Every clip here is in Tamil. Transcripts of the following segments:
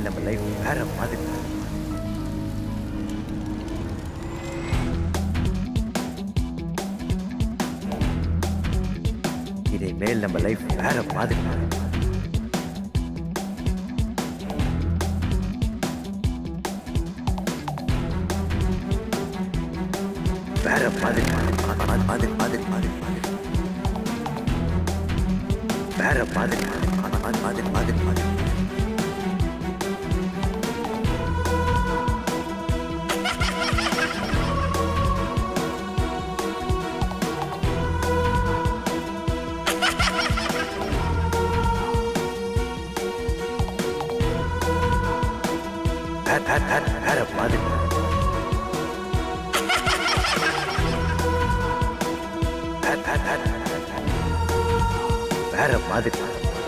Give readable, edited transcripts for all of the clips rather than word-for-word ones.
இனிமேல் நம்ம லைஃப் வேற மாதிரி. இனிமேல் நம்ம லைஃப் வேற மாதிரி. வேற மாதிரி மாதிரி மாதிரி மாதிரி வேற மாதிரி மாதிரி மாதிரி மாதிரி மாதிரி வேற மாதிரி வேற மாதிரி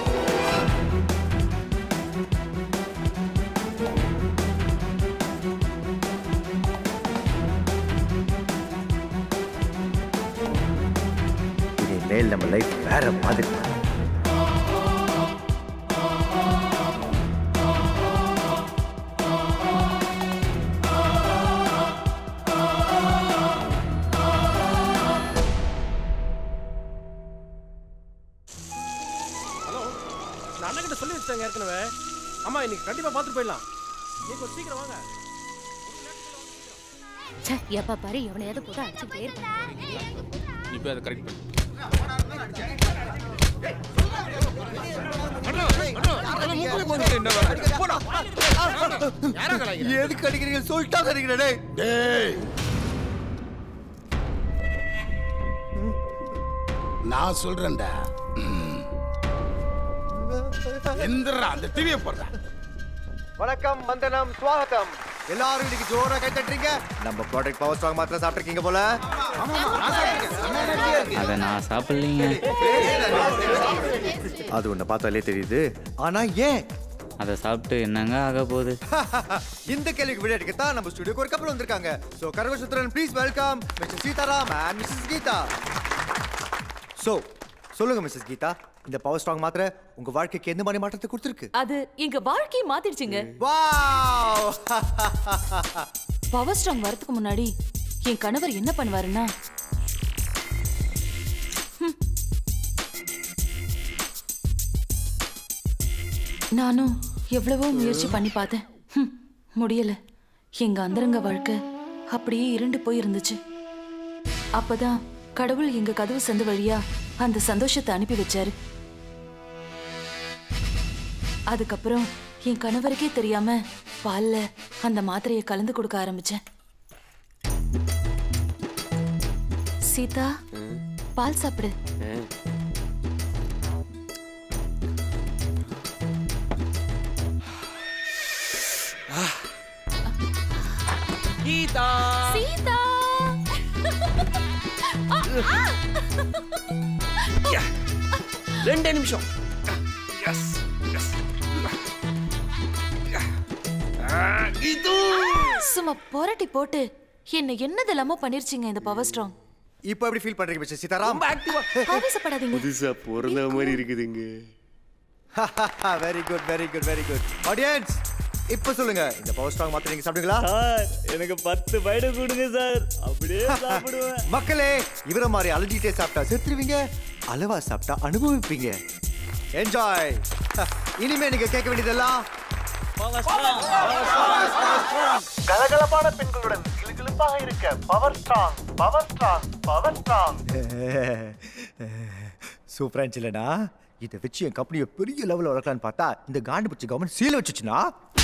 இனிமேல் நம்ம லைஃப் வேற மாதிரி. ஏற்கனவே அம்மா இன்னைக்கு கண்டிப்பா பாத்துட்டு போயிடலாம். நீங்க கொஞ்சம் சீக்கிரம் வாங்க. எப்பா பாரு எவனையாவது போட்டு அடிச்சுட்டே இருக்கான். இப்போ அதை கரெக்ட் பண்ணு. எதுக்கு அடிக்கிறீங்க சொல்லிட்டா அடிக்கிறே. நான் சொல்றேன்டா. எந்திரா அந்த டிவியை போடுற. வணக்கம், வந்தனம், ஸ்வாகத்தம். எல்லாரும் இன்னைக்கு ஜோரா கை தட்டுறீங்க. நம்ம ப்ராடக்ட் பவர் ஸ்ட்ராங் மாத்திரை சாப்பிட்டுருக்கீங்க போல. அதை நான் சாப்பிடலீங்க. அது உன்னை பார்த்தாலே தெரியுது. ஆனா ஏன் அதை சாப்பிட்டு என்னங்க ஆக போகுது? இந்த கேள்விக்கு விட எடுக்கத்தான் நம்ம ஸ்டுடியோக்கு ஒரு கப்பல் வந்திருக்காங்க. சோ கரவசுத்ரன் please welcome mister Sitaram and missus Geetha. So சொல்லுங்க மிஸ்ஸஸ் கீதா, இந்த பவர் ஸ்ட்ராங் மாத்திரை உங்க வாழ்க்கைக்கு எந்த மாதிரி மாற்றத்தை கொடுத்திருக்கு? அது எங்க வாழ்க்கையை மாத்திடுச்சுங்க. வாவ்! பவர் ஸ்ட்ராங் வரதுக்கு முன்னாடி என் கணவர் என்ன பண்ணுவாருன்னா, நானும் எவ்வளவோ முயற்சி பண்ணி பார்த்தேன். முடியல. எங்க அந்தரங்க வாழ்க்கை அப்படியே இருண்டு போய் இருந்துச்சு. அப்பதான் கடவுள் எங்க கதவு சந்து வழியா அந்த சந்தோஷத்தை அனுப்பி வச்சாரு. அதுக்கப்புறம் என் கணவருக்கே தெரியாம பால்ல அந்த மாத்திரையை கலந்து கொடுக்க ஆரம்பிச்சேன். சீதா, பால் சாப்பிடு. கீதா, சீதா, ரெண்டு நிமிஷம். சும்மா புரட்டி போட்டு என்ன என்னதெல்லாமோ பண்ணிருச்சீங்க இந்த பவர் ஸ்ட்ராங். இப்போ எப்படி ஃபீல் பண்றீங்க மிஸ்டர் சீதாராம்? ஆவேசப்படாதீங்க. புதுசா பிறந்த மாதிரி இருக்குதுங்க. Very good very good very good. Audience, இப்போ சொல்லுங்க, இந்த பவர் ஸ்ட்ராங் மாத்திரை நீங்க சாப்பிடுங்களா? சார் எனக்கு 10 பைடு கொடுங்க சார், அப்படியே சாப்பிடுவேன். மக்களே, இவர மாதிரி அலர்ஜிட்டே சாப்பிட்டா செத்துருவீங்க, அளவா சாப்பிட்டா அனுபவிப்பீங்க. என்ஜாய். இனிமே நீங்க கேட்க வேண்டியதெல்லாம் கலகலப்பான பெண்களுடன் கிளுகிளுப்பாக இருக்க power strong power strong power strong. சூப்பரா இருந்துச்சுலடா. இதை வச்சு என் கம்பெனியை பெரிய லெவலில் வளர்க்கலான்னு பார்த்தா இந்த காண்டு பிடிச்ச கவர்மெண்ட் சீல் வச்சுச்சுன்னா,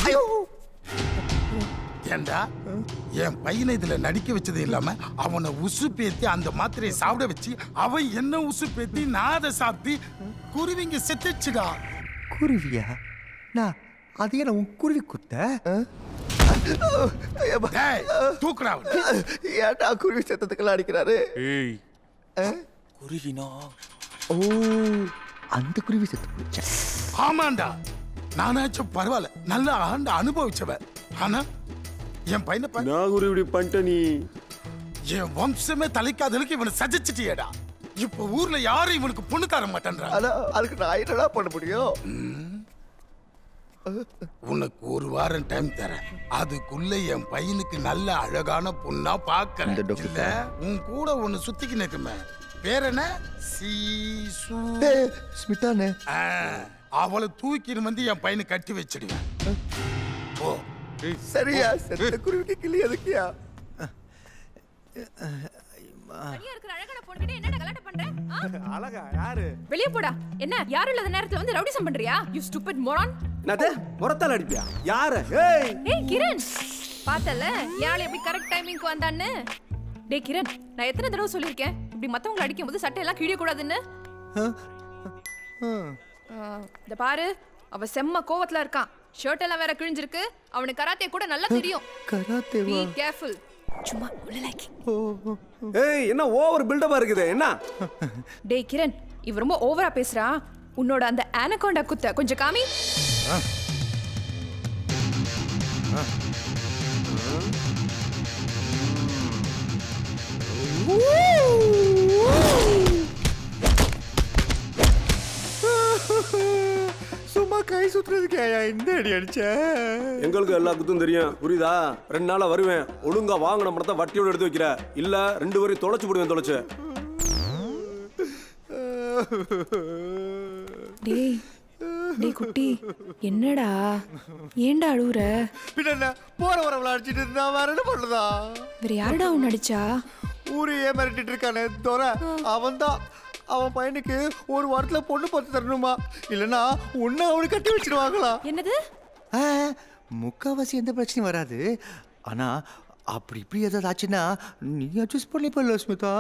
ஏண்டா என் பையனை இதுல நடிக்க வச்சது இல்லாம அவனை உசு பேத்தி அந்த மாத்திரையை சாப்பிட வச்சு அவன் என்ன உசு பேத்தி நான் அதை சாப்பிட்டு குருவிங்க செத்துச்சுடா. குருவியா? நான் அதையே நான் உன் குருவி குத்த தூக்குறா. ஏன்டா குருவி செத்ததுக்கெல்லாம் அடிக்கிறாரு? குருவினா? ஓ, அந்த குருவி செத்து போச்சா? ஆமாண்டா, நானாச்சும் பரவாயில்ல, நல்லா ஆண்டு அனுபவிச்சவன். ஆனா என் பையனை இப்படி பண்ணிட்ட நீ. என் வம்சமே தலைக்காதலுக்கு இவனை சஜிச்சிட்டியடா. இப்ப ஊர்ல யாரும் இவனுக்கு பொண்ணு தர மாட்டேன்றா. அதுக்கு நான் என்னடா பண்ண முடியும்? உனக்கு 1 வாரம் டைம் தரேன். அதுக்குள்ள என் பையனுக்கு நல்ல அழகான பொண்ணா பாக்குறேன். இல்ல உன் கூட ஒண்ணு சுத்திக்கு நிற்குமே, பேர் என்ன? சீசு. ஸ்மிதானே. அவளை தூக்கின்னு வந்து என் பையனை கட்டி வச்சிடுவேன். ஓ சரியா? செத்த குருவிக்கு கிளி எதுக்கியா? அழகா யாரு? வெளிய போடா. என்ன யாரும் இல்லாத நேரத்துல வந்து ரவுடிசம் பண்றியா? You stupid moron. என்னது முறத்தால அடிப்பியா? யாரு? ஏய் ஏய் கிரண், பார்த்தல யாழ் எப்படி கரெக்ட் டைமிங்க்கு வந்தான்னு. டேய் கிரண், நான் எத்தனை தடவை சொல்லிருக்கேன் இப்படி மத்தவங்களை அடிக்கும்போது சட்டை எல்லாம் கிழிய கூடாதுன்னு. இந்த பாரு, அவ செம்ம கோவத்துல இருக்கான். ஷர்ட் எல்லாம் வேற கிழிஞ்சிருக்கு. அவனுக்கு கராத்தே கூட நல்லா தெரியும். கராத்தேவா? Be careful. சும்மா உலலாக்கி. ஏய் என்ன ஓவர் பில்டப்பா இருக்குது என்ன? டேய் கிரண், இவ ரொம்ப ஓவரா பேசுறா. உன்னோட அந்த ஆனகோண்டா குத்த கொஞ்சம் காமி. சும்மா கை சுத்துறதுக்கு இந்த அடி அடிச்ச? எங்களுக்கு எல்லா குத்தும் தெரியும், புரியுதா? 2 நாளா வருவேன். ஒழுங்கா வாங்கின பணத்தை வட்டியோட எடுத்து வைக்கிற, இல்ல 2 பேரையும் தொலைச்சு போடுவேன். தொலைச்சு. டேய் டேய் குட்டி, என்னடா ஏன்டா அழுவுற? பின்ன போற வரவள அடிச்சிட்டு இருந்தா வேற என்ன பண்ணுதா? வேற யாருடா உன்னை அடிச்சா? ஊரையே மிரட்டிட்டு இருக்கானே தோற, அவன்தான். அவன் பையனுக்கு 1 வாரத்துல பொண்ணு பார்த்து தரணுமா, இல்லனா உன்னை அவனுக்கு கட்டி வச்சிருவாங்களா? என்னது? முக்காவாசி எந்த பிரச்சனையும் வராது. ஆனா அப்படி இப்படி ஏதாவது ஆச்சுன்னா நீ அட்ஜஸ்ட் பண்ணி போல ஸ்மிதா.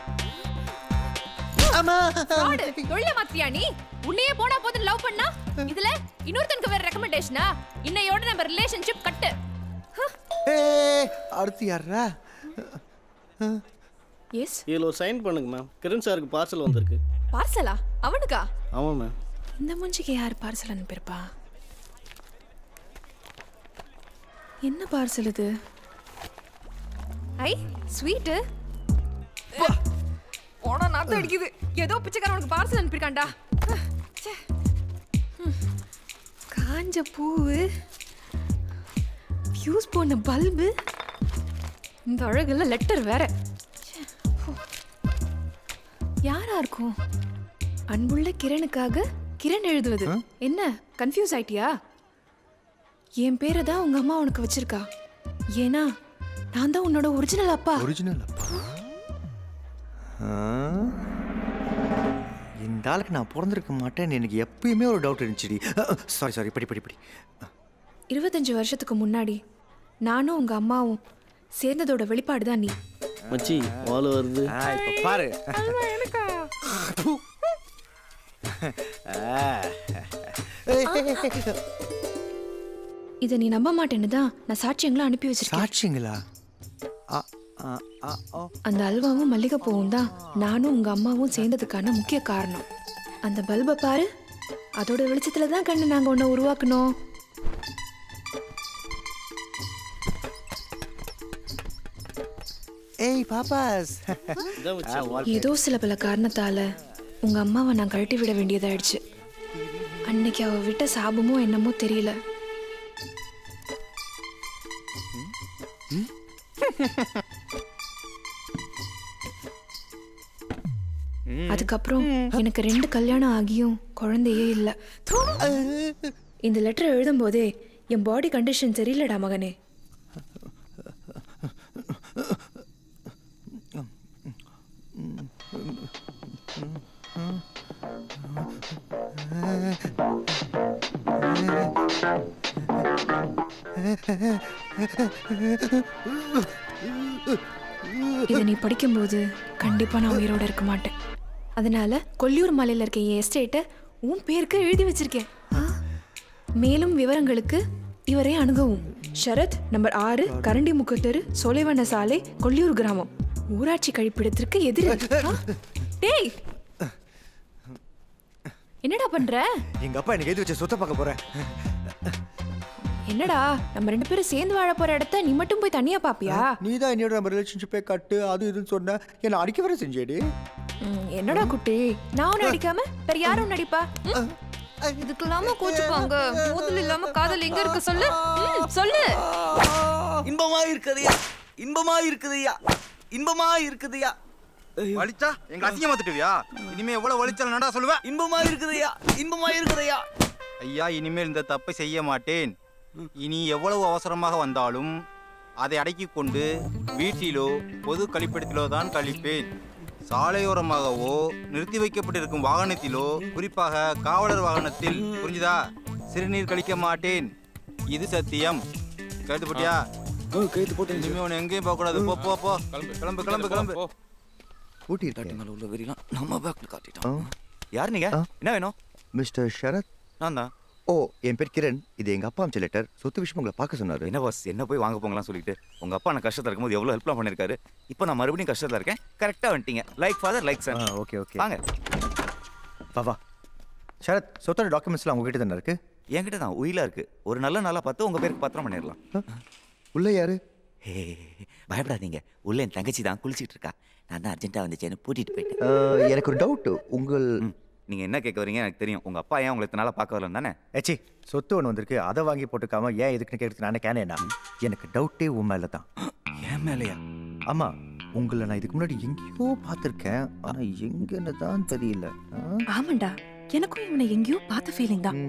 அம்மா ஃப்ராட், தொழில மாத்தியா நீ? உன்னையே போனா போது லவ் பண்ணா இதுல இன்னொருத்தனுக்கு வேற ரெக்கமெண்டேஷனா? இன்னையோட நம்ம ரிலேஷன்ஷிப் கட்டு. அடுத்து யாரா? எஸ், இதில் ஒரு சைன் பண்ணுங்க மேம். கிரண் சாருக்கு பார்சல் வந்திருக்கு. பார்சலா? அவனுக்கா? ஆமாம் மேம். இந்த மூஞ்சிக்கு யார் பார்சல் அனுப்பியிருப்பா? என்ன பார்சல் இது? ஐ ஸ்வீட்டு. போனா நாத்தம் அடிக்குது. ஏதோ பிச்சைக்காரன் உனக்கு பார்சல் அனுப்பியிருக்கான்டா. காஞ்ச பூவு, ஃபியூஸ் போன பல்பு, இந்த அழகுல லெட்டர் வேற. யாரா இருக்கும்? அன்புள்ள கிரணுக்காக கிரண் எழுதுவது. என்ன கன்ஃபியூஸ் ஆயிட்டியா? என் பேரை தான் உங்க அம்மா உனக்கு வச்சிருக்கா. ஏன்னா நான் தான் உன்னோட ஒரிஜினல் அப்பா. ஒரிஜினல் அப்பா? இந்த ஆளுக்கு நான் பிறந்திருக்க மாட்டேன்னு எனக்கு எப்பயுமே ஒரு டவுட் இருந்துச்சுடி. சாரி படி 25 வருஷத்துக்கு முன்னாடி நானும் உங்க அம்மாவும் சேர்ந்ததோட வெளிப்பாடு தான் நீ. மச்சி வால் வருது. இப்ப பாரு. இதை நீ நம்ப மாட்டேன்னு தான் நான் சாட்சியங்களை அனுப்பி வச்சிருக்கேன். சாட்சிங்களா? அந்த அல்வாவும் மல்லிகைப்பூவும் தான் நானும் உங்க அம்மாவும் சேர்ந்ததுக்கான முக்கிய காரணம். அந்த பல்பை பாரு, அதோட வெளிச்சத்துல தான் கண்ணு நாங்க உன்னை உருவாக்கணும். ஏய் பாப்பாஸ். ஏதோ சில பல காரணத்தால உங்க அம்மாவை நான் கழட்டி விட வேண்டியதாயிடுச்சு. அன்னைக்கு அவ விட்ட சாபமோ என்னமோ தெரியல. அதுக்கப்புறம் எனக்கு 2 கல்யாணம் ஆகியும் குழந்தையே இல்ல. இந்த லெட்டர் எழுதும் போதே என் பாடி கண்டிஷன் சரியில்லடா மகனே. இதை நீ படிக்கும்போது கண்டிப்பா நான் உயிரோட இருக்க மாட்டேன். அதனால கொல்லியூர் மலையில இருக்க என் எஸ்டேட்டை உன் பேருக்கு எழுதி வச்சிருக்கேன். மேலும் விவரங்களுக்கு இவரை அணுகவும். ஷரத், நம்பர் 6, கரண்டி முக்கத்தெரு, சோலைவன சாலை, கொல்லியூர் கிராமம், ஊராட்சி கழிப்பிடத்திற்கு எதிர். டேய், என்னடா பண்ற? எங்க அப்பா எனக்கு எழுதி வச்ச சொத்தை பார்க்க போறேன். என்னடா, நம்ம 2 பேரும் சேர்ந்து வாழ போற இடத்த நீ மட்டும் போய் தனியா பாப்பியா? நீ தான் என்னோட நம்ம ரிலேஷன்ஷிப்பை கட்டு அது இதுன்னு சொன்ன, என்ன அடிக்க வர செஞ்சேடி. என்னடா குட்டி, நான் உன்னை அடிக்காம வேற யாரும் நடிப்பா? இதுக்கெல்லாம கோச்சுப்பாங்க. மோதல் இல்லாம காதல் எங்க இருக்கு சொல்லு. சொல்லு. இன்பமா இருக்குதையா, இன்பமா இருக்குதையா, இன்பமா இருக்குதையா. வலிச்சா எங்க அசிங்கமா திட்டுவியா? இனிமே எவ்வளவு வலிச்சாலும் நடா சொல்லுவேன். இன்பமா இருக்குதையா, இன்பமா இருக்குதையா. ஐயா, இனிமேல் இந்த தப்பை செய்ய மாட்டேன். இனி எவ்வளவு அவசரமாக வந்தாலும் அதை அடக்கிக் கொண்டு வீட்டிலோ பொது கழிப்பிடத்திலோ தான் கழிப்பேன். சாலையோரமாகவோ நிறுத்தி வைக்கப்பட்டிருக்கும் வாகனத்திலோ, குறிப்பாக காவலர் வாகனத்தில், புரிஞ்சுதா, சிறுநீர் கழிக்க மாட்டேன். இது சத்தியம். கேட்டு போட்டியா? கைத்து போட்டு இனிமே உன்னை எங்கேயும் போக கூடாது. போ போ போ. கிளம்பு கிளம்பு கிளம்பு. ஊட்டி மேல உள்ள வெறிலாம் நம்ம பேக்ல காட்டிட்டோம். யார் நீங்க? என்ன வேணும்? மிஸ்டர் ஷரத். நான் தான். ஓ, என் பேர் கிரண். இது எங்க அப்பா அமிச்ச லெட்டர். சொத்து விஷயம் உங்களை பார்க்க சொன்னாரு. என்ன பாஸ், என்ன போய் வாங்க போங்கலாம் சொல்லிட்டு உங்க அப்பா நான் கஷ்டத்துல இருக்கும்போது எவ்வளவு ஹெல்ப்லாம் பண்ணிருக்காரு. இப்போ நான் மறுபடியும் கஷ்டத்துல இருக்கேன். கரெக்டா வந்துட்டீங்க. Like father like son. Okay okay, வாங்க. வா வா. ஷரத், சொத்தோட டாக்குமெண்ட்ஸ்லாம் உங்ககிட்ட தானே இருக்கு? என்கிட்ட தான் உயிலா இருக்கு. ஒரு நல்ல நாளா பார்த்து உங்க பேருக்கு பத்திரம் பண்ணிடலாம். உள்ள யாரு? பயப்படாதீங்க, உள்ள என் தங்கச்சி தான் குளிச்சிட்டு இருக்கா. நான் தான் அர்ஜென்ட்டா வந்துச்சேன்னு பூட்டிட்டு போயிட்டேன். எனக்கு ஒரு டவுட். உங்கள் நீங்க என்ன கேட்க வரீங்க எனக்கு தெரியும். உங்க அப்பா ஏன் உங்களை இத்தனால பார்க்க வரல தானே? ஏச்சி, சொத்து ஒன்று வந்திருக்கு, அதை வாங்கி போட்டுக்காம ஏன் எதுக்குன்னு கேட்குறது நானே கேனேண்ணா. எனக்கு டவுட்டே உன் மேலே தான். ஏன் மேலையா? ஆமா, உங்களை நான் இதுக்கு முன்னாடி எங்கேயோ பார்த்துருக்கேன், ஆனா எங்கன்னு தான் தெரியல. ஆமாண்டா, எனக்கும் இவனை எங்கேயோ பார்த்த ஃபீலிங் தான்.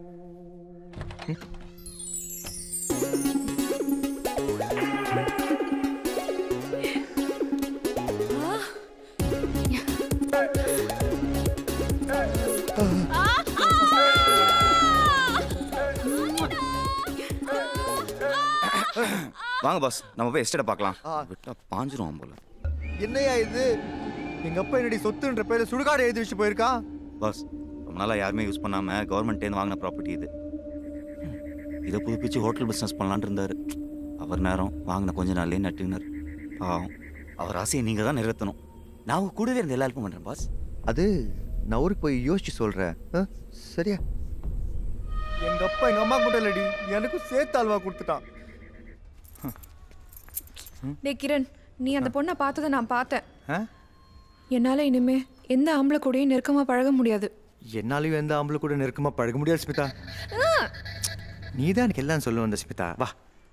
வாங்க பாஸ், நம்ம போய் எஸ்டேட்டை பார்க்கலாம். விட்டா பாஞ்சிரும் போல. என்னையா இது? எங்க அப்பா என்னடி சொத்துன்ற பேர்ல சுடுகாடு எழுதி வச்சு போயிருக்கா? பாஸ், ரொம்ப நாளாக யாருமே யூஸ் பண்ணாம கவர்மெண்ட்டேருந்து வாங்கின ப்ராப்பர்ட்டி இது. இதை புதுப்பிச்சு ஹோட்டல் பிஸ்னஸ் பண்ணலான்னு இருந்தாரு. அவர் நேரம் வாங்கின கொஞ்ச நாள்லேயே நட்டுனார். பாவம், அவர் ஆசையை நீங்க தான் நிறைவேற்றணும். நான் உங்க கூடவே இருந்து எல்லா ஹெல்ப்பும் பண்றேன் பாஸ். அது நான் ஊருக்கு போய் யோசிச்சு சொல்றேன். சரியா? எங்க அப்பா எங்க அம்மா கூட இல்லடி, எனக்கும் சேர்த்து அல்வா கொடுத்துட்டான். டே கிரண், நீ அந்த பொண்ணை பார்த்ததை நான் பார்த்தேன். என்னால இனிமே எந்த ஆம்பளை கூடயும் நெருக்கமா பழக முடியாது. என்னாலையும் எந்த ஆம்பளை கூட நெருக்கமா பழக முடியாது ஸ்மிதா. நீ தான் எனக்கு எல்லாம் சொல்ல வந்த ஸ்மிதா. வா.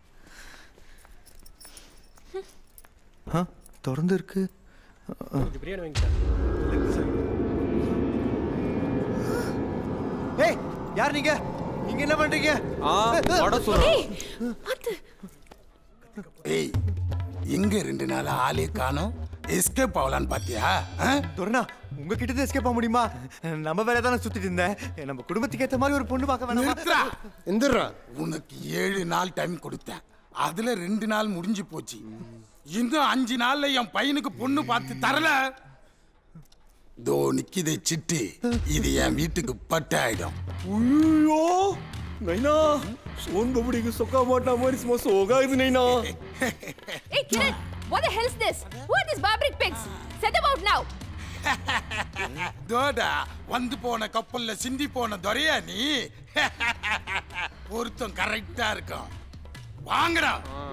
திறந்து இருக்கு. ஏய், யார் நீங்க? நீங்க என்ன பண்றீங்க? ஏய், எங்க 2 நாள் ஆளே காணோம்? எஸ்கேப் ஆகலான்னு பாத்தியா? துரணா, உங்ககிட்ட தான் எஸ்கேப் ஆக முடியுமா? நம்ம வேலை தானே சுத்திட்டு இருந்தேன். நம்ம குடும்பத்துக்கு ஏற்ற மாதிரி ஒரு பொண்ணு பார்க்க வேணாமா? உனக்கு 7 நாள் டைம் கொடுத்தேன். அதுல 2 நாள் முடிஞ்சு போச்சு. இன்னும் 5 நாள்ல என் பையனுக்கு பொண்ணு பார்த்து தரல. தோ நிக்கிதே சிட்டு, இது என் வீட்டுக்கு பட்டு ஆயிடும். ஐயோ நைனா, சோன் பபடிக்கு சொக்கா மாட்டா மாதிரி சும்மா சோகாகுது நைனா. Hey Kiran, what the hell is this? Who are these barbaric pigs? Set them out now. தோடா, வந்து போன கப்பல்ல சிந்தி போன துரையா நீ? பொருத்தம் கரெக்டா இருக்கும். வாங்கடா.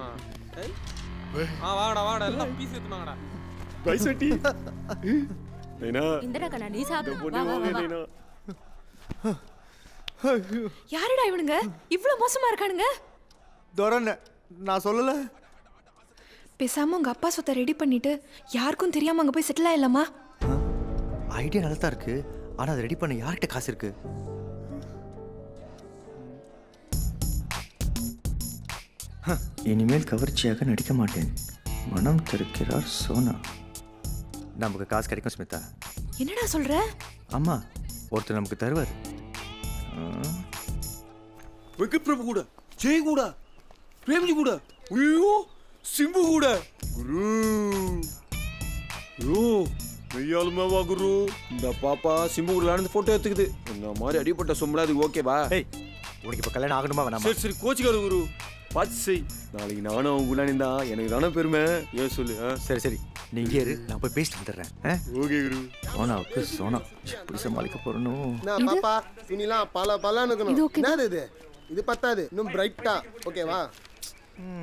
வாங்கடா வாங்கடா, எல்லாம் பீஸ் எடுத்துனாங்கடா. பைசட்டி நைனா, இந்தடா கண்ணா, நீ சாப்பிடு. போடி வாங்க நைனா. யாருடா இவனுங்க இவ்வளவு மோசமா இருக்கானுங்க? துரண, நான் சொல்லல. பேசாம உங்க அப்பா சொத்தை ரெடி பண்ணிட்டு யாருக்கும் தெரியாம அங்க போய் செட்டில் ஆயிடலாமா? ஐடியா நல்லா தான் இருக்கு, ஆனா அதை ரெடி பண்ண யார்கிட்ட காசு இருக்கு? இனிமேல் கவர்ச்சியாக நடிக்க மாட்டேன். மனம் திறக்கிறார் சோனா. நமக்கு காசு கிடைக்கும் ஸ்மிதா. என்னடா சொல்ற? ஆமா, ஒருத்தர் நமக்கு தருவார். வெங்கட் பிரபு கூட, ஜெய் கூட, பிரேம்ஜி கூட, ஐயோ சிம்பு கூட. குரு யோ மெய்யாலுமே வா குரு. இந்த பாப்பா சிம்பு கூட நடந்து போட்டோ எடுத்துக்குது. இந்த மாதிரி அடிப்பட்ட சொம்பளா அது ஓகேவா? ஏய், உனக்கு இப்ப கல்யாணம் ஆகணுமா வேணாமா? சரி சரி, கோச்சிக்காரு குரு. பார்த்து செய். நாளைக்கு நானும் அவங்க கூட நின்றா எனக்கு தானே பெருமை. ஏன் சொல்லு. சரி சரி, நீ இங்கே இரு, நான் போய் பேசிட்டு வந்துடுறேன். ஓகே குரு. சோனாவுக்கு சோனா எப்படி சமாளிக்க போறணும்? பாப்பா, துணிலாம் பல பலன்னு இருக்கணும். என்னது இது? இது பத்தாது, இன்னும் பிரைட்டா. ஓகேவா?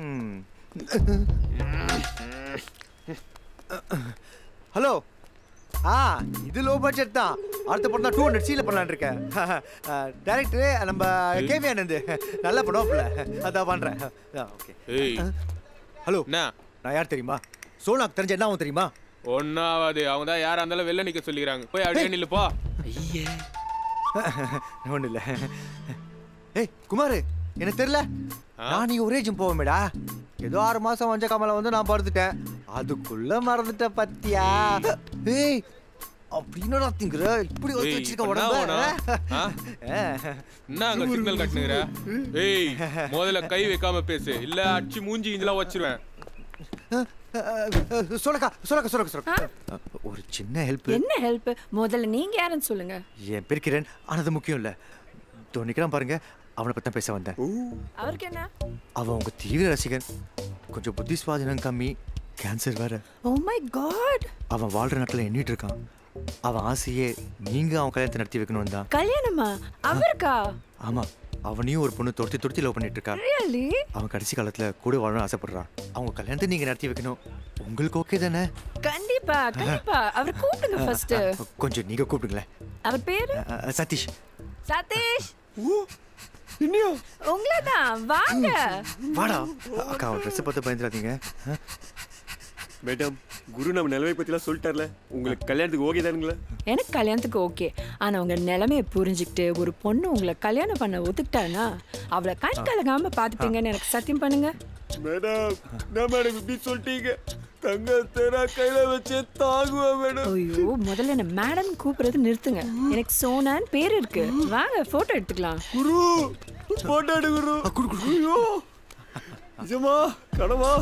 ஹலோ, இது லோ பட்ஜெட் தான். அடுத்த படம் தான் 200 சீல பண்ணலான்னு இருக்கேன். டைரக்டர் நம்ம கேவி ஆனந்த் நல்லா பண்ணுவாப்ல, அதான் பண்றேன். ஓகே. ஹலோ, நான் யார் தெரியுமா? சோனாக்கு தெரிஞ்ச என்ன ஆகும் தெரியுமா? ஒன்னாவது அவங்க தான் யாரா இருந்தாலும் வெளில நிக்க சொல்லிக்கிறாங்க. போய் அப்படியே நில்லு போ. ஐயே ஒன்றும் இல்லை. ஏய் குமார், எனக்கு தெரியல, நான் நீ ஒரே ஜிம் போவேமேடா. ஏதோ 6 மாசம் வஞ்ச காமல வந்து நான் படுத்துட்டேன், அதுக்குள்ள மறந்துட்ட பத்தியா? ஏய் அப்படின்னா திங்குற இப்படி ஒரு வச்சிருக்க உடம்பு என்ன அங்க சிக்னல் கட்டுங்கற? ஏய் முதல்ல கை வைக்காம பேசு, இல்ல அடிச்சு மூஞ்சி இஞ்சலாம் வச்சிருவேன். சொல்லக்கா ஒரு சின்ன ஹெல்ப். என்ன ஹெல்ப்? முதல்ல நீங்க யாருன்னு சொல்லுங்க. என் பேர் கிரண், ஆனா அது முக்கியம் இல்ல. தோணிக்கலாம் பாருங்க, அவனை பத்தி பேச வந்தேன். அவருக்கு என்ன? அவன் உங்க தீவிர ரசிகன், கொஞ்சம் புத்தி சுவாதீனம் கம்மி, கேன்சர் வேற. Oh my god. அவன் வாழ்ற நாட்டுல எண்ணிட்டு இருக்கான். அவன் ஆசையே நீங்க அவன் கல்யாணத்தை நடத்தி வைக்கணும் தான். கல்யாணமா? அவருக்கா? ஆமா, அவனையும் ஒரு பொண்ணு தொடுத்தி லவ் பண்ணிட்டு இருக்கா. ரியலி? அவன் கடைசி காலத்துல கூட வாழணும்னு ஆசைப்படுறான். அவங்க கல்யாணத்தை நீங்க நடத்தி வைக்கணும். உங்களுக்கு ஓகே தானே? கண்டிப்பா கண்டிப்பா. அவர் கூப்பிடுங்க ஃபர்ஸ்ட். கொஞ்சம் நீங்க கூப்பிடுங்களேன். அவர் பேரு சதீஷ். சதீஷ் இன்னியோ உங்களதான் வாங்க. வாடா அக்கா, ட்ரெஸ் பார்த்து பயந்துடாதீங்க. மேடம், குரு நம்ம நிலைமை பத்திலாம் சொல்லிட்டார்ல, உங்களுக்கு கல்யாணத்துக்கு ஓகே தானுங்களா? எனக்கு கல்யாணத்துக்கு ஓகே. ஆனா உங்க நிலைமையை புரிஞ்சுக்கிட்டு ஒரு பொண்ணு உங்களை கல்யாணம் பண்ண ஒத்துக்கிட்டானா அவளை கண் கலங்காம பாத்துப்பீங்கன்னு எனக்கு சத்தியம் பண்ணுங்க. மேடம், நான் மேடம் இப்படி சொல்லிட்டீங்க, தங்கத்தேரா கையில வச்சு தாங்குவா மேடம். ஐயோ, முதல்ல என்ன மேடம் கூப்பிடுறது நிறுத்துங்க. எனக்கு சோனான்னு பேர் இருக்கு. வாங்க போட்டோ எடுத்துக்கலாம். குரு போட்டோ எடு குரு. ஐயோ நிஜமா கடவா?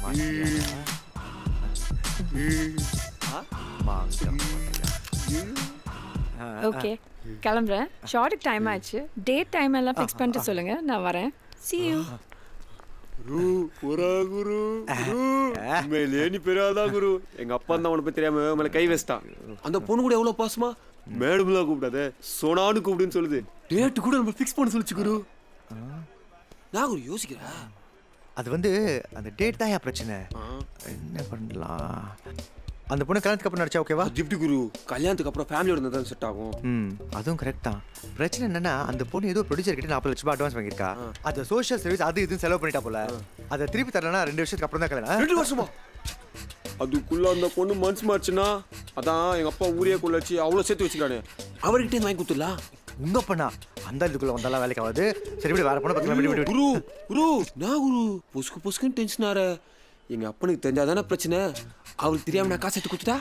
ஓகே, கிளம்புறேன். ஷார்ட்டுக்கு டைம் ஆயிடுச்சு. டேட் டைம் எல்லாம் ஃபிக்ஸ் பண்ணிட்டு சொல்லுங்க, நான் வரேன். See you. குரு போரா குரு. மேலே நீ பெரியாதா குரு. எங்க அப்பா தான் அவனை பத்தி தெரியாம மேல கை வச்சிட்டான். அந்த பொண்ணு கூட எவ்வளவு பாசமா மேடம் தான் கூப்பிடாத, சோனான்னு கூப்பிடுன்னு சொல்லுது. டேட் கூட நம்ம ஃபிக்ஸ் பண்ண சொல்லிச்சு குரு. நான் குரு யோசிக்கிறேன். அது வந்து அந்த டேட் தான் பிரச்சனை. என்ன பண்ணலாம்? அந்த பொண்ணு கல்யாணத்துக்கு அப்புறம் நடிச்சா ஓகேவா? கிஃப்ட் குரு, கல்யாணத்துக்கு அப்புறம் ஃபேமிலியோட இருந்தா தான் செட் ஆகும். அதுவும் கரெக்ட் தான். பிரச்சனை என்னன்னா, அந்த பொண்ணு ஏதோ ப்ரொடியூசர் கிட்ட 40 லட்சம் ரூபாய் அட்வான்ஸ் வாங்கியிருக்கா. அது சோஷியல் சர்வீஸ் அது இதுன்னு செலவு பண்ணிட்டா போல. அதை திருப்பி தரலன்னா 2 வருஷத்துக்கு அப்புறம் தான் கல்யாணம். 2 வருஷமா? அதுக்குள்ள அந்த பொண்ணு மனசு மாறுச்சுன்னா, அதான் எங்க அப்பா ஊரே குள்ள வச்சு அவ்வளவு சேர்த்து வச்சுக்கிறானே, அவர்கிட்ட வாங்கி கொடுத்துடலாம். உங்க பண்ணா அந்த இதுக்குள்ள வந்தாலும் வேலைக்கு ஆகாது. சரி விட, வேற பொண்ணு பக்கத்துல குரு. குரு நான் குரு பொசுக்கு பொசுக்குன்னு டென்ஷன் ஆற. எங்க அப்பனுக்கு தெரிஞ்சாதானே பிரச்சனை. அவருக்கு தெரியாம நான் காசு எடுத்து கொடுத்துட்டா?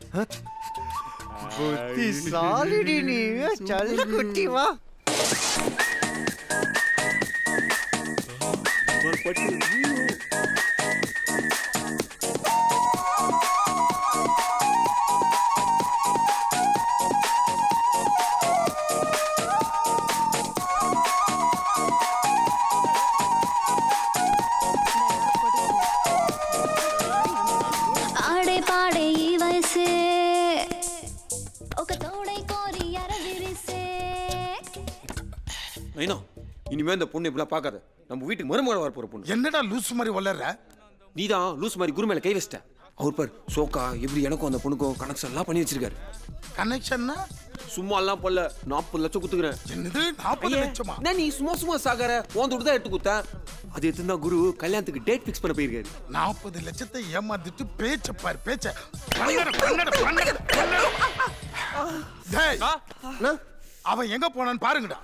புத்தி சாலிடி நீ சல்ல குட்டி வா. இனிமே இந்த பொண்ணு இப்படிலாம் பார்க்காத. நம்ம வீட்டுக்கு மருமகள் வர போற பொண்ணு. என்னடா லூஸ் மாதிரி வளர்ற? நீதான் லூஸ் மாதிரி குரு மேல கை வச்சிட்ட. அவர் பார் சோக்கா எப்படி எனக்கும் அந்த பொண்ணுக்கும் கனெக்ஷன் எல்லாம் பண்ணி வச்சிருக்காரு. கனெக்ஷன்னா சும்மா எல்லாம் பண்ணல. 40 லட்சம் குத்துக்கிறேன். என்னது 40 லட்சமா? நீ சும்மா சாகற. உன் துட்டு தான் எடுத்து குத்த. அது எடுத்துதான் குரு கல்யாணத்துக்கு டேட் ஃபிக்ஸ் பண்ண போயிருக்காரு. 40 லட்சத்தை ஏமாத்திட்டு பேச்ச பாரு பேச்ச. அவன் எங்க போனான்னு பாருங்கடா.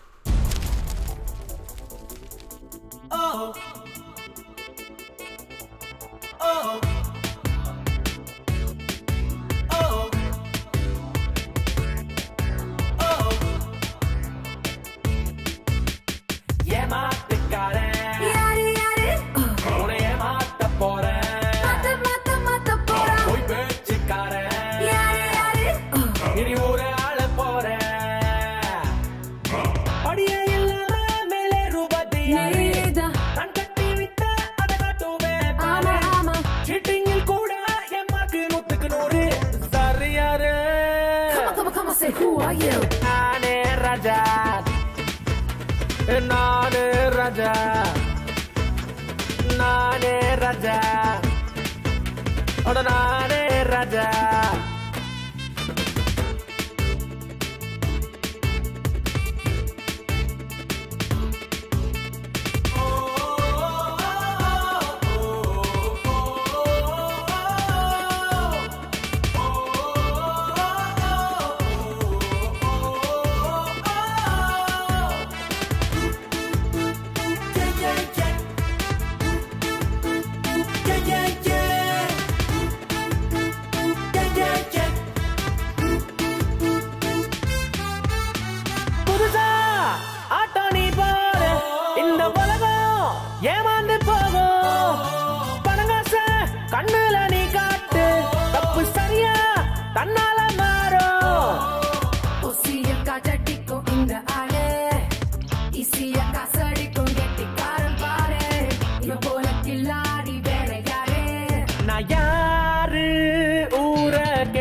நானே ராஜா, நானே ராஜா, நானே ராஜா, நானே ராஜா.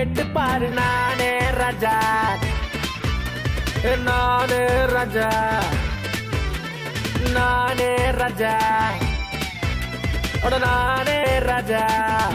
கேட்டு பாரு நானே ராஜா நானே ராஜா நானே ராஜா நானே ராஜா.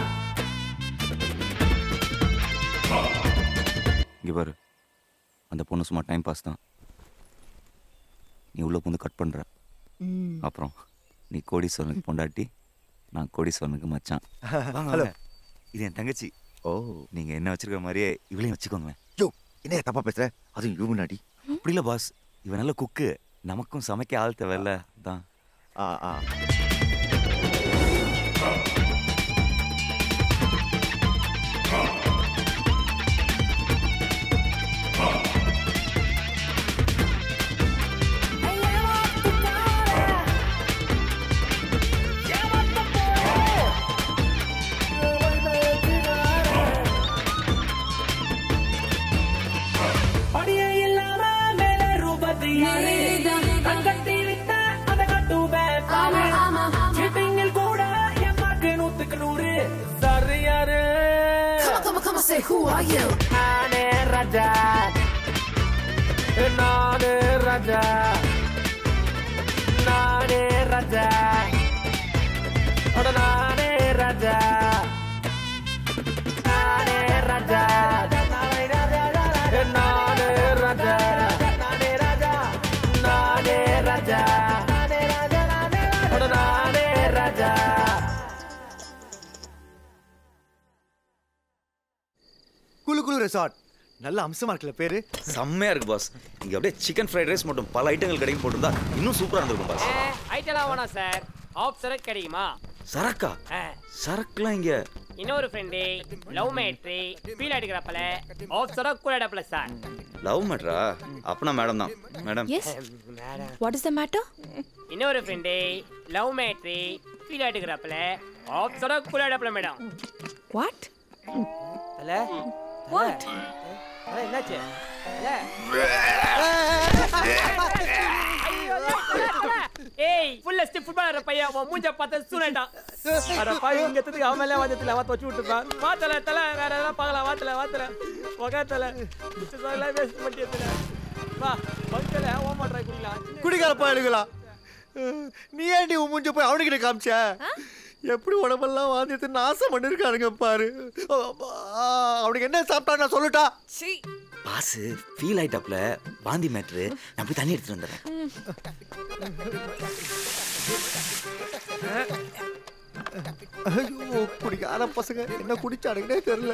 இங்க பாரு, அந்த பொண்ணு சும்மா டைம் பாஸ் தான். நீ உள்ள வந்து கட் பண்ற. அப்புறம் நீ கோடீஸ்வரனுக்கு பொண்டாட்டி, நான் கோடீஸ்வரனுக்கு மச்சான். ஹலோ, இது என் தங்கச்சி. ஓ, நீங்க என்ன வச்சிருக்க மாதிரியே இவளையும் வச்சுக்கோங்களேன். யோ, என்ன தப்பா பேசுற? அதுவும் இவ முன்னாடி. அப்படி இல்லை பாஸ், இவன் நல்ல குக்கு. நமக்கும் சமைக்க ஆள் தேவையில்ல தான். Say who are you? Nane Raja, Nane Raja, Nane Raja, Nane Raja, Nane Raja, Nane Raja, Nane Raja, Nane Raja, Nane Raja, Nane Raja. குளு குளு ரெசார்ட் நல்ல அம்சமா இருக்குல்ல பேரு. செம்மையா இருக்கு பாஸ். இங்க அப்படியே சிக்கன் ஃப்ரைட் ரைஸ் மட்டும் பல ஐட்டங்கள் கிடைக்கும் போட்டுருந்தா இன்னும் சூப்பரா இருந்திருக்கும் பாஸ். ஐட்டலாம் வேணாம் சார், ஆஃப் சரக்கு கிடைக்குமா? சரக்கா? சரக்குலாம் இங்க. இன்னொரு ஃப்ரெண்டு லவ் மேட்ரி ஃபீல் அடிக்கிறப்பல ஆஃப் சரக்கு கூட அடப்பல சார். லவ் மேட்டரா? அப்பனா மேடம் தான். Madam. Yes. What is the matter? இன்னொரு ஃப்ரெண்டு லவ் மேட்ரி ஃபீல் அடிக்கிறப்பல ஆஃப் சரக்கு கூட அடப்பல மேடம். வாட்? அல்ல வாட்? அட என்னாச்சு? ஏய் ஃபுல் ஸ்டிப் ஃபுட்பாலர் பையன் அவன் மூஞ்ச பார்த்து சூனேட்டான். அட பாய் இங்க தத்து அவமேல வந்ததுல அவ தோச்சு விட்டுறான். வாத்தல தல வேற ஏதா பார்க்கலாம். வாத்தல வகத்தல இதெல்லாம் வேஸ்ட் பண்ணிட்டல. வா பங்கல ஓமா ட்ரை குடிலாம். குடிகார பாயலுகளா, நீ ஏன்டி மூஞ்ச போய் அவனுக்கிட்ட காமிச்ச? எப்படி உடம்பெல்லாம் வாந்திட்டு நாசம் பண்ணிருக்காருங்க பாரு. அவனுக்கு என்ன சாப்பிட்டா நான் சொல்லட்டா? பாஸ் ஃபீல் ஆயிட்டாப்ல, வாந்தி மேட்ரு. நான் போய் தண்ணி எடுத்துட்டு வந்துடுறேன். ஐயோ, குடிக்கார பசங்க என்ன குடிச்சானுங்கன்னே தெரியல.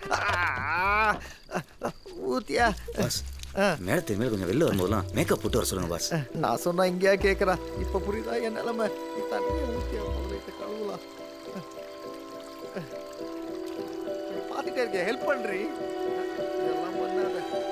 ஊத்தியா பாஸ், மேடத்துக்கு மேல கொஞ்சம் வெளில வரும்போதெல்லாம் மேக்கப் போட்டு வர சொல்லுங்க பாஸ். நான் சொன்னா இங்கேயா கேட்கறா? இப்ப புரியுதா என் நிலைமை? தண்ணியை ஊத்தியா கழுவலாம். பாத்துட்டே இருக்க, ஹெல்ப் பண்றீ? இதெல்லாம் பண்ணாத.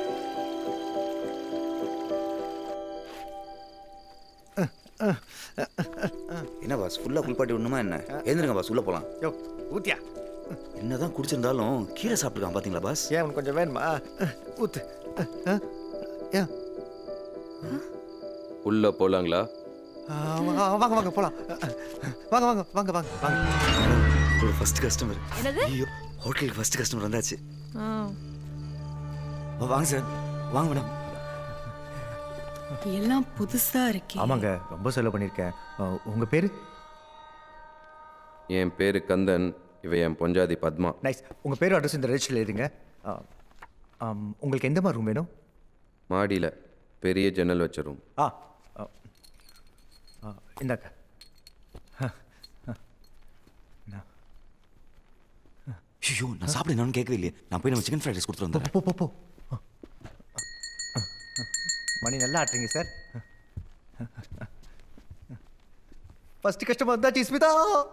என்ன பாஸ், ஃபுல்லா குளிப்பாட்டி விடணுமா என்ன? எழுந்துருங்க பாஸ், உள்ள போலாம். யோ ஊத்தியா. என்னதான் குடிச்சிருந்தாலும் கீரை சாப்பிட்டுருக்கான் பாத்தீங்களா பாஸ்? ஏன் உனக்கு கொஞ்சம் வேணுமா? ஊத்து. உள்ள போலாங்களா? வாங்க வாங்க போலாம். வாங்க வாங்க வாங்க வாங்க வாங்க. ஒரு ஃபர்ஸ்ட் கஸ்டமர். என்னது? ஐயோ, ஹோட்டலுக்கு ஃபர்ஸ்ட் கஸ்டமர் வந்தாச்சு. வாங்க சார், வாங்க மேடம். எல்லாம் புதுசா இருக்கு. ஆமாங்க, ரொம்ப செலவு பண்ணியிருக்கேன். உங்க பேரு? என் பேரு கந்தன், இவ என் பொஞ்சாதி பத்மா. நைஸ். உங்க பேரு அட்ரஸ் இந்த ரெஜிஸ்டர்ல எழுதுங்க. உங்களுக்கு எந்த மாதிரி ரூம் வேணும்? மாடியில் பெரிய ஜன்னல் வச்ச ரூம். இந்தாக்க. ஐயோ, நான் சாப்பிட என்னன்னு கேட்கவே இல்லையே. நான் போய் நம்ம சிக்கன் ஃப்ரைட் ரைஸ் கொடுத்துட்டு வந்தேன். போ போ. மணி நல்லா ஆட்டுறீங்க சார். ஃபர்ஸ்ட் கஸ்டமர் வந்தாச்சு ஸ்மிதா.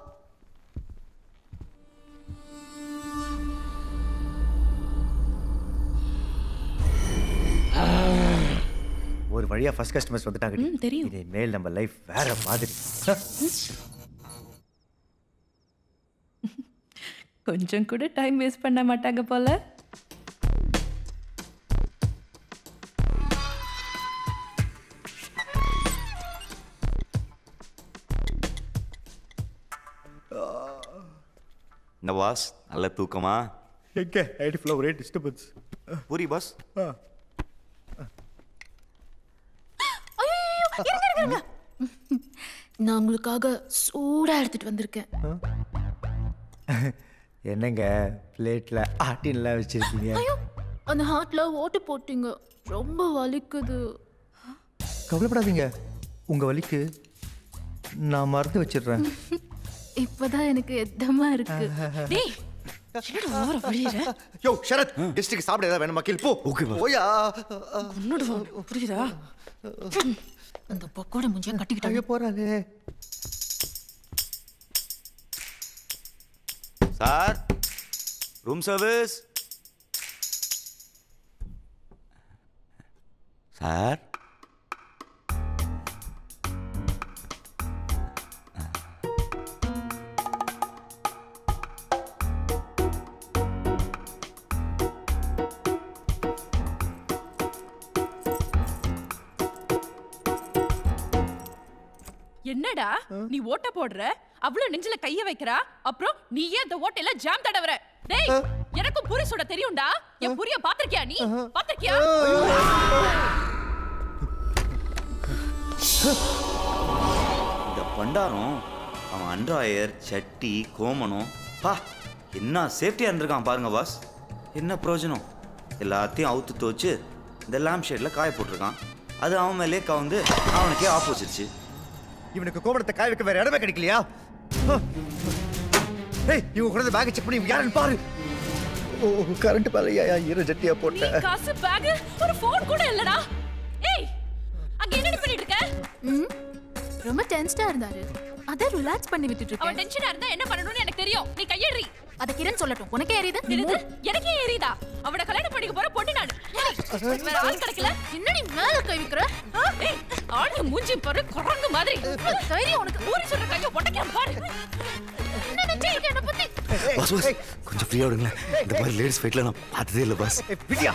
ஒரு வழியா ஃபர்ஸ்ட் கஸ்டமர்ஸ் வந்துட்டாங்க. தெரியும். இதே மேல் நம்ம லைஃப் வேற மாதிரி. கொஞ்சம் கூட டைம் வேஸ்ட் பண்ண மாட்டாங்க போல. இந்த பாஸ் நல்ல தூக்கமா? எங்க ஐடி ஃப்ளோ ஒரே டிஸ்டர்பன்ஸ். பூரி பாஸ். இருங்க. நான் உங்களுக்காக சூடா எடுத்துட்டு வந்திருக்கேன். என்னங்க பிளேட்ல ஆட்டின்லாம் வச்சிருக்கீங்க? ஐயோ, அந்த ஹார்ட்ல ஓட்டு போட்டீங்க, ரொம்ப வலிக்குது. கவலைப்படாதீங்க, உங்க வலிக்கு நான் மருந்து வச்சிடுறேன். இப்பதான் எனக்கு எத்தமா இருக்கு. டேய், என்னடா ஓவரா வலியற? யோ ஷரத், கெஸ்ட்டுக்கு சாப்பிட ஏதாவது வேணுமா? கீழ் போ. ஓகே பா. ஓயா. உன்னோட புரியுதா? அந்த பக்கோட முஞ்சியா கட்டிக்கிட்டாங்க. போறானே. Sir, room service. சார், என்னடா நீ ஓட்ட போடுற, அவ்வளவு நெஞ்சில கைய வைக்கிறா, அப்புறம் நீயே அந்த ஓட்டையில ஜாம் தடவற. டேய், எனக்கும் பூரி சுட தெரியும்டா. என் பூரிய பாத்திருக்கியா நீ? பாத்திருக்கியா? இந்த பண்டாரம் அவன் அண்டர்வயர், சட்டி, கோமனம், பா என்ன சேஃப்டியா இருந்திருக்கான் பாருங்க பாஸ். என்ன பிரயோஜனம்? எல்லாத்தையும் அவுத்து துவச்சு இந்த லேம்ப் ஷேட்ல காய போட்டிருக்கான். அது அவன் மேலே கவுந்து அவனுக்கே ஆப்போசிட்ச்சு. இவனுக்கு கோபத்தை காய வைக்க வேற இடமே கிடைக்கலையா? ஏய், இவங்க கூட பேக் செக் பண்ணி யாருன்னு பாரு. ஓ, கரண்ட் பாலையா ஈர ஜட்டியா போட்ட. நீ காசு பேக் ஒரு ஃபோன் கூட இல்லடா. ஏய், அங்க என்ன பண்ணிட்டு இருக்க? ரொம்ப டென்ஷனா இருந்தாரு, அத ரிலாக்ஸ் பண்ணி விட்டுட்டு இருக்கேன். அவன் டென்ஷனா இருந்தா என்ன பண்ணணும்னு எனக்கு தெரியும். நீ கையேறி. அத கிரண் சொல்லட்டும். உனக்கே ஏறிது? என்னது? எனக்கே ஏறிதா? அவட கல்யாணம் பண்ணிக்க போற பொண்ணு நானு. வேற ஆள் கிடைக்கல. என்னடி மேல கை வைக்கற? ஏய், ஆளு மூஞ்சி பாரு, குரங்கு மாதிரி. தைரியம் உனக்கு. ஊரி சொல்ற கைய ஒட்டக்கற பாரு. என்ன நினைச்சீங்க என்ன பத்தி? பாஸ் பாஸ், கொஞ்சம் ஃப்ரீயா விடுங்க. இந்த மாதிரி லேடிஸ் ஃபைட்ல நான் பார்த்ததே இல்ல பாஸ். பிடியா?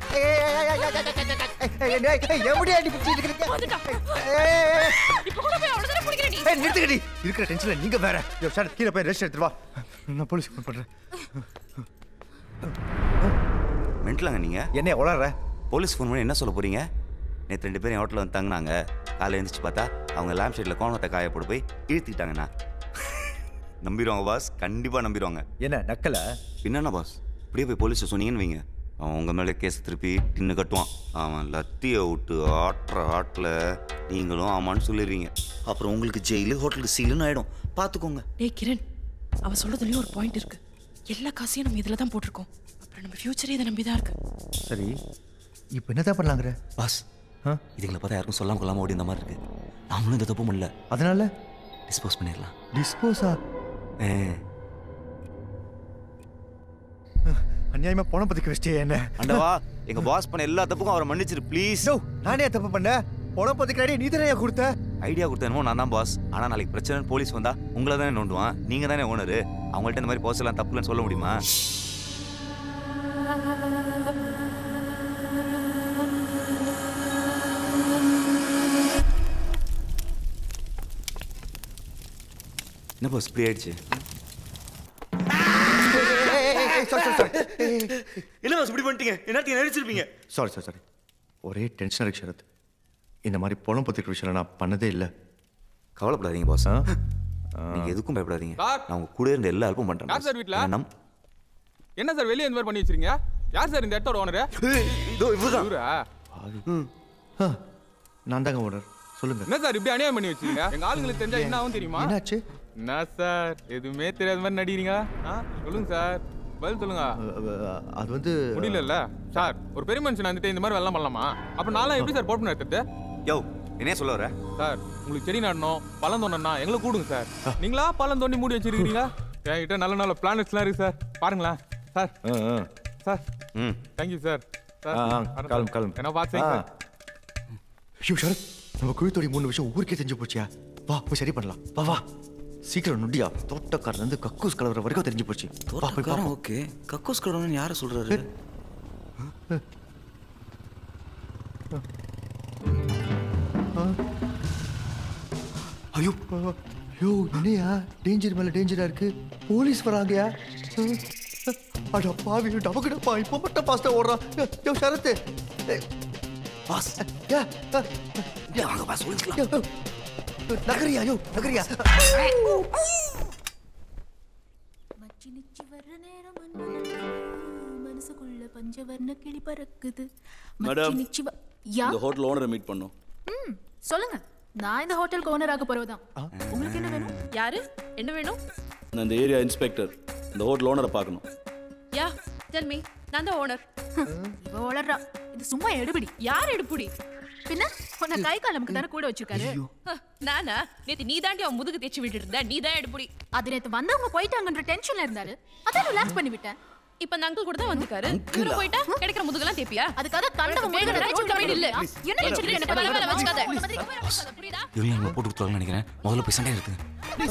எப்படியா நீ பிடிச்சிட்டு இருக்கீங்க? இப்போ கூட போய் அவள தான பிடிக்கற நீ. ஏய், நிறுத்துக்கடி. இருக்கிற டென்ஷன்ல நீங்க வேற. யோ ஷாட், கீழ போய் ரெஸ்ட் எடுத்து வா. நான் போலீஸ் ஃபோன் பண்றேன். மென்டலாங்க நீங்க? என்ன உளறற? போலீஸ் ஃபோன் பண்ணி என்ன சொல்ல போறீங்க? நேற்று 2 பேரும் ஹோட்டலில் வந்து தங்கினாங்க. காலையில் எழுந்திரிச்சு பார்த்தா அவங்க லேம்ப் ஷேட்ல கோணத்தை காய போட்டு போய் இழுத்துக்கிட்டாங்கண்ணா. நம்பிடுவாங்க பாஸ், கண்டிப்பா நம்பிடுவாங்க. என்ன நக்கல? என்னண்ணா பாஸ், இப்படியே போய் போலீஸ் சொன்னீங்கன்னு வைங்க, அவன் உங்க மேலே கேஸ் திருப்பி டின்னு கட்டுவான். அவன் லத்தியை விட்டு ஆட்டுற ஆட்டில் நீங்களும் ஆமான்னு சொல்லிடுவீங்க. அப்புறம் உங்களுக்கு ஜெயிலு, ஹோட்டலுக்கு சீலுன்னு ஆயிடும். பார்த்துக்கோங்க. டேய் கிரண், அவ சொல்றதுலயும் ஒரு பாயிண்ட் இருக்கு. எல்லா காசையும் நம்ம இதுல தான் போட்டிருக்கோம். அப்புறம் நம்ம ஃபியூச்சரே இதை நம்பி தான் இருக்கு. சரி, இப்போ என்னதான் பண்ணலாங்கிற? பாஸ், இதுங்களை பார்த்தா யாருக்கும் சொல்லாம கொள்ளாம ஓடி இந்த மாதிரி இருக்கு. நாமளும் இந்த தப்பு பண்ணல, அதனால டிஸ்போஸ் பண்ணிடலாம். டிஸ்போஸா? அநியாயமா பணம் பத்திக்க வச்சிட்டே என்ன? அண்டவா, எங்க பாஸ் பண்ண எல்லா தப்புக்கும் அவரை மன்னிச்சிரு ப்ளீஸ். நானே தப்பு பண்ணேன். பணம் பத்திக்க ஐடியா நீ தானே கொடுத்த. ஐடியா கொடுத்தேனோ நான் தான் பாஸ். ஆனா நாளைக்கு பிரச்சனை போலீஸ் வந்தா உங்களை தானே நோண்டுவான். நீங்க தானே ஓனரு. அவங்கள்ட்ட இந்த மாதிரி போஸ் எல்லாம் தப்புலன்னு சொல்ல முடியுமா? என்ன பாஸ் இப்படி ஆயிடுச்சு? என்ன பாஸ் இப்படி பண்ணிட்டீங்க? என்னத்தையும் நடிச்சிருப்பீங்க. சாரி. ஒரே டென்ஷன் இருக்கு ஷரத். இந்த மாதிரி பணம் பத்திரிக்கிற விஷயம் நான் பண்ணதே இல்லை. கவலைப்படாதீங்க பாஸ், நீங்க எதுக்கும் பயப்படாதீங்க. நான் உங்க கூட இருந்த எல்லா ஹெல்ப்பும் பண்றேன். யார் சார் வீட்ல? என்ன சார் வெளியே இந்த மாதிரி பண்ணி வச்சிருக்கீங்க? யார் சார் இந்த இடத்தோட ஓனர்? நான் தாங்க ஓனர். சொல்லுங்க. என்ன சார் இப்படி அநியாயம் பண்ணி வச்சிருக்கீங்க? எங்க ஆளுங்களுக்கு தெரிஞ்சா என்ன ஆகும் தெரியுமா? என்னாச்சு? என்ன சார் எதுவுமே தெரியாத மாதிரி நடிக்கிறீங்க? சொல்லுங்க சார், பதில் சொல்லுங்க. அது வந்து முடியல சார். ஒரு பெரிய மனுஷன் வந்துட்டு இந்த மாதிரி வெள்ளம் பண்ணலாமா? அப்ப நான்லாம் எப்படி சார் போட்டு எடுத்துட்டு? யோ, என்ன சொல்ல வர சார்? உங்களுக்கு செடி நடணும், பழம் தோண்டனா எங்களை கூடுங்க சார். நீங்களா பழம் தோண்டி மூடி வச்சிருக்கீங்க? என்கிட்ட நல்ல நல்ல பிளானட்ஸ்லாம் இருக்கு சார், பாருங்களேன் சார். Sir thank you sir. காலம் என்ன பார்த்தீங்க சார்? ஐயோ ஷரத், நம்ம குழுத்தோடி 3 விஷயம் ஊருக்கே தெரிஞ்சு போச்சியா? வா போய் சரி பண்ணலாம். வா சீக்கிரம் நொண்டியா. தோட்டக்காரன் வந்து கக்கூஸ் கலவர வரைக்கும் தெரிஞ்சு போச்சு. தோட்டக்காரன் ஓகே, கக்கூஸ் கலவரன்னு யாரை சொல்றாரு? ஐயோ என்னையா டேஞ்சர் மேல டேஞ்சரா இருக்கு. போலீஸ் வராங்கயா. அட பாவி டபக்குடப்பா இப்போ மட்டும் பாஸ்டா ஓடுறான் யோ சரத் பாஸ் வாங்க பாஸ் ஒளிஞ்சுக்கலாம் நகரியா யோ நகரியா மச்சினிச்சி வர்ற நேரம் மனசுக்குள்ள பஞ்சவர்ண கிளி பறக்குது மேடம் இந்த ஹோட்டல் ஓனரை மீட் பண்ணோம் சொல்லுங்க நான் இந்த ஹோட்டலுக்கு ஓனர் ஆக போறவதான் உங்களுக்கு என்ன வேணும் யாரு என்ன வேணும் நான் இந்த ஏரியா இன்ஸ்பெக்டர் இந்த ஹோட்டல் ஓனரை பார்க்கணும் யா டெல் மீ நான் தான் ஓனர் இவ வளர்றா இது சும்மா எடுபிடி யார் எடுப்புடி பின்ன உன்னை கை காலமுக்கு தானே கூட வச்சிருக்காரு நானா நேத்து நீ தாண்டி அவன் முதுகு தேய்ச்சி விட்டு இருந்த நீ தான் எடுப்புடி அது நேத்து வந்தவங்க போயிட்டாங்கன்ற டென்ஷன்ல இருந்தாரு அதான் ரிலாக்ஸ் பண்ணி விட்டேன் இப்ப அந்த அங்கிள் கூட தான் வந்திருக்காரு இவரு போயிட்டா கிடைக்கிற முதுகெல்லாம் தேப்பியா அதுக்காக கண்டவ முதுகு ரோட்ல போய் இல்ல என்ன நினைச்சிட்டு என்ன வேலை வேலை வச்சுக்காத புரியுதா இவங்க நம்ம போட்டு கொடுத்தாங்கன்னு நினைக்கிறேன் முதல்ல போய் சண்டை எடுத்துங்க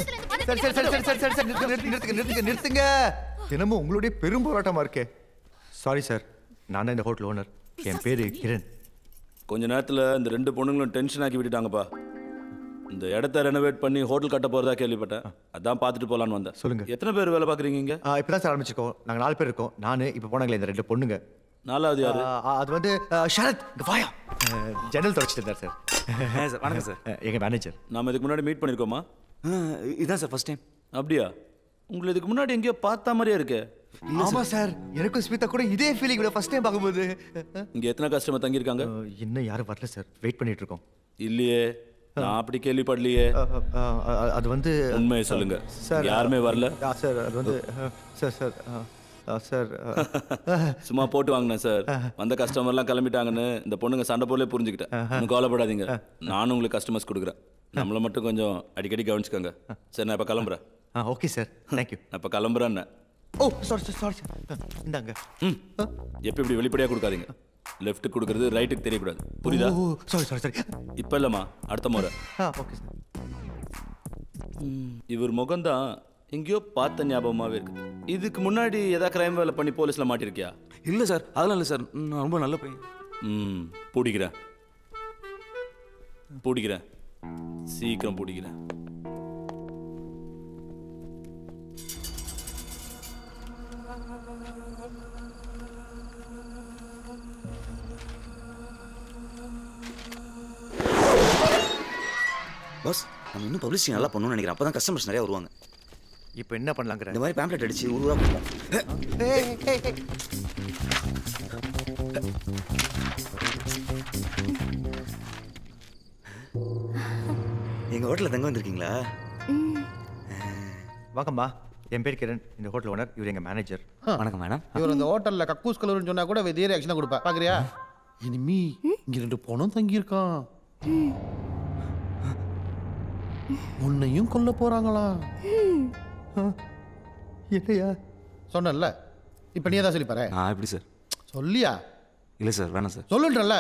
சரி நிறுத்துங்க தினமும் உங்களுடைய பெரும் போராட்டமா இருக்கே சாரி சார் நான் தான் இந்த ஹோட்டல் ஓனர் என் பேரு கிரண் கொஞ்ச நேரத்தில் இந்த 2 பொண்ணுங்களும் டென்ஷன் ஆக்கி விட்டுட்டாங்கப்பா இந்த இடத்த ரெனோவேட் பண்ணி ஹோட்டல் கட்ட போறதா கேள்விப்பட்டேன் அதான் பார்த்துட்டு போலான்னு வந்தேன் சொல்லுங்க எத்தனை பேர் வேலை பார்க்குறீங்க இங்கே இப்பதான் சார் ஆரம்பிச்சிருக்கோம் நாங்கள் 4 பேர் இருக்கோம் நான் இப்போ போனாங்களே இந்த 2 பொண்ணுங்க 4வது யாரு அது வந்து ஷரத் வாயா ஜன்னல் தொடச்சிட்டு இருந்தார் சார் வணக்கம் சார் எங்க மேனேஜர் நாம இதுக்கு முன்னாடி மீட் பண்ணிருக்கோமா இதான் சார் ஃபர்ஸ்ட் டைம் அப்படியா உங்களை இதுக்கு முன்னாடி எங்கேயோ பார்த்த மாதிரியே இருக்கு ஆமா சார் எனக்கும் ஸ்மிதா கூட இதே ஃபீலிங் கூட ஃபர்ஸ்ட் டைம் பார்க்கும்போது இங்க எத்தனை கஸ்டமர் தங்கியிருக்காங்க இன்னும் யாரும் வரல சார் வெயிட் பண்ணிட்டு இருக்கோம் இல்லையே நான் அப்படி கேள்விப்படலையே அது வந்து உண்மையை சொல்லுங்க சார் யாருமே வரல சார் அது வந்து சார் சார் சார் சும்மா போட்டு வாங்கினேன் சார் வந்த கஸ்டமர்லாம் கிளம்பிட்டாங்கன்னு இந்த பொண்ணுங்க சண்டை போலே புரிஞ்சுக்கிட்டேன் ஒன்றும் கவலைப்படாதீங்க நானும் உங்களுக்கு கஸ்டமர்ஸ் கொடுக்குறேன் நம்மளை மட்டும் கொஞ்சம் அடிக்கடி கவனிச்சுக்கோங்க சரி நான் இப்போ கிளம்புறேன் ஓகே சார் தேங்க்யூ நான் இப்போ கிளம்புறேன் ஓ சாரி சார் இந்தாங்க எப்போ இப்படி வெளிப்படையாக கொடுக்காதீங்க லெஃப்ட்டுக்கு கொடுக்கறது ரைட்டுக்கு தெரியக்கூடாது புரியுதா சாரி இப்போ இல்லைம்மா அடுத்த முறை ஓகே சார் இவர் முகம்தான் எங்கேயோ பார்த்த ஞாபகமாகவே இருக்கு இதுக்கு முன்னாடி ஏதாவது கிரைம் வேலை பண்ணி போலீஸில் மாட்டிருக்கியா இல்லை சார் அதெல்லாம் இல்லை சார் நான் ரொம்ப நல்ல பையன் பிடிக்கிறேன் சீக்கிரம் பிடிக்கிறேன் பாஸ் நம்ம இன்னும் பப்ளிசிட்டி நல்லா பண்ணணும்னு நினைக்கிறேன் அப்போ தான் கஸ்டமர்ஸ் நிறையா வருவாங்க இப்போ என்ன பண்ணலாங்கிற இந்த மாதிரி பேம்ப்ளெட் அடிச்சு ரூபா கொடுப்போம் எங்கள் ஹோட்டலில் தங்க வந்திருக்கீங்களா வாங்கம்மா என் பேர் கிரண் இந்த ஹோட்டல் ஓனர் இவர் எங்கள் மேனேஜர் வணக்கம் மேடம் இவர் இந்த ஹோட்டலில் கக்கூஸ் கலர்னு சொன்னா கூட இதே ரியாக்ஷனாக கொடுப்பா பார்க்குறியா இனிமே இங்கே 2 பொண்ணும் தங்கியிருக்கான் உன்னையும் கொல்ல போறாங்களா என்னையா சொன்னல இப்போ நீ தான் சொல்லி பாரு எப்படி சார் சொல்லியா இல்லை சார் வேணாம் சார் சொல்லுன்றல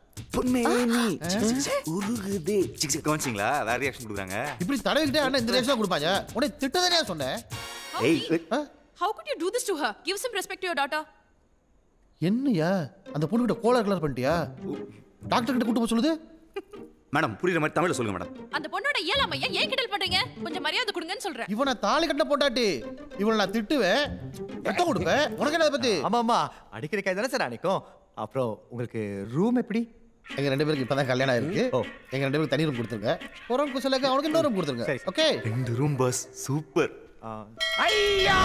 கவனிச்சிங்களா வேற ரியாக்ஷன் கொடுக்குறாங்க இப்படி தடவிக்கிட்டே அண்ணா இந்த ரியாக்ஷன் கொடுப்பாங்க உடனே திட்டதானே சொன்னேன் How could you do this to her? Give some respect to your daughter. என்னையா அந்த பொண்ணு கிட்ட கோலர் கலர் பண்ணிட்டியா டாக்டர் கிட்ட கூட்டு போக சொல்லுது மேடம் புரியுற மாதிரி தமிழ்ல சொல்லுங்க மேடம் அந்த பொண்ணோட இயலாமைய ஏன் கிண்டல் பண்றீங்க கொஞ்சம் மரியாதை கொடுங்கன்னு சொல்றேன் இவனை தாலி கட்ட போட்டாட்டி இவனை நான் திட்டுவேன் ரத்தம் கொடுப்பேன் உனக்கு என்ன பத்தி ஆமாம்மா அடிக்கிற கை தானே சார் அன்னைக்கும் அப்புறம் உங்களுக்கு ரூம் எப்படி எங்க 2 பேருக்கு இப்பதான் கல்யாணம் ஆயிருக்கு எங்க 2 பேருக்கு தனி ரூம் கொடுத்துருங்க ஒரு குசலுக்கு அவனுக்கு இன்னொரு ரூம் கொடுத்துருங்க ஓகே 2 ரூம் பஸ் சூப்பர் ஐயா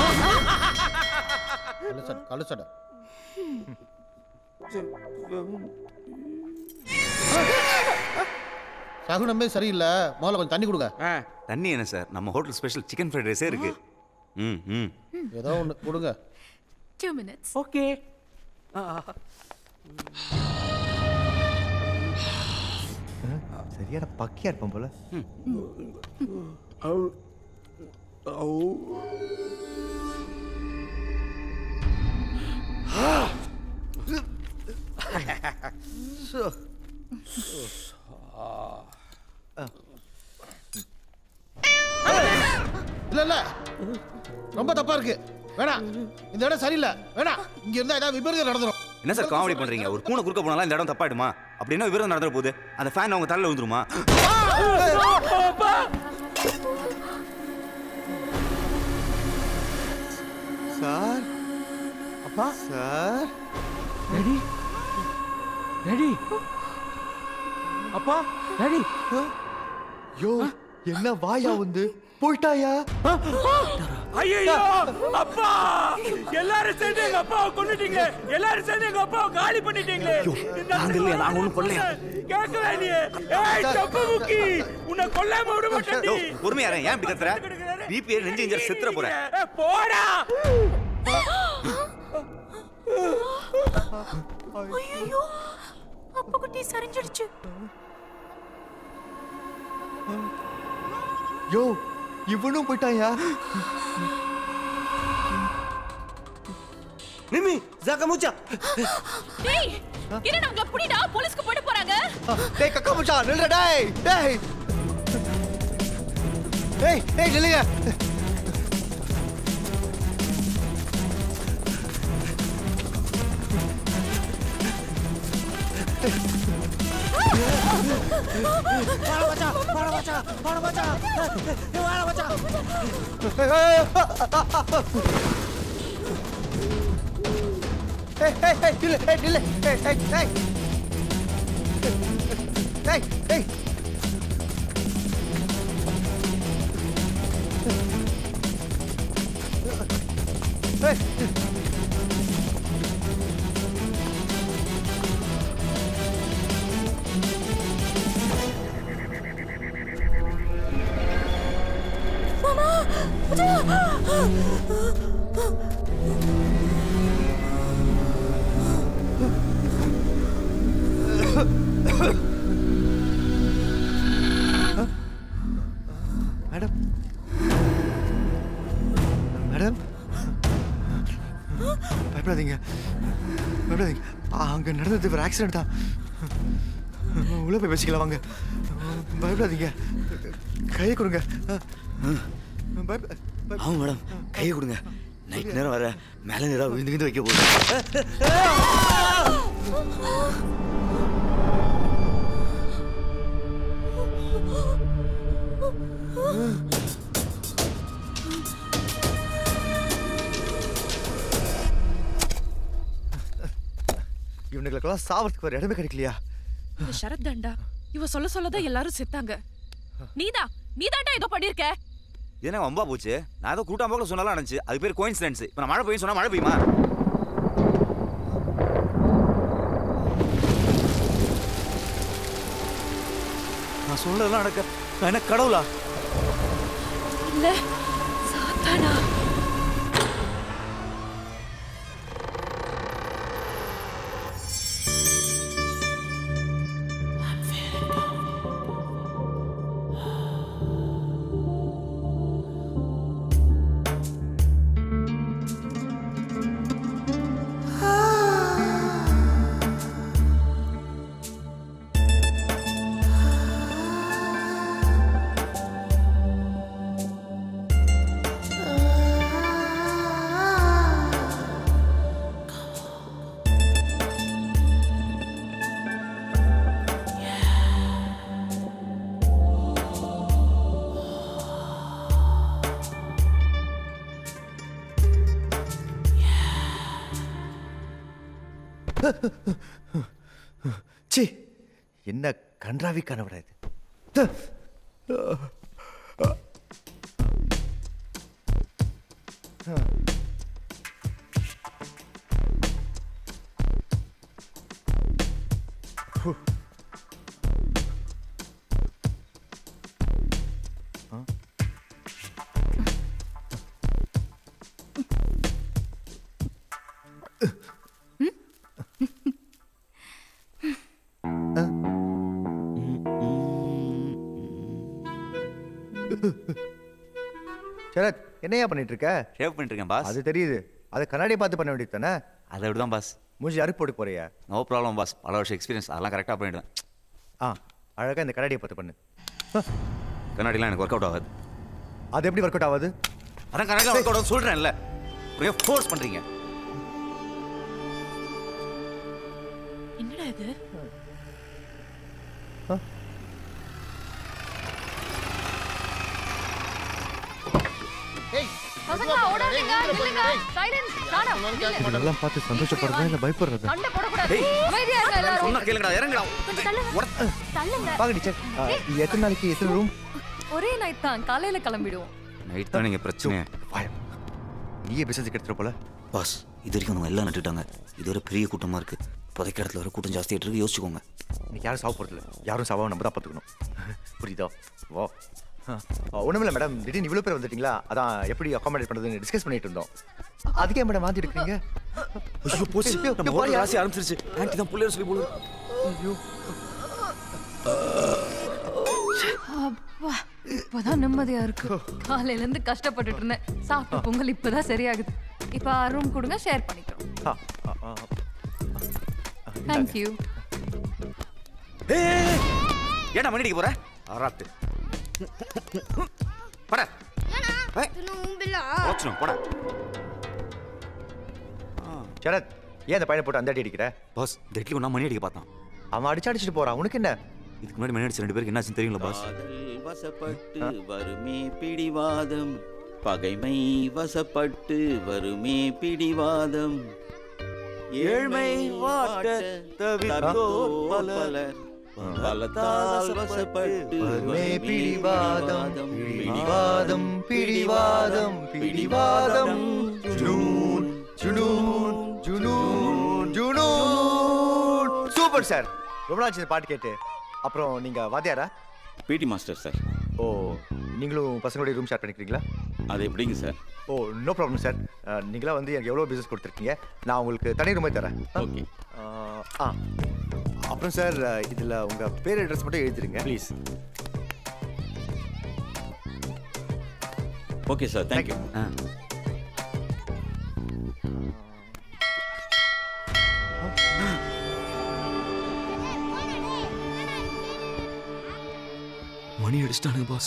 கலுசட சகுனமே சரியில்லை முதல்ல கொஞ்சம் தண்ணி கொடுங்க தண்ணி என்ன சார் நம்ம ஹோட்டல் ஸ்பெஷல் சிக்கன் ஃப்ரைட் ரைஸே இருக்கு ஏதோ ஒன்று கொடுங்க 2 minutes ஓகே சரியான பக்கியா இருப்போம் போல இல்ல இல்ல ரொம்ப தப்பா இருக்கு வேணாம் இந்த இடம் சரியில்லை வேணாம் இங்க இருந்தா ஏதாவது விபரீதம் நடந்துரும் என்ன சார் காமெடி பண்றீங்க ஒரு பூனை குறுக்க போனாலும் இந்த இடம் தப்பாயிடுமா அப்படின்னா விபரீதம் நடந்துற போகுது அந்த ஃபேன் அவங்க தலையில விழுந்துருமா சார் அப்பா சார் ரெடி ரெடி அப்பா ரெடி யோ என்ன வாயா வந்து போயிட்டாயா ஐயோ அப்பா எல்லாரும் சேர்ந்து எங்க அப்பாவை கொன்னுட்டீங்க எல்லாரும் சேர்ந்து எங்க அப்பாவை காலி பண்ணிட்டீங்களே நாங்க இல்லையா நாங்க ஒண்ணும் கொல்லையா கேட்கவே இல்லையே ஏய் தப்பு முக்கி உன்னை கொல்லாம விட மாட்டேன்டி பொறுமையா ஏன் இப்படி கத்துற பிபி நெஞ்சு இஞ்ச செத்துற போற போடா ஐயோ அப்பா குட்டி சரிஞ்சிடுச்சு யோ இவனும் போயிட்டாயா நிமி ஜாகமுச்சா டேய் கிரண் அவங்கள புடிடா போலீஸ்க்கு போட போறாங்க டேய் கக்கா முச்சா நில்லுடா டேய் டேய் டேய் டேய் நில்லுங்க மேடம் மேடம் பயப்படாதீங்க பயப்படாதீங்க அங்க நடந்தது ஒரு ஆக்சிடென்ட் தான் உள்ள போய் பேசிக்கலாம் வாங்க பயப்படாதீங்க கையை கொடுங்க ஆமாம் மேடம் கையை கொடுங்க நைட் நேரம் வர மேலே நேரம் விழுந்து வைக்க போகுது இவனுங்களுக்கெல்லாம் சாவறதுக்கு ஒரு இடமே கிடைக்கலையா இந்த ஷரத் தாண்டா இவ சொல்ல சொல்லதான் எல்லாரும் செத்தாங்க நீதாண்டா ஏதோ பண்ணிருக்க என்ன வம்பா போச்சு நான் ஏதோ கூட்டம் போல சொன்னாலும் நினைச்சு அது பேர் கோயின்சிடன்ஸ் இப்போ நான் மழை பெய்யும் சொன்னா மழை பெய்யுமா நான் சொல்றதெல்லாம் நடக்க நான் என்ன கடவுளா இல்ல சாத்தானா சி என்ன கன்றாவி கனவுடா இது சரத் என்னையா பண்ணிட்டு இருக்க ஷேவ் பண்ணிட்டு இருக்கேன் பாஸ் அது தெரியுது அதை கண்ணாடியை பார்த்து பண்ண வேண்டியது தானே அதை விட தான் பாஸ் மூஞ்சி அறுப்பு போட்டு போறியா நோ ப்ராப்ளம் பாஸ் பல வருஷம் எக்ஸ்பீரியன்ஸ் அதெல்லாம் கரெக்டாக பண்ணிடுவேன் அழகாக இந்த கண்ணாடியை பார்த்து பண்ணு கண்ணாடிலாம் எனக்கு ஒர்க் அவுட் ஆகாது அது எப்படி ஒர்க் அவுட் ஆகாது அதான் கண்ணாடிலாம் ஒர்க் அவுட் ஆகுது சொல்கிறேன்ல ஃபோர்ஸ் பண்ணுறீங்க என்னடா இது ஏய் பசங்களா ஓடாதீங்க நில்லுங்க சைலன்ஸ் ராணா இதெல்லாம் பார்த்து சந்தோஷப்படுறதா இல்ல பயப்படுறதா? சண்டை போடக்கூடாது அமைதியா இருங்க எல்லாரும். சொன்னா கேளுங்கடா இறங்குடா. கொஞ்சம் தள்ளுங்க. பாங்க டீச்சர் எத்தனை நாளைக்கு எத்தனை ரூம்? ஒரே நைட் தான் காலையில கிளம்பிடுவோம். நைட் தான் நீங்க பிரச்சனை. நீயே பிசினஸ் எடுத்துற போல. பாஸ் இது வரைக்கும் அவங்க எல்லாம் நட்டுட்டாங்க. இது ஒரு பெரிய கூட்டமா இருக்கு. புதைக்க இடத்துல வர கூட்டம் ஜாஸ்தியாட்டு இருக்கு. யோசிச்சுக்கோங்க. இன்னைக்கு யாரும் சாவ போறதில்ல. யாரும் சாவாம நம்ம தான் பார்த்துக்கணும். புரியுதா? வா. ஒண்ணுமில்ல மேடம், திடீர்னு இவ்வளவு பேர் வந்துட்டீங்களா? அதான் எப்படி அகாமடேட் பண்றதுன்னு டிஸ்கஸ் பண்ணிட்டு இருந்தோம். அதுக்கே மேடம் மாத்தி இருக்கீங்க. ஐயோ போச்சு. நம்ம ஓட ராசி ஆரம்பிச்சிருச்சு. ஆன்ட்டி தான் புள்ளைய சொல்லி போடு. ஐயோ. அப்பா இப்பதான் நிம்மதியா இருக்கு. காலையில இருந்து கஷ்டப்பட்டுட்டு இருந்தேன். சாப்பிட்ட பொங்கல் இப்பதான் சரியாகுது. இப்ப ரூம் கொடுங்க, ஷேர் பண்ணிக்கிறோம். Thank you. ஏடா மணி அடிக்க போற? ஆராத்து. போடா. ஏனா துணும் பில்லா. ஓச்சணும் போடா. சரத், ஏன் அந்த பையனை போட்டு அந்த அடி அடிக்கிற? பாஸ் டெட்லி ஒண்ணா மணி அடிக்க பார்த்தான். அவன் அடிச்சிட்டு போறான். உனக்கு என்ன? இதுக்கு முன்னாடி மணி அடிச்ச ரெண்டு பேருக்கு என்னாச்சுன்னு தெரியுங்களா பாஸ்? வசப்பட்டு வருமே பிடிவாதம், பகைமை வசப்பட்டு வருமே பிடிவாதம், ஏழ்மை வாட்ட தவிர்த்தோர் பலர் பலத்தால் வசப்பட்டு வருமே பிடிவாதம் பிடிவாதம் பிடிவாதம் பிடிவாதம் ஜுனூன் ஜுனூன் ஜுனூன் ஜுனூன். சூப்பர் சார், ரொம்ப நாள் இந்த பாட்டு கேட்டு. அப்புறம் நீங்க வாத்தியாரா? PT master sir. ஓ, நீங்களும் பசங்களோட ரூம் ஷேர் பண்ணிக்கிறீங்களா? அது எப்படிங்க sir? Oh, no problem sir. நீங்களா வந்து எனக்கு எவ்வளோ பிஸ்னஸ் கொடுத்துருக்கீங்க, நான் உங்களுக்கு தனி ரூமே தரேன். ஓகே. அப்புறம் சார் இதில் உங்கள் பேர் அட்ரஸ் மட்டும் எழுதிருங்க ப்ளீஸ். Okay sir, thank you. மணி அடிச்சிட்டானுங்க பாஸ்.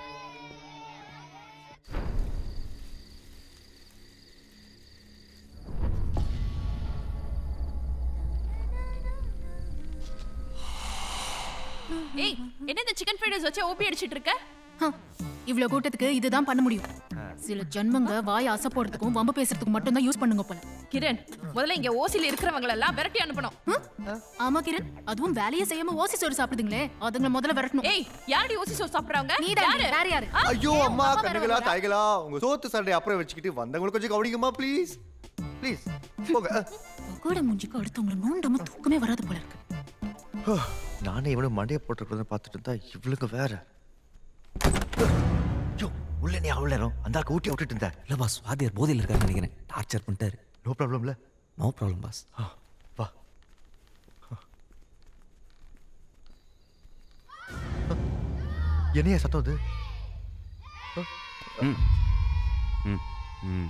ஏய், என்ன இந்த சிக்கன் ஃப்ரைட் ரைஸ் வச்சு ஓபி அடிச்சிட்டு இருக்க? இவ்ளோ கூட்டத்துக்கு இதுதான் பண்ண முடியும். சில ஜன்மங்க வாய் அசை போடுறதுக்கும் வம்பு பேசுறதுக்கும் மட்டும் தான் யூஸ் பண்ணுங்க போல. கிரண், முதல்ல இங்க ஓசில இருக்கிறவங்க எல்லாம் விரட்டி அனுப்பணும். ஆமா கிரண், அதுவும் வேலையை செய்யாம ஓசி சோறு சாப்பிடுதுங்களே, அதுங்கள முதல்ல விரட்டணும். ஏய், யாரடி ஓசி சோறு சாப்பிடுறாங்க? நீ தான். வேற யாரு? ஐயோ அம்மா, கண்ணுகளா தாய்களா, உங்க சோத்து சண்டை அப்புறம் வச்சுக்கிட்டு வந்தவங்களுக்கு கொஞ்சம் கவனிங்கம்மா ப்ளீஸ் ப்ளீஸ். போங்க. கூட மூஞ்சிக்கு அடுத்தவங்கள நோண்டாம தூக்கமே வராது போல இருக்கு. நானே இவனும் மண்டையை போட்டுருக்கிறத பார்த்துட்டு இருந்தா இவளுங்க வேற. உள்ள நீ அவ்வளோ நேரம் அந்த ஆளுக்கு ஊட்டி விட்டுட்டு இருந்தேன். இல்லை பாஸ், வாத்தியார் போதையில் இருக்காருன்னு நினைக்கிறேன். டார்ச்சர் பண்ணிட்டாரு. நோ ப்ராப்ளம்ல? No problem boss. வா. என்னையா சத்தம் அது? ம் ம் ம்.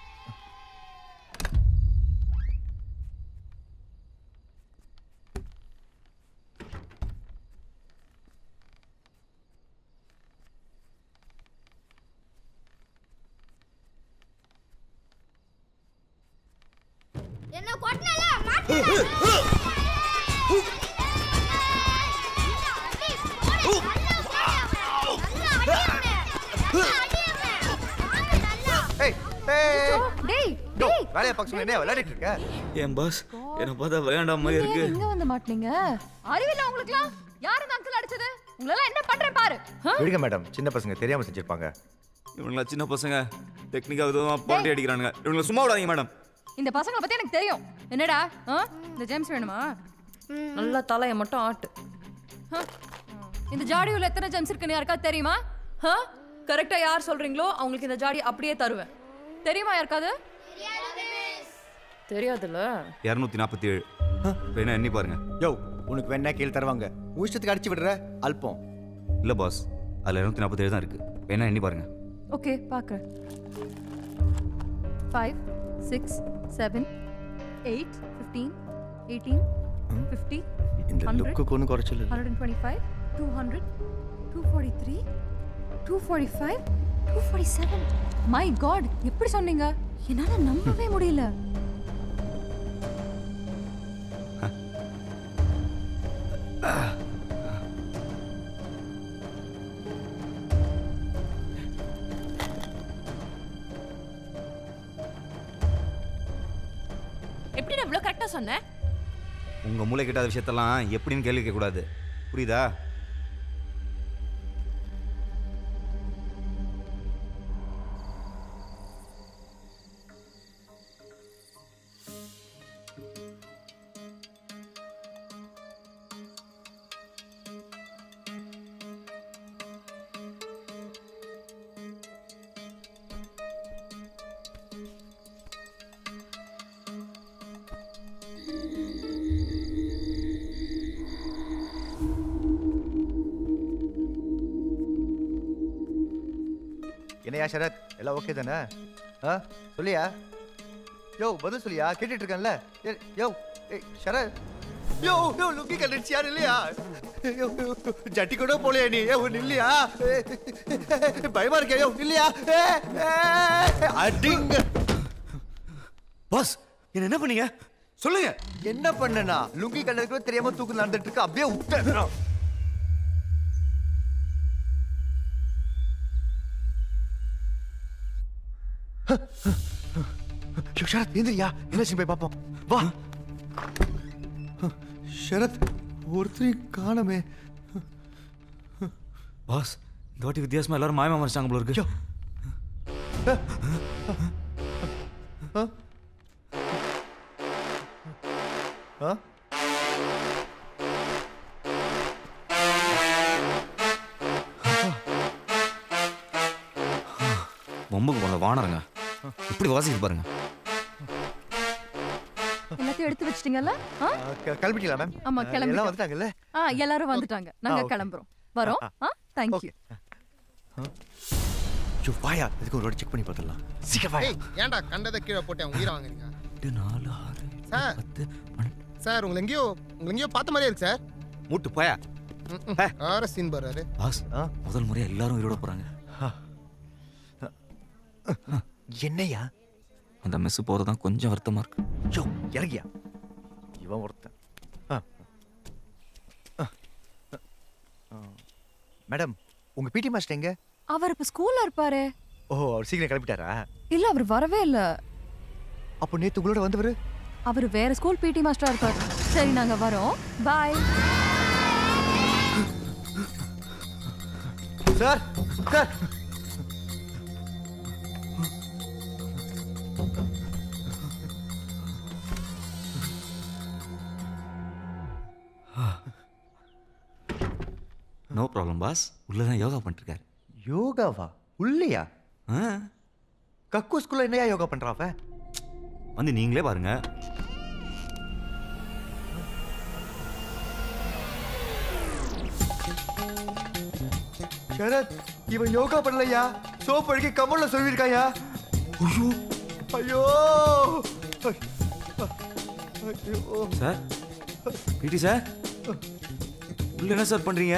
என்ன கொட்டனல மாட்டே. வேலையை பார்க்க என்ன விளையாடிட்டு இருக்க? ஏன் பாஸ் என்ன பார்த்தா வேண்டாம் மாதிரி இருக்கு. இங்க வந்து மாட்டீங்க. அறிவில்ல உங்களுக்குலாம்? யாரு இந்த அங்கிள் அடிச்சது? உங்களெல்லாம் என்ன பண்றேன் பாரு. விடுங்க மேடம், சின்ன பசங்க தெரியாம செஞ்சிருப்பாங்க. இவங்களா சின்ன பசங்க டெக்னிக்கா விதமா பாண்டி அடிக்கிறானுங்க. இவங்கள சும்மா விடாதீங்க மேடம். இந்த பசங்களை பத்தி எனக்கு தெரியும். என்னடா இந்த ஜேம்ஸ் வேணுமா? நல்லா தலையை மட்டும் ஆட்டு. இந்த ஜாடியுள்ள எத்தனை ஜெம்ஸ் இருக்குன்னு யாருக்காவது தெரியுமா? கரெக்டா யார் சொல்றீங்களோ அவங்களுக்கு இந்த ஜாடி அப்படியே தருவேன். தெரியுமா யாருக்காவது? தெரியாதுல்ல. 247 வேணா எண்ணி பாருங்க. யோ, உனக்கு வேணா கீழே தருவாங்க. ஊஷ்டத்துக்கு அடிச்சு விடுற அல்பம். இல்ல பாஸ், அதுல 247 தான் இருக்கு. வேணா எண்ணி பாருங்க. ஓகே, பாக்க. 5 6 7 8 15 18 50 இந்த லுக்கு கொன்னு குறச்சல. 125 200 243 245 247. மை காட், எப்படி சொன்னீங்க? என்னால நம்பவே முடியல. இவ்ளோ கரெக்டா சொன்ன? உங்க மூளை கிட்டாத விஷயத்தெல்லாம் எப்படின்னு கேள்வி கேட்க கூடாது, புரியுதா? என்னையா ஷரத், எல்லாம் ஓகே தானே? சொல்லியா? யோ பதில் சொல்லியா, கேட்டுட்டு இருக்கேன்ல. யோ ஷரத், யோ லுங்கி கண்டிச்சு யார் இல்லையா? ஜட்டி கூட போலையா நீ? இல்லையா? பயமா இருக்கே. யோ இல்லையா? அடிங்க பாஸ், என்ன பண்ணீங்க சொல்லுங்க. என்ன பண்ணனா? லுங்கி கண்டதுக்கு தெரியாம தூக்கு நடந்துட்டு இருக்கு, அப்படியே விட்டேன். ஷரத் எந்திரியா, என்ன போய் பார்ப்போம் வா. ஷரத், ஒருத்தரையும் காணமே. பாஸ், இந்த வாட்டி வித்தியாசமா எல்லாரும் மாயமா மறைச்சாங்க போல இருக்கு. பொம்புக்கு போன வானருங்க இப்படி வாசிக்கு பாருங்க. எல்லாத்தையும் எடுத்து வச்சிட்டீங்கல்ல? கிளம்பிட்டீங்களா மேம்? ஆமா, கிளம்பி. எல்லாம் வந்துட்டாங்கல்ல? எல்லாரும் வந்துட்டாங்க. நாங்க கிளம்புறோம். வரோம். Thank you. யோ வாயா, இதுக்கு ஒரு வாட்டி செக் பண்ணி பார்த்தலாம். சீக்கிரம் வாயா. ஏன்டா கண்டத கீழ போட்டு உயிரை வாங்குறீங்க? 4 6 சார் 10 சார் உங்களை எங்கேயோ பார்த்த மாதிரியே இருக்கு சார். மூட்டு போயா. ஆர சீன் பராரு. பாஸ், முதல் முறையா எல்லாரும் உயிரோட போறாங்க. என்னையா? அந்த மெஸ் போறதான் கொஞ்சம் வருத்தமா இருக்கு. யோ இறங்கியா, இவன் ஒருத்தன். மேடம், உங்க பிடி மாஸ்டர் எங்க? அவர் இப்ப ஸ்கூல்ல இருப்பாரு. ஓ, அவர் சீக்கிரம் கிளம்பிட்டாரா? இல்ல, அவர் வரவே இல்ல. அப்போ நேத்து உங்களோட வந்தவரு? அவர் வேற ஸ்கூல் பிடி மாஸ்டரா இருப்பாரு. சரி, நாங்க வரோம். Bye. Sir sir, no problem boss, உள்ளதான் யோகா பண்ணிருக்காரு. யோகாவா? உள்ளையா? கக்கூஸ்குள்ள என்னையா யோகா பண்றாவ? வந்து நீங்களே பாருங்க. ஷரத், இவன் யோகா பண்ணலையா? சோப் அடிக்க கமல்ல சொல்லிருக்காயா? ஐயோ ஐயோ. சார், பிடி சார், உள்ள என்ன சார் பண்றீங்க?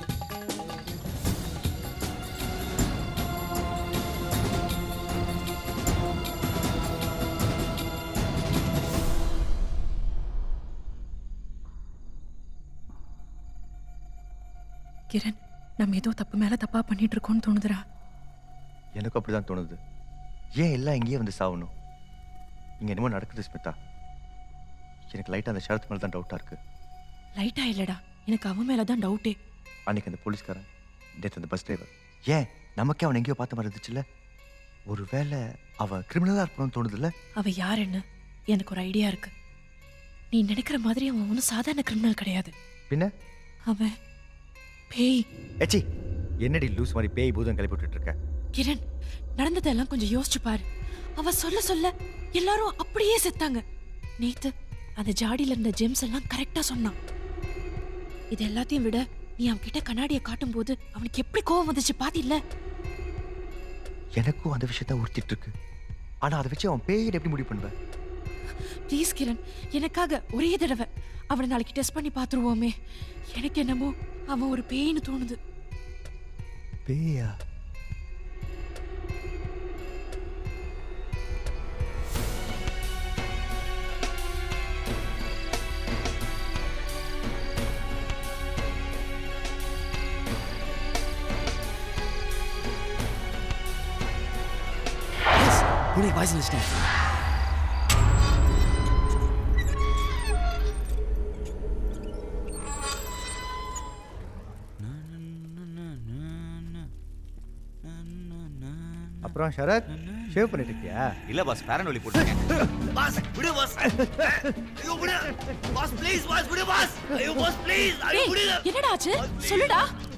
கிரண், நம்ம ஏதோ தப்பு மேல தப்பா பண்ணிட்டு இருக்கோம்னு தோணுதுடா. எனக்கு அப்படிதான் தோணுது. ஏன் எல்லாம் இங்கேயே வந்து சாவணும்? இங்க என்னமோ நடக்குது ஸ்மிதா. எனக்கு லைட்டா அந்த ஷரத் மேல தான் டவுட்டா இருக்கு. லைட்டா இல்லடா, எனக்கு அவன் மேலதான் டவுட்டே. அன்னைக்கு அந்த போலீஸ்காரன், நேற்று அந்த பஸ் டிரைவர், ஏன் நமக்கே அவன் எங்கேயோ பார்த்த மாதிரி இருந்துச்சுல்ல? ஒருவேளை அவன் கிரிமினலா இருக்கணும்னு தோணுதுல்ல? அவ யாருன்னு எனக்கு ஒரு ஐடியா இருக்கு. நீ நினைக்கிற மாதிரி அவன் ஒன்றும் சாதாரண கிரிமினல் கிடையாது. பின்ன அவன் பேய். ஏச்சி, என்னடி லூஸ் மாதிரி பேய் பூதம் கிளப்பி விட்டுட்டு இருக்க? கிரண், நடந்ததெல்லாம் கொஞ்சம் யோசிச்சு பாரு. அவ சொல்ல சொல்ல எல்லாரும் அப்படியே செத்தாங்க. நேத்து அந்த ஜாடியில இருந்த ஜெம்ஸ் எல்லாம் கரெக்டா சொன்னான். இது எல்லாத்தையும் விட நீ அவன்கிட்ட கண்ணாடியை காட்டும் போது அவனுக்கு எப்படி கோவம் வந்துச்சு பாத்தில்ல? எனக்கும் அந்த விஷயத்த உறுத்திட்டு இருக்கு. ஆனா அதை வச்சு அவன் பேயிட எப்படி முடிவு பண்ணுவ? ப்ளீஸ் கிரண், எனக்காக ஒரே தடவை அவனை நாளைக்கு டெஸ்ட் பண்ணி பார்த்துருவோமே. எனக்கு என்னமோ அவன் ஒரு பேய்னு தோணுது. பேயா? பூனை பாய்ச்சல் வச்சிட்டேன். அப்புறம் ஷரத் ஷேவ் பண்ணிட்டு இருக்கியா? இல்ல பாஸ், ஃபேர் அண்ட் லவ்லி போட்டுருக்கேன். பாஸ் விடு பாஸ். ஐயோ விடு பாஸ், ப்ளீஸ் பாஸ், விடு பாஸ். ஐயோ பாஸ் ப்ளீஸ், ஐயோ விடு. என்னடா ஆச்சு சொல்லுடா.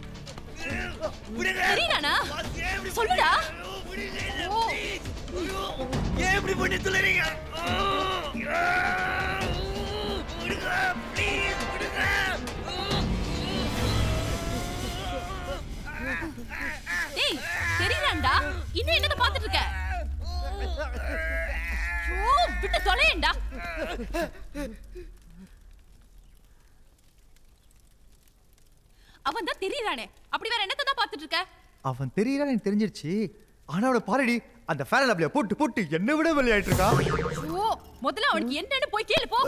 தெரியலனா சொல்லுடா. ஏன் இப்படி பண்ணி துளறீங்க? விடுங்க ப்ளீஸ், விடுங்க. டேய் தெரியலடா, இன்னும் என்னத பாத்துட்டு இருக்க? ஓ விட்டு தொலையேண்டா. அவன் தான் தெரியறானே, அப்படி வேற என்னத்த தான் பாத்துட்டு இருக்க? அவன் தெரியறானே எனக்கு தெரிஞ்சிருச்சு. ஆனா அவளை பாருடி, அந்த ஃபேர் லவ்லிய போட்டு போட்டு என்ன விட வெளியாயிட்டு இருக்கா. ஓ முதல்ல அவனுக்கு என்னன்னு போய் கேளு போ.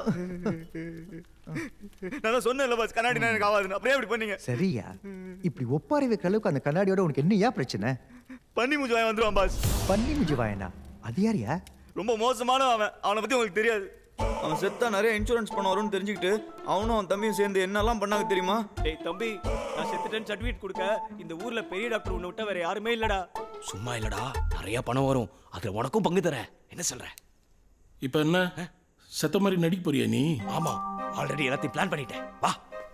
நான் சொன்னேன்ல பாஸ், கண்ணாடி எனக்கு ஆகாதுன்னு. அப்படியே அப்படி பண்ணீங்க. சரியா? இப்படி ஒப்பாரி வைக்கிற அளவுக்கு அந்த கண்ணாடியோட உனக்கு என்னையா பிரச்சனை? பண்ணி மூஞ்சி வாய் வந்துருவான் பாஸ். பண்ணி மூஞ்சி வாயனா? அது யாரியா? ரொம்ப மோசமான அவன். அவனை பத்தி உங்களுக்கு தெரியாது. அவன் செத்தா நிறைய இன்சூரன்ஸ் பண்ண வரும்னு தெரிஞ்சுக்கிட்டு அவனும் அவன் தம்பியும் சேர்ந்து என்னெல்லாம் பண்ணாங்க தெரியுமா? டேய் தம்பி, நான் செத்துட்டேன்னு சர்டிஃபிகேட் கொடுக்க இந்த ஊர்ல பெரிய டாக்டர் உன்னை விட்டா வேற யாருமே இல்லடா. சும்மா இல்லடா, நிறைய பணம் வரும். அதுல உனக்கும் பங்கு தரேன். என்ன சொல்ற? இப்ப என்ன செத்த மாதிரி நடிக்க போறியா நீ? ஆமா, ஆல்ரெடி எல்லாத்தையும் பிளான் பண்ணிட்டேன். வா.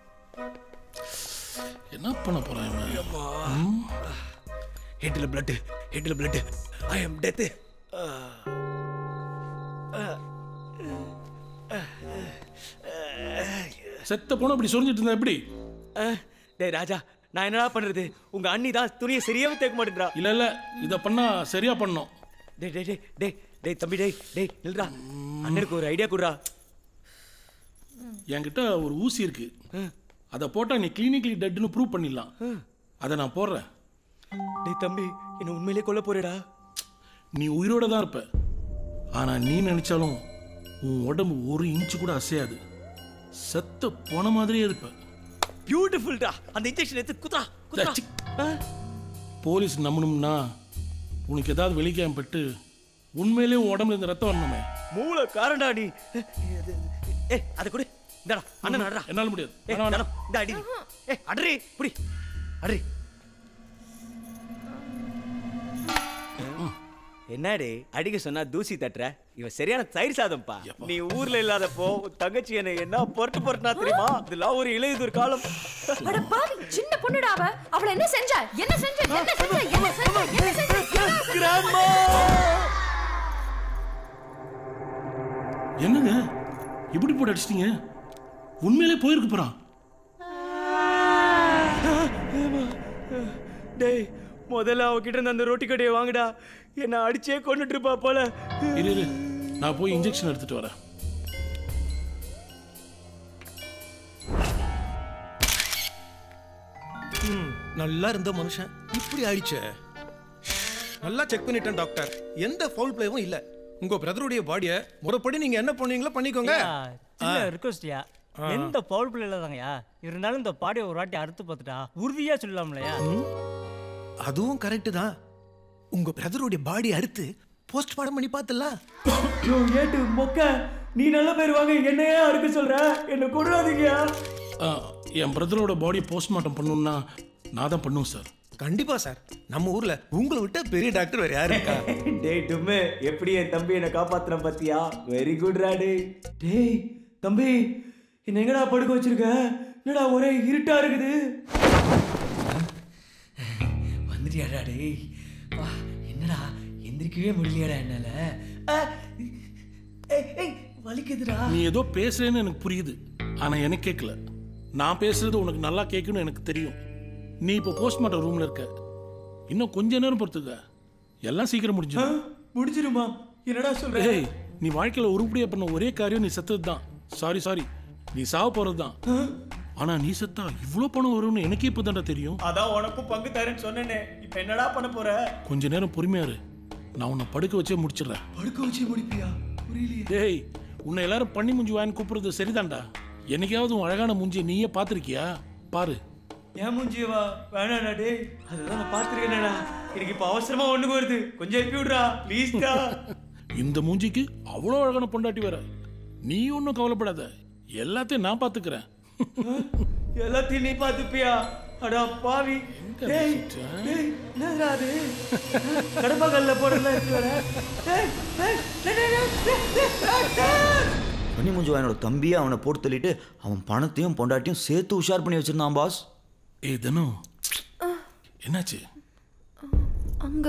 என்ன பண்ண போறான் இவன்? ஹெட்ல பிளட். I am death. செத்த போன அப்படி சொரிஞ்சிட்டு இருந்தா எப்படி? டேய் ராஜா, நான் என்னடா பண்றது? உங்க அண்ணி தான் துணியை சரியாவே தேக்க மாட்டேன்றா. இல்ல இத பண்ணா சரியா பண்ணோம். டேய் டேய் டேய் டேய் டேய் தம்பி, டேய் நில்றா. அண்ணனுக்கு ஒரு ஐடியா குடுறா. என்கிட்ட ஒரு ஊசி இருக்கு. அத போட்டா நீ கிளினிக்கலி டெட்னு ப்ரூவ் பண்ணிடலாம். அத நான் போடுறேன். டேய் தம்பி, என்ன உண்மையிலே கொல்ல போறேடா? நீ உயிரோட தான் இருப்ப. ஆனா நீ நினைச்சாலும் உன் உடம்பு ஒரு இன்ச்சு கூட அசையாது. செத்த போன மாதிரியே இருப்ப. பியூட்டிஃபுல்டா. அந்த இன்ஜெக்ஷன் எடுத்து குத்ரா. போலீஸ் நம்பணும்னா உனக்கு ஏதாவது வெளிக்காம பட்டு உண்மையிலேயே உன் உடம்புல இந்த ரத்தம் வரணுமே. மூளை காரண்டா நீ. ஏய் அத குடு. இந்தடா அண்ணன் அடடா. என்னால முடியாது. இந்த அடி. ஏய் அடறி புடி. அடறி. என்னடே அடிக்க சொன்னா தூசி தட்டுற? இவன் சரியான தயிர் சாதம்ப்பா. நீ ஊர்ல இல்லாதப்போ தங்கச்சி என்ன பொறுட்டுனா தெரியுமா? இதெல்லாம் ஒரு இளையதொரு காலம். அட பாவி, சின்ன பொண்ணுடா அவ. அவள என்ன செஞ்ச? கிராண்ட்மா! என்னங்க இப்படி போட்டு அடிச்சிட்டீங்க? உண்மையிலே போயிருக்கு போறான். டேய் முதல்ல அவகிட்ட இருந்து அந்த ரொட்டி கடையை வாங்குடா. என்ன அடிச்சே கொண்டுட்டு இருப்பா போல. இரு நான் போய் இன்ஜெக்ஷன் எடுத்துட்டு வரேன். நல்லா இருந்த மனுஷன் இப்படி ஆயிடுச்சு. நல்லா செக் பண்ணிட்டேன் டாக்டர், எந்த ஃபவுல் பிளேவும் இல்ல. உங்க பிரதருடைய பாடிய முறைப்படி நீங்க என்ன பண்ணீங்களோ பண்ணிக்கோங்க. ரிக்வெஸ்ட்யா, எந்த பவுல் பிளே இல்லதாங்கயா. இருந்தாலும் இந்த பாடியை ஒரு வாட்டி அறுத்து பார்த்துட்டா உறுதியா சொல்லலாம்லையா? அதுவும் கரெக்ட் தான். உங்க பிரதருடைய பாடி அறுத்து போஸ்ட்மார்ட்டம் பண்ணி பார்த்தலாம். ஏட்டு மொக்க, நீ நல்ல பேர் வாங்க என்னையே அறுக்க சொல்ற? என்ன கொடாதீங்கயா. என் பிரதரோட பாடி போஸ்ட்மார்ட்டம் பண்ணணும்னா நான் தான் பண்ணுவேன் சார். கண்டிப்பா சார். நம்ம ஊர்ல உங்களை விட்ட பெரிய டாக்டர் வேற யாரு இருக்கா? டேய் டும்மே, எப்படி என் தம்பி என்ன காப்பாத்துற பாத்தியா? வெரி குட் ரா. டேய் தம்பி, என்ன எங்கடா படுக்க வச்சிருக்க? என்னடா ஒரே இருட்டா இருக்குது. வந்துட்டியாடா? டேய் வா. என்னடா எந்திரிக்கவே முடியலையாடா என்னால? வலிக்குதுடா. நீ ஏதோ பேசுறேன்னு எனக்கு புரியுது, ஆனா எனக்கு கேட்கல. நான் பேசுறது உனக்கு நல்லா கேட்கணும்னு எனக்கு தெரியும். நீ இப்போ போஸ்ட்மார்ட்டம் ரூம்ல இருக்க. இன்னும் கொஞ்ச நேரம் பொறுத்துக்க, எல்லாம் சீக்கிரம் முடிஞ்சிடும். முடிஞ்சிருமா? என்னடா சொல்ற? ஏய், நீ வாழ்க்கையில உருப்படியா பண்ண ஒரே காரியம் நீ செத்தது தான். சாரி, நீ சாவ போறது தான். ஆனா நீ செத்தா இவ்வளவு பணம் வரும்னு எனக்கே இப்பதான்டா தெரியும். அதான் உனக்கும் பங்கு தரேன்னு சொன்னேனே. இப்போ என்னடா பண்ண போற? கொஞ்ச நேரம் பொறுமையா இரு, நான் உன்னை படுக்க வச்சே முடிச்சிடுறேன். படுக்க வச்சே முடிப்பியா? புரியலையே. டேய், உன்னை எல்லாரும் பண்ணி மூஞ்சி வாங்கி கூப்பிடுறது சரிதான்டா. என்னைக்காவது உன் அழகான மூஞ்சியை நீயே பார்த்திருக்கியா? பாரு. ஏன் மூஞ்சியவா? வேணாடா. டேய் அதுதான் நான் பார்த்துருக்கேனடா. எனக்கு இப்போ அவசரமா ஒண்ணுக்கு வருது, கொஞ்சம் எழுப்பி விடுறா ப்ளீஸ்டா. இந்த மூஞ்சிக்கு அவ்வளோ அழகான பொண்டாட்டி வேற. நீ ஒன்றும் கவலைப்படாத, எல்லாத்தையும் நான் பார்த்துக்கிறேன். எல்லாத்தையும் நீ பார்த்துப்பியா? அடா பாவி. டேய் டேய் என்னடா அது? கடப்பகல்ல போறல இருக்குடா. டேய் டேய் பண்ணி முஞ்சு வாயனோட தம்பியை அவனை போட்டு தள்ளிட்டு அவன் பணத்தையும் பொண்டாட்டியும் சேர்த்து உஷார் பண்ணி வச்சிருந்தான் பாஸ். ஏய் தனு என்னாச்சு? அங்க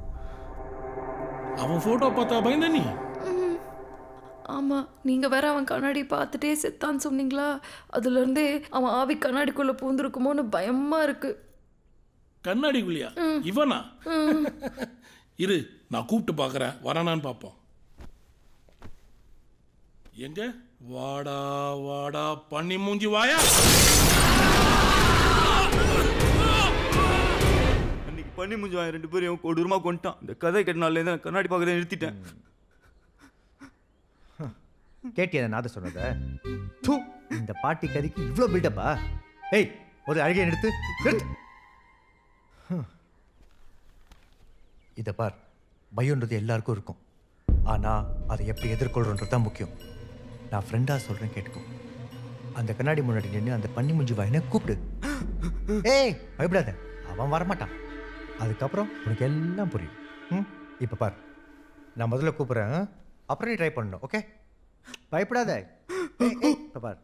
அவன் போட்டோ பார்த்தா பயந்த நீ? ஆமா, நீங்க வேற அவன் கண்ணாடி பார்த்துட்டே செத்தான்னு சொன்னீங்களா, அதுல இருந்தே அவன் ஆவி கண்ணாடிக்குள்ள பூந்துருக்குமோன்னு பயமா இருக்கு. கண்ணாடிக்குள்ளியா? இவனா? இரு நான் கூப்பிட்டு பார்க்கறேன், வரானான்னு பார்ப்போம். எங்க? வாடா வாடா பண்ணி மூஞ்சி வாயா. அன்னைக்கு பண்ணி மூஞ்சி வாங்க 2 பேரும் கொடூரமா கொண்டுட்டான். இந்த கதை கேட்டனால தான் கண்ணாடி பார்க்கறத நிறுத்திட்டேன். கேட்டியா நான் சொன்னத? இந்த பாட்டி கதைக்கு இவ்வளோ பில்டப்பா? ஏய் ஒரு அழகையை நிறுத்து. இதை பார், பயம்ன்றது எல்லாருக்கும் இருக்கும். ஆனால் அதை எப்படி எதிர்கொள்றன்றது தான் முக்கியம். நான் ஃப்ரெண்டாக சொல்கிறேன், கேட்டுக்கோ. அந்த கண்ணாடி முன்னாடி நின்று அந்த பண்ணி முஞ்சி வாயினை கூப்பிடு. ஏய் பயப்படாத, அவன் வரமாட்டான். அதுக்கப்புறம் உனக்கு எல்லாம் புரியும். இப்போ பார், நான் முதல்ல கூப்பிட்றேன், அப்புறம் நீ ட்ரை பண்ணணும். ஓகே? பயப்படாத. இப்போ பார்,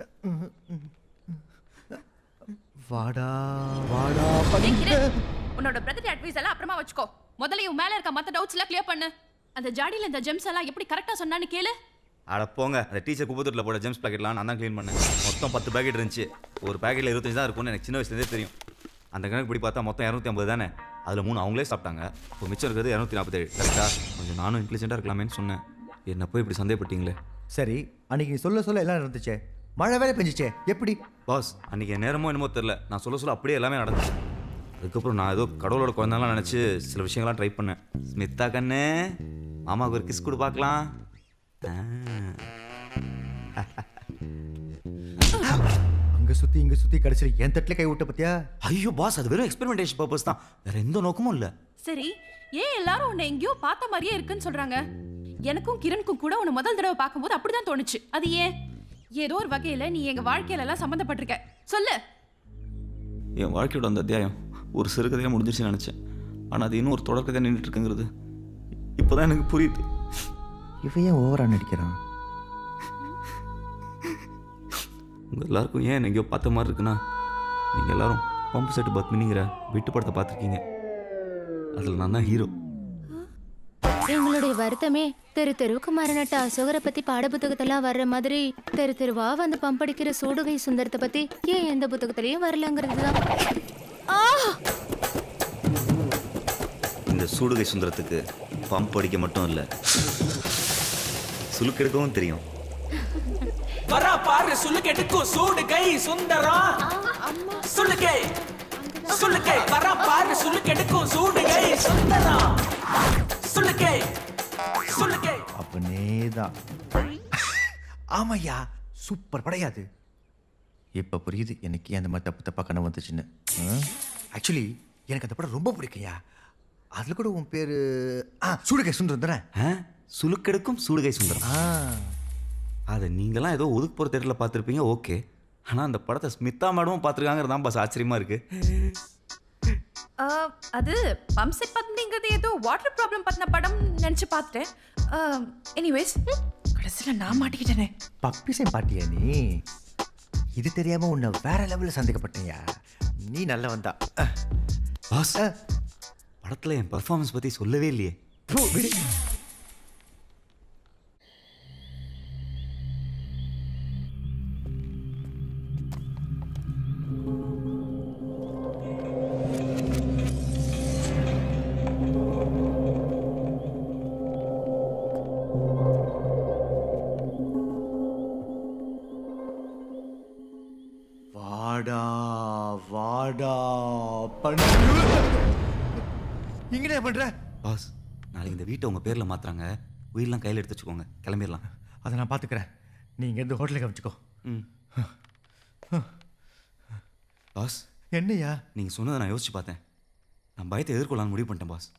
வாடா வாடா. உன்னோட பிரதர் அட்வைஸ் எல்லாம் அப்புறமா வச்சுக்கோ. முதல்ல இவன் மேல இருக்க மத்த டவுட்ஸ் எல்லாம் கிளியர் பண்ணு. அந்த ஜாடியில இந்த ஜெம்ஸ் எல்லாம் எப்படி கரெக்டா சொன்னான்னு கேளு. அட போங்க, அந்த டீச்சர் குப்பத்தூரில் போட ஜெம்ஸ் பேக்கெட்லாம் நான் தான் க்ளீன் பண்ணேன். மொத்தம் 10 பேக்கெட் இருந்துச்சு. ஒரு பேக்கெட்டில் 25 தான் இருக்கும்னு எனக்கு சின்ன வயசுலேருந்தே தெரியும். அந்த கணக்கு படி பார்த்தா மொத்தம் 250 தானே. அதில் 3 அவங்களே சாப்பிட்டாங்க. இப்போ மிச்சம் இருக்கிறது 247. கரெக்டாக கொஞ்சம் நானும் இன்டெலிஜென்ட்டாக இருக்கலாமேன்னு சொன்னேன். என்ன போய் இப்படி சந்தேகப்பட்டீங்களே. சரி, அன்னைக்கு சொல்ல எல்லாம் நடந்துச்சே, மழை வேலை பெஞ்சிச்சே, எப்படி? பாஸ், அன்றைக்கி என் நேரமோ என்னமோ தெரில, நான் சொல்ல அப்படியே எல்லாமே நடந்துச்சு. அதுக்கப்புறம் நான் ஏதோ கடவுளோட குழந்தைலாம் நினச்சி சில விஷயங்கள்லாம் ட்ரை பண்ணேன். ஸ்மிதா கண்ணு, மாமாவுக்கு ஒரு கிஸ் கொடு பார்க்கலாம். அங்கே சுற்றி இங்கே சுற்றி கடைசியில் என் தட்டில் கை விட்ட பத்தியா? ஐயோ பாஸ், அது வெறும் எக்ஸ்பெரிமெண்டேஷன் பர்பஸ் தான், வேற எந்த நோக்கமும் இல்லை. சரி, ஏன் எல்லாரும் உன்னை எங்கேயோ பார்த்த மாதிரியே இருக்குன்னு சொல்றாங்க? எனக்கும் கிரணுக்கும் கூட உன்னை முதல் தடவை பார்க்கும்போது அப்படிதான் தோணுச்சு. அது ஏன்? ஏதோ ஒரு வகையில நீ எங்க வாழ்க்கையில எல்லாம் சம்பந்தப்பட்டிருக்க. சொல்லு. என் வாழ்க்கையோட அந்த அத்தியாயம் ஒரு சிறுகதையாக முடிஞ்சிருச்சுன்னு நினச்சேன். ஆனால் அது இன்னும் ஒரு தொடர்கதையாக நின்றுட்டு இருக்குங்கிறது இப்போதான் எனக்கு புரியுது. இவன் ஏன் ஓவரா நடிக்கிறான்? உங்கள் எல்லாருக்கும் ஏன் எங்கேயோ பார்த்த மாதிரி இருக்குன்னா, நீங்கள் எல்லாரும் பம்பு செட்டு பத்மினிங்கிற வீட்டு படத்தை பார்த்துருக்கீங்க. அதில் நான் தான் ஹீரோ. எங்களுடைய வருத்தமே தெரு தெருவுக்கு மரணட்ட அசோகரை பத்தி பாட புத்தகத்தெல்லாம் வர்ற மாதிரி தெரு தெருவா வந்து பம்படிக்கிற சூடுகை சுந்தரத்தை பத்தி ஏன் எந்த புத்தகத்திலையும் வரலங்கிறது தான். இந்த சூடுகை சுந்தரத்துக்கு பம்ப் அடிக்க மட்டும் இல்லை, சுலுக்கெடுக்கவும் தெரியும். வரா பாரு சுளுக்கெடுக்கும் சூடுகை சுந்தரம். சுளுக்கை சுளுக்கை வரா பாரு சுளுக்கெடுக்கும் சூடுகை சுந்தரம். சுளுக்கை சுளுக்கை அப்பனேதான். ஆமையா, சூப்பர் படையாது. இப்போ புரியுது எனக்கு அந்த மாதிரி தப்பா கண்ணு வந்துச்சுன்னு. ஆக்சுவலி எனக்கு அந்த படம் ரொம்ப பிடிக்கையா. அதில் கூட உன் பேர் சூடுகை சுந்தரம் தானே? சுலுக்கெடுக்கும் சூடுகை சுந்தரம். அதை நீங்களாம் ஏதோ ஒதுக்கு போகிற தேட்டரில் பார்த்துருப்பீங்க, ஓகே. ஆனால் அந்த படத்தை ஸ்மிதா மேடமும் பார்த்துருக்காங்கிறது தான் பாஸ் ஆச்சரியமாக இருக்கு. அது பம்ப் செட் பத்திங்கிறது ஏதோ வாட்டர் ப்ராப்ளம் பத்தின படம் நினச்சி பார்த்துட்டேன். எனிவேஸ், கடைசியில் நான் மாட்டிக்கிட்டேனே. பப்பிசை பாட்டியா நீ? இது தெரியாம உன்னை வேற லெவலில் சந்தேகப்பட்டேயா. நீ நல்ல வந்தா. பாஸ், படத்தில் என் பர்ஃபார்மன்ஸ் பற்றி சொல்லவே இல்லையே. வாடா வாடா பண்ணு. இங்க என்ன பண்ற? பாஸ், நாளைக்கு இந்த வீட்டை உங்கள் பேரில் மாற்றுறாங்க. உயிரெலாம் கையில் எடுத்து வச்சுக்கோங்க, கிளம்பிடலாம். அதை நான் பார்த்துக்கிறேன். நீ இங்கேருந்து ஹோட்டலுக்கு வச்சுக்கோ. பாஸ், என்னையா? நீங்கள் சொன்னதை நான் யோசிச்சு பார்த்தேன். நான் பயத்தை எதிர்கொள்ளலான்னு முடிவு பண்ணிட்டேன் பாஸ்.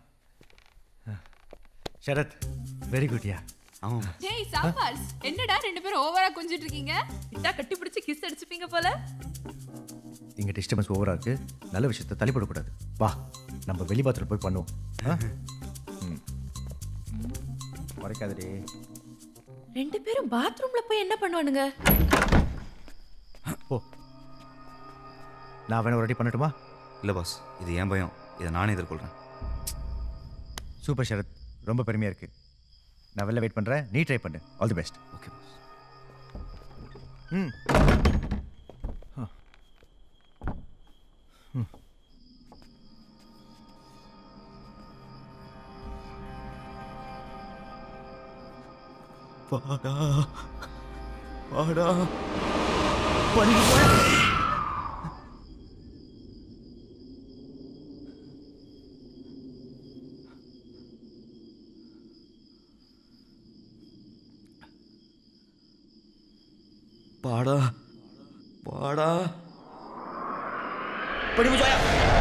சரத், வெரி குட்யா. ஆமாம். ஜெய் சாம்பாஸ், என்னடா 2 பேரும் ஓவரா கொஞ்சிட்டு இருக்கீங்க? இட்டா கட்டி பிடிச்சி கிஸ் அடிச்சுப்பீங்க போல. இங்கே டிஸ்டர்பன்ஸ் ஓவராக இருக்கு. நல்ல விஷயத்தை தள்ளிப்படக்கூடாது. வா நம்ம வெளி பாத்ரூம் போய் பண்ணுவோம். மறைக்காதே. 2 பேரும் பாத்ரூம்ல போய் என்ன பண்ணுவானுங்க? போ. நான் வேணா ரெடி பண்ணட்டுமா? இல்லை பாஸ், இது ஏன் பயம், இதை நானே எதிர்கொள்கிறேன். சூப்பர் ஷரத், ரொம்ப பெருமையாக இருக்கு. நான் வெளில வெயிட் பண்ணுறேன், நீ ட்ரை பண்ணு. All the best. Okay boss. வாடா வாடா வாடா வாடா படி முஜாயா.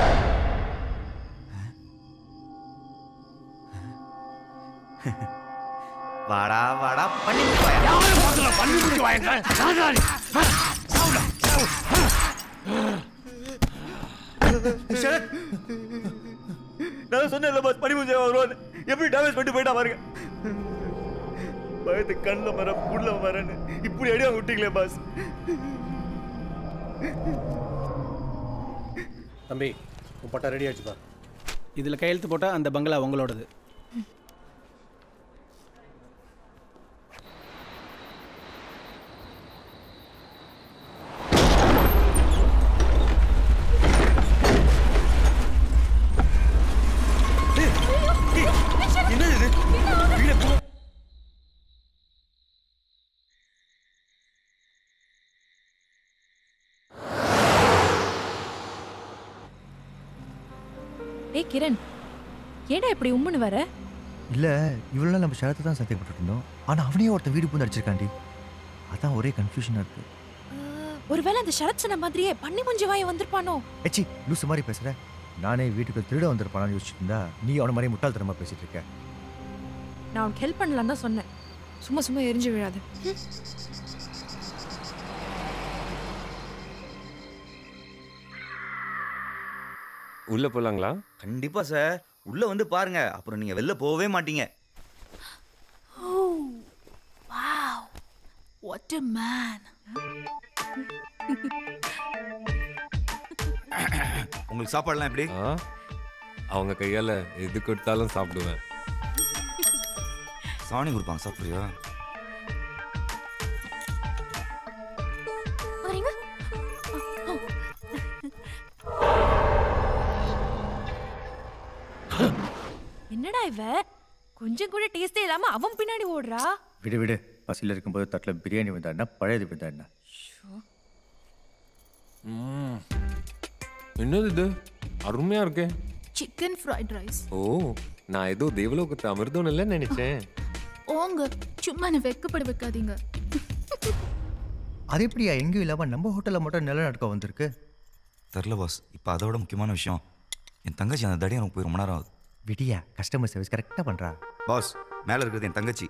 வாடா வாடா பண்ணி முஜாயா. யாரும் பாக்கல பண்ணி முஜாயாங்க. சாதாரி ஷரத், நான் சொன்னேன்ல பாஸ், பண்ணி முஜாயா வருவான்னு. எப்படி டேமேஜ் பண்ணிட்டு போயிட்டா பாருங்க. பயத்து கண்ணில் மர புள்ள மரன்னு இப்படி அடியா விட்டீங்களே பாஸ். தம்பி உன் பட்டா ரெடி ஆச்சுப்பா. இதில் கையெழுத்து போட்டால் அந்த பங்களா உங்களோடது. ஏய் கிரண், ஏடா இப்படி உம்முன்னு வர? இல்லை, இவ்வளோ நாள் நம்ம ஷரத்தை தான் சத்தியப்பட்டு இருந்தோம். ஆனால் அவனையே ஒருத்தன் வீடு பூந்து அடிச்சிருக்காண்டி. அதான் ஒரே கன்ஃபியூஷனாக இருக்கு. ஒருவேளை அந்த ஷரத் சொன்ன மாதிரியே பண்ணி முஞ்சி வாய வந்திருப்பானோ? ஏச்சி லூசு மாதிரி பேசுற. நானே வீட்டுக்கு திருட வந்திருப்பானு யோசிச்சுட்டு இருந்தா நீ அவன மாதிரி முட்டாள்தனமா பேசிட்டு இருக்க. நான் உனக்கு ஹெல்ப் பண்ணலாம் தான் சொன்னேன். சும்மா சும்மா எரிஞ்சு விழாது. உள்ள போலாங்களா? கண்டிப்பா சார், உள்ள வந்து பாருங்க, அப்புறம் நீங்க வெளில போகவே மாட்டீங்க. Oh, wow. What a man. உங்களுக்கு சாப்பாடுலாம் எப்படி? அவங்க கையால எது கொடுத்தாலும் சாப்பிடுவேன். சாணி கொடுப்பாங்க, சாப்பிடுறியா? என்னடா இவ கொஞ்சம் கூட டேஸ்டே இல்லாம அவன் பின்னாடி ஓடுறா. விடு விடு, பசியில் இருக்கும்போது தட்டில் பிரியாணி வந்தாருன்னா பழையது வந்தாருன்னா. என்னது இது, அருமையா இருக்கே. Chicken fried rice. ஓ, நான் ஏதோ தேவலோகத்து அமிர்தம் இல்லைன்னு நினைச்சேன். ஓங்க சும்மா என்ன வெக்கப்பட வைக்காதீங்க. அது எப்படியா எங்கேயும் இல்லாமல் நம்ம ஹோட்டலில் மட்டும் நல்ல நாட்டம் வந்திருக்கு? தெரில பாஸ். இப்போ அதோட முக்கியமான விஷயம், என் தங்கச்சி அந்த தடியை எனக்கு போய் ரொம்ப நேரம் ஆகுது. விடியா, கஸ்டமர் சர்வீஸ் கரெக்டாக பண்ணுறா. பாஸ், மேலே இருக்கிறது என் தங்கச்சி.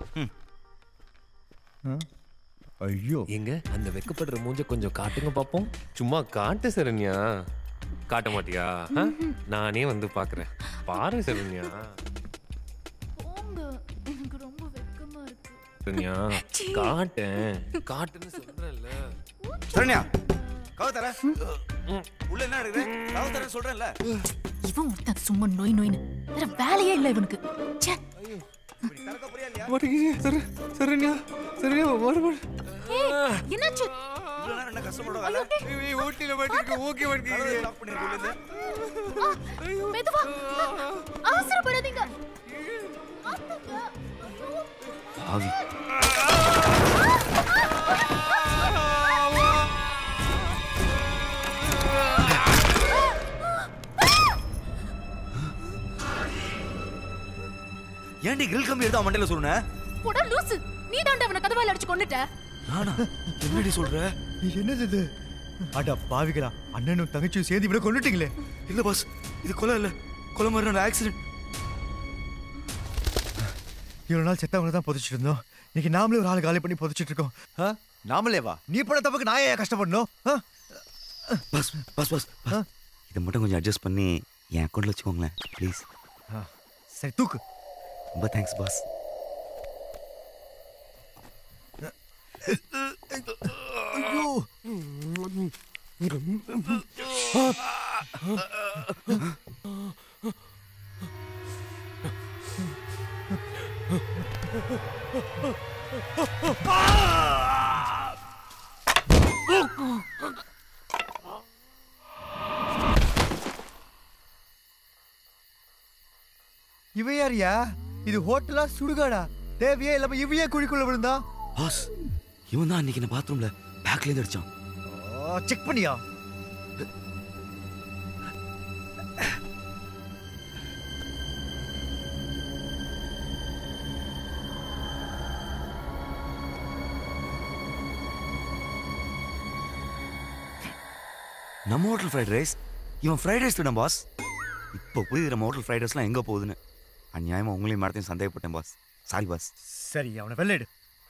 ஐயோ, எங்க அந்த வெக்கப்படுற மூஞ்ச கொஞ்சம் காட்டுங்க பாப்போம். சும்மா காட்டு சரண்யா. காட்ட மாட்டியா? நானே வந்து பாக்குறேன். பாரு சரண்யா. போங்க, எனக்கு ரொம்ப வெக்கமா இருக்கு. சரண்யா, காட்டேன். காட்டுன்னு சொல்றேன்ல. சரண்யா, கவு தர. உள்ள என்ன நடக்குது? கவு தர சொல்றேன்ல. இவன் ஒருத்தன் சும்மா நோய் நோய்னு வேற வேலையே இல்லை இவனுக்கு. ச்சே. சரண்யா, சரண்யா வர வர. என்னாச்சு? என்ன கஷ்டப்பட வேலை? ஊட்டில மாட்டிருக்கு. ஓகே மாட்டிருக்கு. லாக் பண்ணிருக்கீங்க. மெதுவா. அவசரப்படாதீங்க. ஆவி. ஏன்டி கிரில் கம்பி எடுத்து மண்டையில சொல்லுன? போடா லூசு, நீ தாண்டா அவனை கதவால அடிச்சு கொன்னுட்ட. நானா? என்னடி சொல்ற? என்னது இது? அட பாவிகளா, அண்ணனும் தங்கச்சியும் சேர்ந்து இவனை கொன்னுட்டீங்களே. இல்ல பாஸ், இது கொலை இல்ல, கொலை மாதிரி ஆக்சிடென்ட். இவ்வளவு நாள் செத்தவங்களை தான் புதைச்சிட்டு இருந்தோம். இன்னைக்கு நாமளே ஒரு ஆள் காலி பண்ணி புதைச்சிட்டு இருக்கோம். நாமளே வா? நீ பண்ண தப்புக்கு நான் ஏன் கஷ்டப்படணும்? பாஸ் பாஸ் பாஸ் இதை மட்டும் கொஞ்சம் அட்ஜஸ்ட் பண்ணி என் அக்கௌண்ட்டில் வச்சுக்கோங்களேன் ப்ளீஸ். சரி தூக்கு. ரொம்ப தேங்க்ஸ் பாஸ். ஐயோ இவ யாரியா? இது ஹோட்டலா சுடுகாடா? தேவையே இல்லாம இவையே குழிக்குள்ள விழுந்தா? பாஸ் இவன் தான் அன்னைக்கு இந்த பாத்ரூம்ல பேக்ல இருந்து அடிச்சான். செக் பண்ணியா? நம்ம ஹோட்டல் ஃப்ரைட் ரைஸ் இவன் ஃப்ரைட் ரைஸ் விட பாஸ். இப்போ புரியுது நம்ம ஹோட்டல் ஃப்ரைட் ரைஸ்லாம் எங்கே போகுதுன்னு. அநியாயமாக உங்களையும் மேடத்தையும் சந்தேகப்பட்டேன் பாஸ். Sorry boss. சரி அவனை வெள்ளைடு.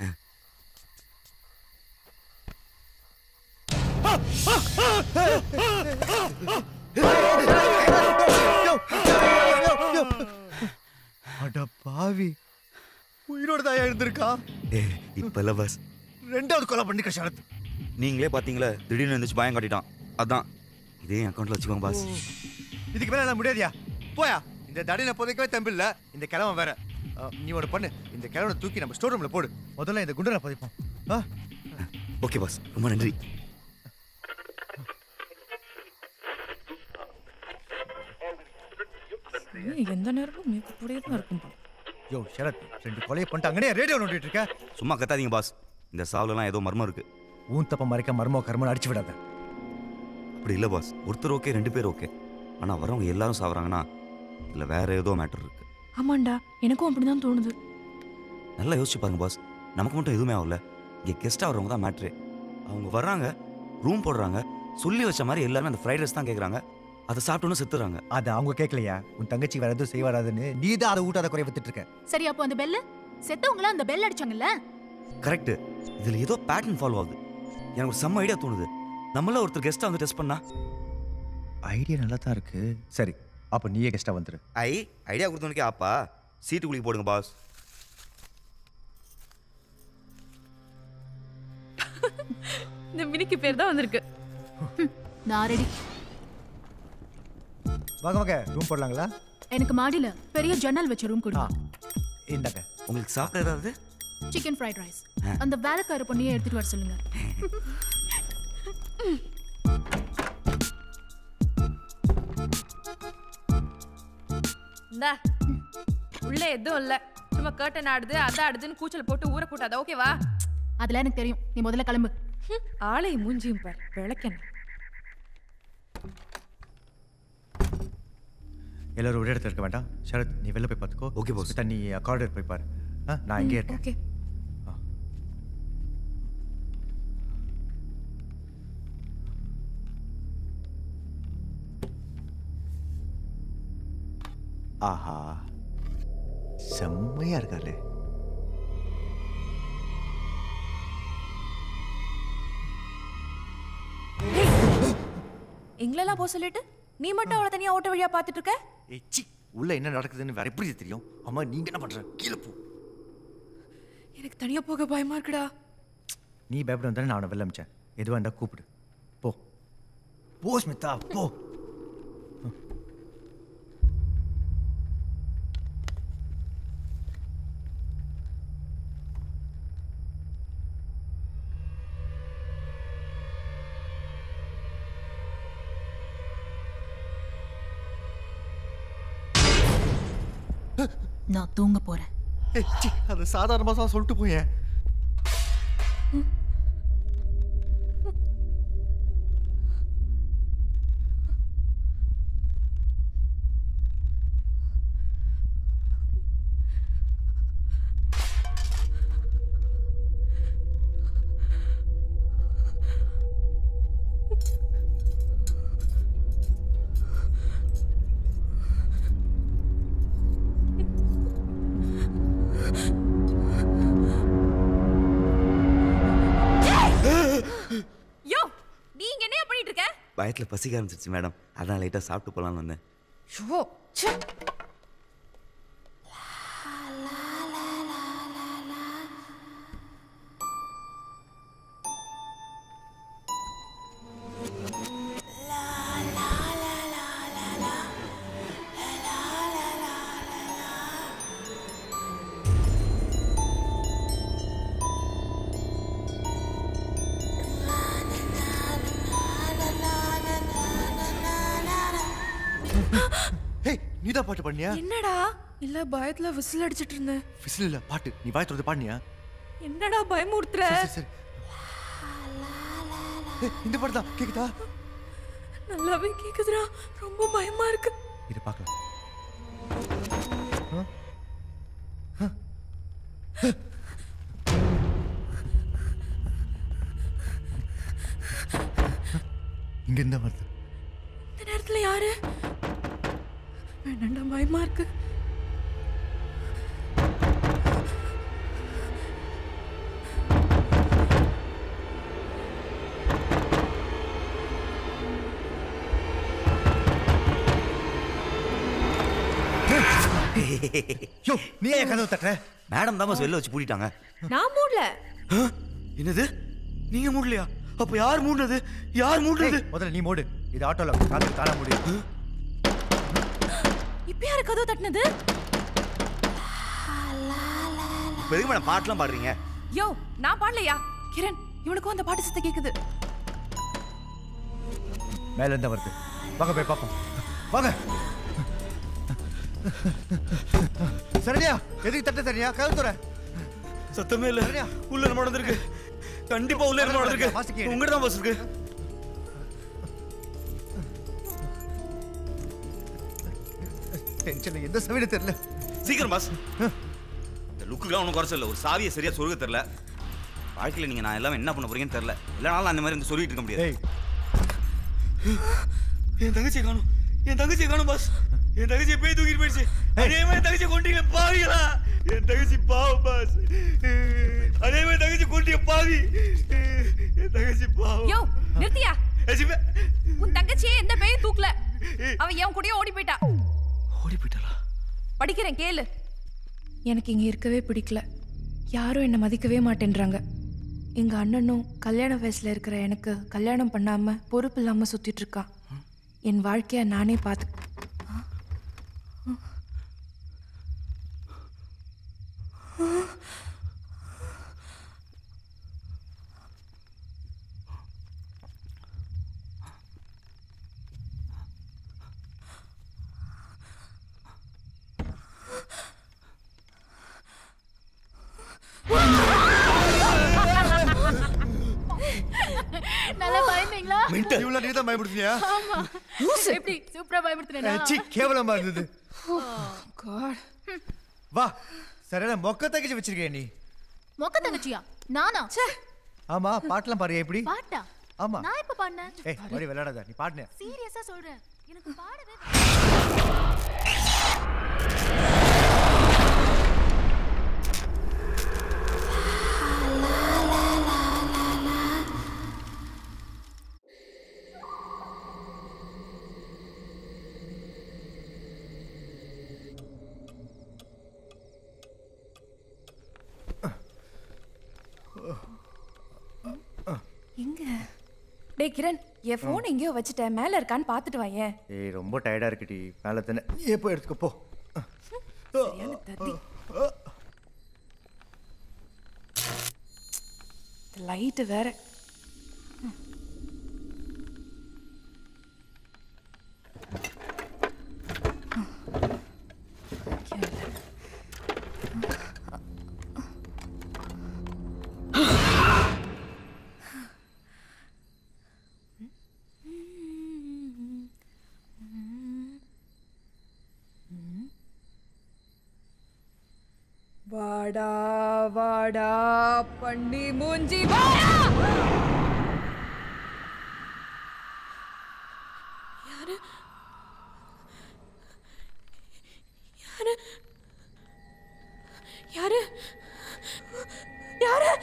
அட பாவி, உயிரோட தாயா இருந்திருக்கா? இப்போ இல்லை பாஸ், ரெண்டாவது கொலை பண்ணிக்க சரத். நீங்களே பார்த்தீங்களா திடீர்னு இருந்துச்சு பயம் காட்டிட்டான். அதான் இதே அக்கௌண்ட்டில் வச்சுக்கோங்க பாஸ். இதுக்கு மேலே நான் முடியாதியா? போயா. இந்த தடினை புதைக்கவே தம்பில்ல, இந்த கிழமை வேற. நீ ஒன்று பண்ணு, இந்த கிழவனை தூக்கி நம்ம ஸ்டோர் ரூமில் போடு. முதல்ல இந்த குண்டரை புதைப்போம். ஓகே பாஸ், ரொம்ப நன்றி. எந்த நேரமும் இப்படியே தான் இருக்கும். யோ சரத், ரெண்டு கொலையை பண்ணிட்டாங்கன்னே ரேடியோ நோண்டிட்டு இருக்க. சும்மா கத்தாதீங்க பாஸ், இந்த சாவுலலாம் ஏதோ மர்மம் இருக்கு. ஊன் தப்ப மறைக்க மர்மம் கர்மம் அடிச்சு விடாத. அப்படி இல்லை பாஸ், ஒருத்தர் ஓகே 2 பேர் ஓகே, ஆனால் வரவங்க எல்லாரும் சாவுறாங்கன்னா இதில் வேற ஏதோ மேட்டர் இருக்கு. ஆமாண்டா, எனக்கும் அப்படிதான் தோணுது. நல்லா யோசிச்சு பாருங்க பாஸ், நமக்கு மட்டும் எதுவுமே ஆகல. இங்கே கெஸ்ட்டாக வரவங்க தான் மேட்ரு. அவங்க வர்றாங்க, ரூம் போடுறாங்க, சொல்லி வச்ச மாதிரி எல்லாருமே அந்த ஃப்ரைட் ரைஸ் தான் கேட்குறாங்க. அதை சாப்பிட்டோன்னு செத்துறாங்க. அதை அவங்க கேட்கலையா? உன் தங்கச்சி வேற எதுவும் செய்வாராதுன்னு நீ தான் அதை ஊட்டாத குறைய வித்துட்டு இருக்க. சரி, அப்போ அந்த பெல்ல செத்தவங்கள அந்த பெல் அடிச்சாங்கல்ல? கரெக்ட். இதில் ஏதோ பேட்டர்ன் ஃபாலோ ஆகுது. எனக்கு ஒரு செம்ம ஐடியா தோணுது. நம்மள ஒருத்தர் கெஸ்ட்டாக வந்து டெஸ்ட் பண்ணா. ஐடியா நல்லா தான் இருக்கு. சரி, அப்போ நீயே கெஸ்ட்டாக வந்துரு. ஐடியா கொடுத்தவனுக்கே ஆப்பா. சீட்டு குளிக்க போடுங்க பாஸ். இந்த மினிக்கு பேர் தான் வந்திருக்கு. நான் ரெடி. வாங்க வாங்க, ரூம் போடலாங்களா? எனக்கு மாடியில பெரிய ஜன்னல் வச்ச ரூம் கொடுங்க. இந்தாங்க. உங்களுக்கு சாப்பிட ஏதாவது? Chicken fried rice. அந்த வேலைக்கார பொண்ணையே எடுத்துட்டு வர சொல்லுங்க. இந்தா, உள்ள எதுவும் இல்ல, சும்மா கர்டன் ஆடுது அதான் ஆடுதுன்னு கூச்சல் போட்டு ஊற கூட்டாத. ஓகேவா? அதெல்லாம் எனக்கு தெரியும். நீ முதல்ல கிளம்பு. ஆளை மூஞ்சியும் பார், விளக்கணும். எல்லாரும் ஒரே இடத்துல இருக்க வேண்டாம். சரத், நீ வெளில போய் பார்த்துக்கோ. Okay pass. நீ கார்டர் போய் பாரு. நான் இங்கே இருக்கேன். ஓகே. ஆஹா, செம்மையா இருக்காளே. எங்களெல்லாம் போக சொல்லிட்டு நீ மட்டும் அவளை தனியா ஓட்ட வழியா பார்த்துட்டு இருக்க? ஏச்சி, உள்ள என்ன நடக்குதுன்னு வேற எப்படி தெரியும்? அம்மா, நீங்க என்ன பண்ற? கீழே போ. எனக்கு தனியா போக பயமா இருக்குடா. நீ பயப்பட வந்தானே நான் அவனை வெளில அமிச்சேன். எதுவாக இருந்தா கூப்பிடு. போ போ ஸ்மிதா, போ. நான் தூங்க போறேன். அது சாதாரணமா சொல்லிட்டு போயேன். வயத்தில் பசிக்க ஆரம்பிச்சிருச்சு மேடம், அதான் லைட்டாக சாப்பிட்டு போகலான்னு வந்தேன். ஷோ ச்சே. நீதான் பாட்டு பாடினியா? என்னடா இல்ல பயத்துல விசில் அடிச்சிட்டு இருந்தேன். விசில் இல்ல பாட்டு, நீ வாய் திறந்து பாடினியா? என்னடா பயமுறுத்துற? சரி இந்த பாட்டு தான் கேக்குதா? நல்லாவே கேக்குதுடா, ரொம்ப பயமா இருக்கு. இது பார்க்கலாம். இங்க இருந்தா வருது. இந்த நேரத்துல யாரு? வேண்டாம், பயமா இருக்கு. யோ, நீ ஏன் கதவு தட்டுற? மேடம் தான் வெளில வச்சு பூட்டிட்டாங்க. நான் மூடல. என்னது? நீங்க மூடலையா? அப்ப யார் மூடுனது? யார் மூடுனது? முதல்ல நீ மூடு. இது ஆட்டோல காத்து தாள முடியும். இப்ப யாரு கதவு தட்டினது? எதுக்கு மேடம் பாட்டுலாம் பாடுறீங்க? யோ, நான் பாடலையா? கிரண், இவனுக்கும் அந்த பாட்டு சத்தம் கேக்குது. மேல இருந்து வருது. வாங்க போய் பாப்போம். வாங்க. சரியா? எதுக்கு தட்ட சரியா? கதவு தர. சத்தமே இல்ல. உள்ள என்ன நடந்திருக்கு? கண்டிப்பா உள்ள என்ன நடந்திருக்கு? உங்ககிட்ட தான் பஸ் இருக்கு. டென்ஷன் எந்த சமையல தெரியல. சீக்கிரம் பாஸ். இந்த லுக்குலாம் ஒன்றும் குறைச்சல. ஒரு சாவியை சரியா சொருக தெரியல. வாழ்க்கையில் நீங்க நான் எல்லாம் என்ன பண்ண போறீங்கன்னு தெரியல. இல்லைனாலும் அந்த மாதிரி இந்த சொல்லிட்டு இருக்க முடியாது. என் தங்கச்சியை காணும். என் தங்கச்சியை காணும் பாஸ். என் தங்கச்சியை போய் தூக்கிட்டு போயிடுச்சு. அதே மாதிரி தங்கச்சியை கொண்டீங்க பாவிகளா. என் தங்கச்சி பாவம் பாஸ். அதே மாதிரி தங்கச்சி கொண்டீங்க பாவி. என் தங்கச்சி பாவம். யோ, நிறுத்தியா? உன் தங்கச்சியே எந்த பேயும் தூக்கல. அவ என் கூடயே ஓடி போயிட்டா. ஓடி போயிட்டாளா? படிக்கிறேன் கேளு. எனக்கு இங்க இருக்கவே பிடிக்கல. யாரும் என்ன மதிக்கவே மாட்டேன்றாங்க. எங்க அண்ணனும் கல்யாண வயசுல இருக்கிற எனக்கு கல்யாணம் பண்ணாம பொறுப்பு இல்லாம சுத்திட்டு இருக்கான். என் வாழ்க்கைய நானே பார்த்து நல்லா பயந்தீங்களா? இவ்வளவு நீ தான் பயப்படுத்தியா? ஆமா. எப்படி சூப்பரா பயப்படுத்துறேனா? சி, கேவலமா இருந்தது. காட். வா, சரியான மொக்க தங்கச்சி வச்சிருக்கே நீ. மொக்க தங்கச்சியா? நானா? ஆமா, பாட்டெல்லாம் பாரு எப்படி? பாட்டா? ஆமா. நான் எப்ப பாடுனேன்? ஏய், மாதிரி விளையாடாத. நீ பாடுனே. சீரியஸா சொல்றேன். எனக்கு பாடவே எங்க? டேய் கிரண், என் போன் எங்கேயோ வச்சுட்டேன். மேல இருக்கான்னு பார்த்துட்டு வாயேன். ஏய், ரொம்ப டயர்டா இருக்குடி. மேல தானே. நீ போய் எடுத்துக்க போ. சரியான தத்தி. லைட் வேற. வாடா வாடா பண்ணி மூஞ்சி வாடா. யாரு? யாரு? யாரு? யாரு?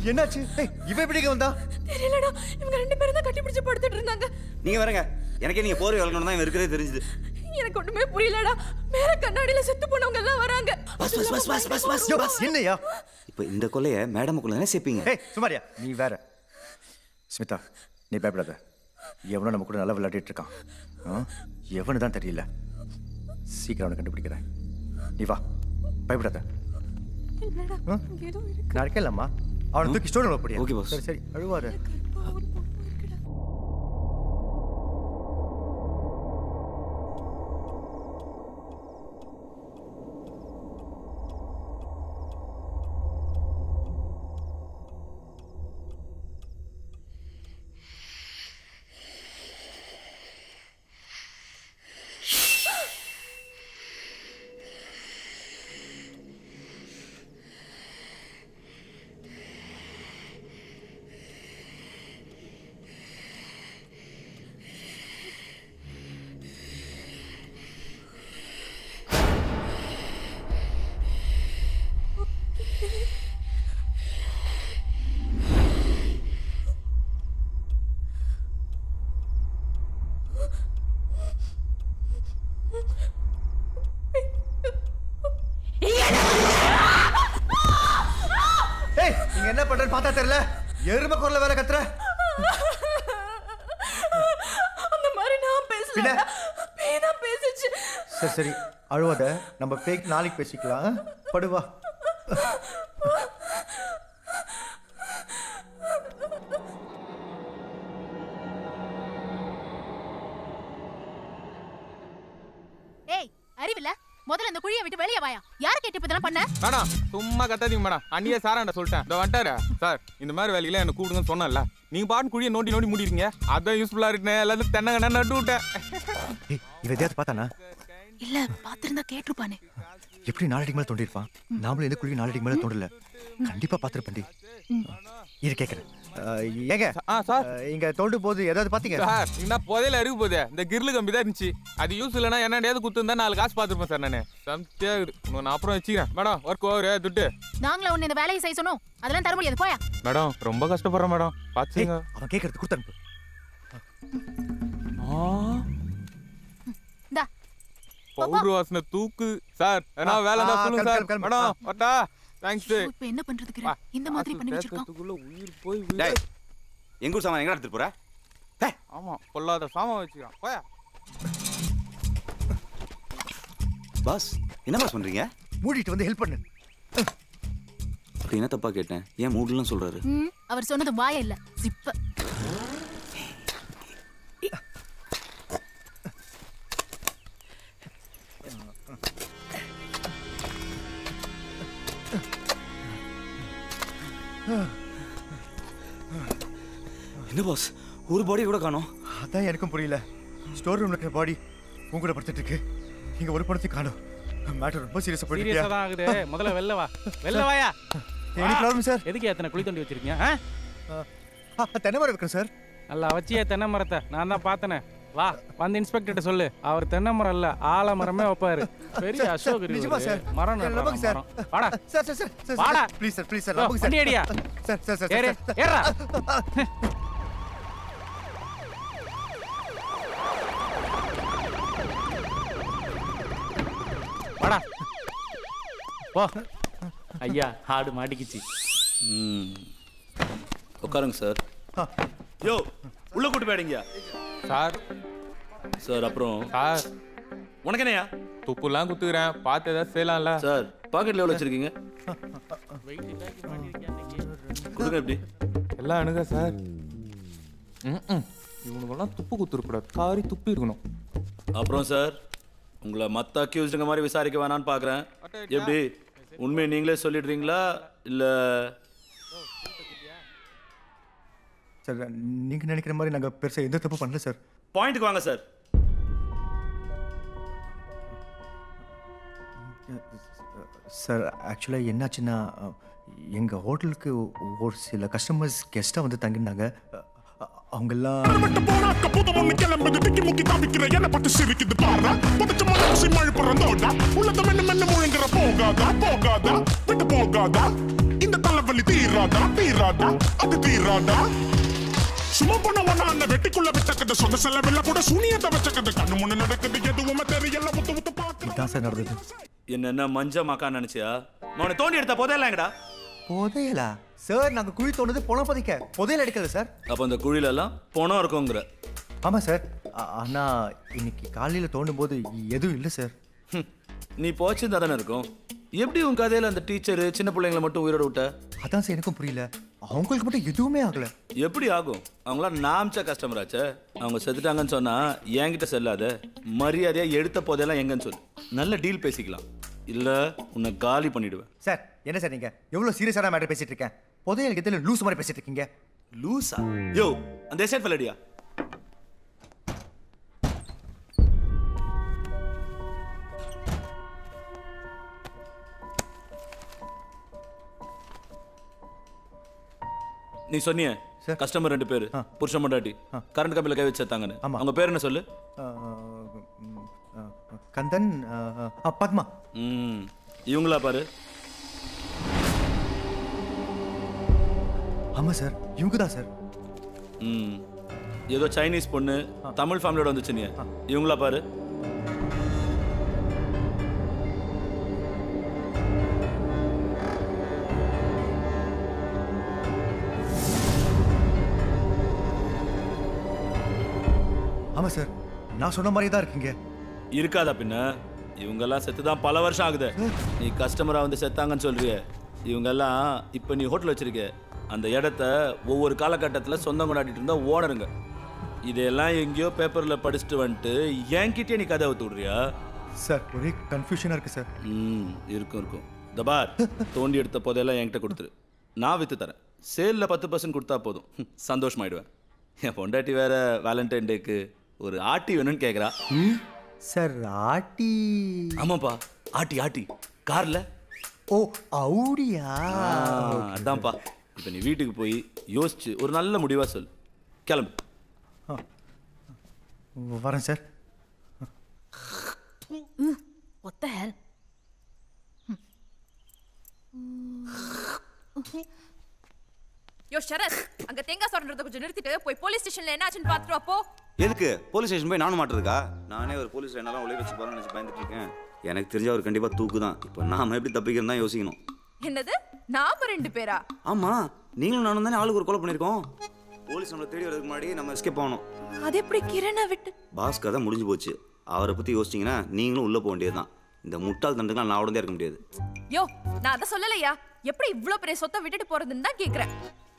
என்னாச்சு? இவன் எப்படி வந்தா? தெரியலடா, இவங்க 2 பேரும் தான் கட்டி பிடிச்சு படுத்துட்டு இருந்தாங்க. நீங்க வரங்க. எனக்கே நீங்க போர்வை வளக்கணும் தான் இருக்கிறதே தெரிஞ்சது. எனக்கு ஒண்ணுமே புரியலடா. மேல கண்ணாடியில செத்து போனவங்க எல்லாம் வராங்க. பஸ் என்னையா? இப்போ இந்த கொலையை மேடமுக்குள்ள என்ன சேர்ப்பீங்க? ஏய் சுமாரியா, நீ வேற. ஸ்மிதா, நீ பயப்படாத. எவனோ நம்ம கூட நல்லா விளையாடிட்டு இருக்கான். எவனு தான் தெரியல. சீக்கிரம் அவனை கண்டுபிடிக்கிறேன். நீ வா, பயப்படாத. நான் இருக்கேன்லம்மா. அவனை தூக்கி ஸ்டோர் ரூம்ல போடியா? Okay boss. சரி சரி, அழுவாத. என்ன பண்றேன்னு பார்த்தா தெரியல. எருமை குரல்ல வேற கத்துற. அந்த மாதிரி நான் பேசல. பேனா பேசிச்சு. சரி சரி, அழுவாத. நம்ம பேக் நாளைக்கு பேசிக்கலாம். படுவா. ஏய், அறிவில்ல? முதல்ல இந்த குழியை விட்டு வெளியே வாயா. யார கேட்டு இப்ப இதெல்லாம் பண்ண? மேடம் சும்மா கத்தாதீங்க மேடம். அண்ணியே சாராண்ட சொல்லிட்டேன். இந்த வந்துட்டாரு சார். இந்த மாதிரி வேலையில என்ன கூடுங்கன்னு சொன்னல. நீங்க பாட்டு குழியை நோண்டி நோண்டி மூடிருக்கீங்க. அதான் யூஸ்ஃபுல்லா இருக்குன்னு எல்லாரும் தென்னங்க நட்டு விட்டேன். இவ எதையாவது பார்த்தானா? இல்ல, பாத்திருந்தா கேட்டிருப்பானே. எப்படி 4 அடிக்கு மேல தோண்டிருப்பான்? நாமளும் இந்த குழி 4 அடிக்கு மேல தோண்டல. கண்டிப்பா பாத்திருப்பேன். இது கேக்குறேன். ஏங்க சார், இங்க தோண்டு போது ஏதாவது பாத்தீங்க சார்? என்ன புதையில இருக்கு போதே. இந்த கிரில் கம்பி தான் இருந்துச்சு. அது யூஸ் இல்லைன்னா என்னடையாவது குத்துருந்தா 4 காசு பார்த்துருப்பேன் சார். நானு சம்தியாகுது. நான் அப்புறம் வச்சுக்கிறேன் மேடம். ஒர்க் ஓவர் துட்டு. நாங்கள உன்னை இந்த வேலையை செய்ய சொன்னோம். அதெல்லாம் தர முடியாது. போயா மேடம். ரொம்ப கஷ்டப்படுறேன் மேடம். பாத்துங்க. அவன் கேக்குறது கொடுத்து அனுப்பு. இந்தா பவுடர் வாசனை தூக்கு சார். என்ன வேலை தான் சொல்லுங்க சார். மேடம் வட்டா. தேங்க்ஸ். இப்போ என்ன பண்றதுக்கு? இந்த மாதிரி பண்ணி வச்சிருக்கோம். உயிர் போய் டேய், எங்க ஊர் சாமான் எங்க எடுத்துட்டு போற? டேய், ஆமா பொல்லாத சாமான் வச்சிருக்கான். போயா. பாஸ், என்ன பாஸ் பண்றீங்க? மூடிட்டு வந்து ஹெல்ப் பண்ணு. அப்படி என்ன தப்பா கேட்டேன்? ஏன் மூடலாம் சொல்றாரு? அவர் சொன்னது வாய இல்ல, ஜிப்ப. என்ன பாஸ், ஒரு பாடி கூட காணோம். அதான் எனக்கும் புரியல. ஸ்டோர் ரூம்ல இருக்கிற பாடி உங்க கூட படுத்துட்டு இருக்கு. இங்க ஒரு படத்தை காணோம். மேட்டர் ரொம்ப சீரியஸா போயிட்டு இருக்கு. சீரியஸா தான் ஆகுது. முதல்ல வெளில வா. வெளில வாயா. Any problem sir? எதுக்கு எத்தனை குழி தோண்டி வச்சிருக்கீங்க? தென்னை மரம் இருக்கு சார். நல்லா வச்சியே தென்னை மரத்தை. நான் தான் பார்த்தனே. வா, வந்து இன்ஸ்பெக்டர்ட்ட சொல்லு. அவர் தென்னை மரம் இல்ல, ஆலமரமே வைப்பாரு. பெரிய அசோக் நிஜமா சார்? மரம் நம்புங்க சார். வாடா சார் சார் சார் வாடா. ப்ளீஸ் சார், ப்ளீஸ் சார், நம்புங்க சார். வண்டி அடியா. சார் சார் சார் ஏறு ஏறா. வாடா போ. ஐயா, ஆடு மாட்டிக்கிச்சு. உட்காருங்க சார். யோ, உள்ள கூட்டு போயிடுங்க சார். சார் அப்புறம் சார் உனக்கு என்னையா? துப்புலாம் குத்துக்கிறேன். பார்த்து ஏதாவது செய்யலாம்ல சார். பாக்கெட்ல எவ்வளோ வச்சிருக்கீங்க? கொடுங்க. எப்படி எல்லாம் அணுக சார். இவனுக்கெல்லாம் துப்பு குத்துருக்கூடாது. காரி துப்பி இருக்கணும். அப்புறம் சார், உங்களை மற்ற அக்யூஸ்டுங்க மாதிரி விசாரிக்க வேணான்னு பார்க்குறேன். எப்படி உண்மையை நீங்களே சொல்லிடுறீங்களா இல்லை? சார், நீங்க நினைக்கிற மாதிரி நாங்க பெருசா எந்த தப்பு பண்ணல சார். பாயிண்ட்டுக்கு வாங்க சார். சார், ஆக்சுவலாக என்னாச்சுன்னா, எங்கள் ஹோட்டலுக்கு ஒரு சில கஸ்டமர்ஸ் கெஸ்ட்டாக வந்து தங்கினாங்க. அவங்கெல்லாம் இந்த தலைவலி வலி தீராதா தீராதா அது தீராதா சும்மா பண்ணவனா அந்த வெட்டிக்குள்ள வச்சக்கது சொந்த செலவில்ல கூட சூனியத்தை வச்சக்கது கண்ணு முன்ன நடக்குது எதுவுமே தெரியல முத்து முத்து பாக்கு இதான் சார் நடந்தது. என்ன மஞ்ச மக்கா நினைச்சியா அவனை தோண்டி எடுத்த புதையலாங்கடா. புதையலா சார்? நாங்க குழி தோண்டது பணம் பதிக்க, புதையல் எடுக்கல சார். அப்ப அந்த குழியில எல்லாம் பணம் இருக்குங்கிற? ஆமா சார். ஆனா இன்னைக்கு காலையில தோண்டும் போது எதுவும் இல்லை சார். நீ போச்சிருந்தா தானே இருக்கும். எப்படி உன் கதையில அந்த டீச்சர் சின்ன பிள்ளைங்களை மட்டும் உயிரோட விட்ட? அதான் சார் எனக்கும் புரியல. அவங்களுக்கு மட்டும் எதுவுமே ஆகல. எப்படி ஆகும்? அவங்களாம் நாம்ச்சா கஸ்டமர் ஆச்சே. அவங்க செத்துட்டாங்கன்னு சொன்னா என்கிட்ட செல்லாத. மரியாதையா எடுத்த போதெல்லாம் எங்கன்னு சொல்லு. நல்ல டீல் பேசிக்கலாம். இல்ல உன்னை காலி பண்ணிடுவேன். சார் என்ன சார் நீங்க எவ்வளவு சீரியஸான மேட்டர் பேசிட்டு இருக்கேன்? புதையல் எதில லூஸ் மாதிரி பேசிட்டு இருக்கீங்க. லூசா? யோ அந்த எஸ்டேட் ஃபெல்லடியா. நீ சொன்னியே கஸ்டமர் 2 பேர் புருஷன் மண்டாட்டி கரண்ட் கம்பில கை வச்சாங்கன்னு. அவங்க பேர் என்ன சொல்லு? கந்தன், பத்மா. இவங்களா பாரு. ஆமா சார் இவங்க தான் சார். ஏதோ சைனீஸ் பொண்ணு தமிழ் ஃபேமிலியோட வந்துச்சு. நீ இவங்களா பாரு. ஆமா சார் நான் சொன்ன மாதிரி தான் இருக்கீங்க. இருக்காதா பின்ன? இவங்கெல்லாம் செத்துதான் பல வருஷம் ஆகுது. நீ கஸ்டமரா வந்து செத்தாங்கன்னு சொல்றிய. இவங்கெல்லாம் இப்ப நீ ஹோட்டல் வச்சிருக்க அந்த இடத்த ஒவ்வொரு காலகட்டத்தில் சொந்தம் கொண்டாடிட்டு இருந்தா ஓனருங்க. இதெல்லாம் எங்கேயோ பேப்பர்ல படிச்சுட்டு வந்துட்டு என்கிட்டயே நீ கதை ஊத்து விடுறியா? சார் ஒரே கன்ஃபியூஷனா இருக்கு சார். இருக்கும் தபார் தோண்டி எடுத்த போதெல்லாம் என்கிட்ட கொடுத்துரு. நான் வித்து தரேன். சேல்ல 10% கொடுத்தா போதும், சந்தோஷமாயிடுவேன். என் பொண்டாட்டி வேற வேலண்டைன் டேக்கு ஒரு ஆட்டி வேணும்னு கேட்குறா. சார் ஆட்டி? ஆமாப்பா ஆட்டி கார்ல. ஓ அவுடியா? அதான்ப்பா. இப்போ நீ வீட்டுக்கு போய் யோசிச்சு ஒரு நல்ல முடிவா சொல். கிளம்பு. வரேன் சார். What the hell? யோ ஷரத், அங்க தேங்காய் சொல்றத கொஞ்சம் நிறுத்திட்டு போய் போலீஸ் ஸ்டேஷன்ல என்ன ஆச்சுன்னு பாத்துட்டு வா போ. எதுக்கு போலீஸ் ஸ்டேஷன் போய் நானும் மாட்டுறதுக்கா? நானே ஒரு போலீஸ் என்னாலும் உள்ள வச்சு போறேன்னு நினைச்சு பயந்துட்டு இருக்கேன். எனக்கு தெரிஞ்ச அவர் கண்டிப்பா தூக்கு தான். இப்போ நாம எப்படி தப்பிக்கிறோம் தான் யோசிக்கணும். என்னது நாம 2 பேரா? ஆமா நீங்களும் நானும் தானே ஆளுக்கு ஒரு கொலை பண்ணிருக்கோம். போலீஸ் நம்மளை தேடி வரதுக்கு முன்னாடி நம்ம எஸ்கேப் ஆகணும். அது எப்படி கிரணை விட்டு? பாஸ் கதை முடிஞ்சு போச்சு. அவரை பத்தி யோசிச்சீங்கன்னா நீங்களும் உள்ள போக வேண்டியதுதான். இந்த முட்டாள் தண்டுக்கெல்லாம் நான் உடனே இருக்க முடியாது. யோ நான் அதை சொல்லலையா. எப்படி இவ்ளோ பெரிய சொத்தை விட்டுட்டு போறதுன்னு தான் கேக்குறேன்.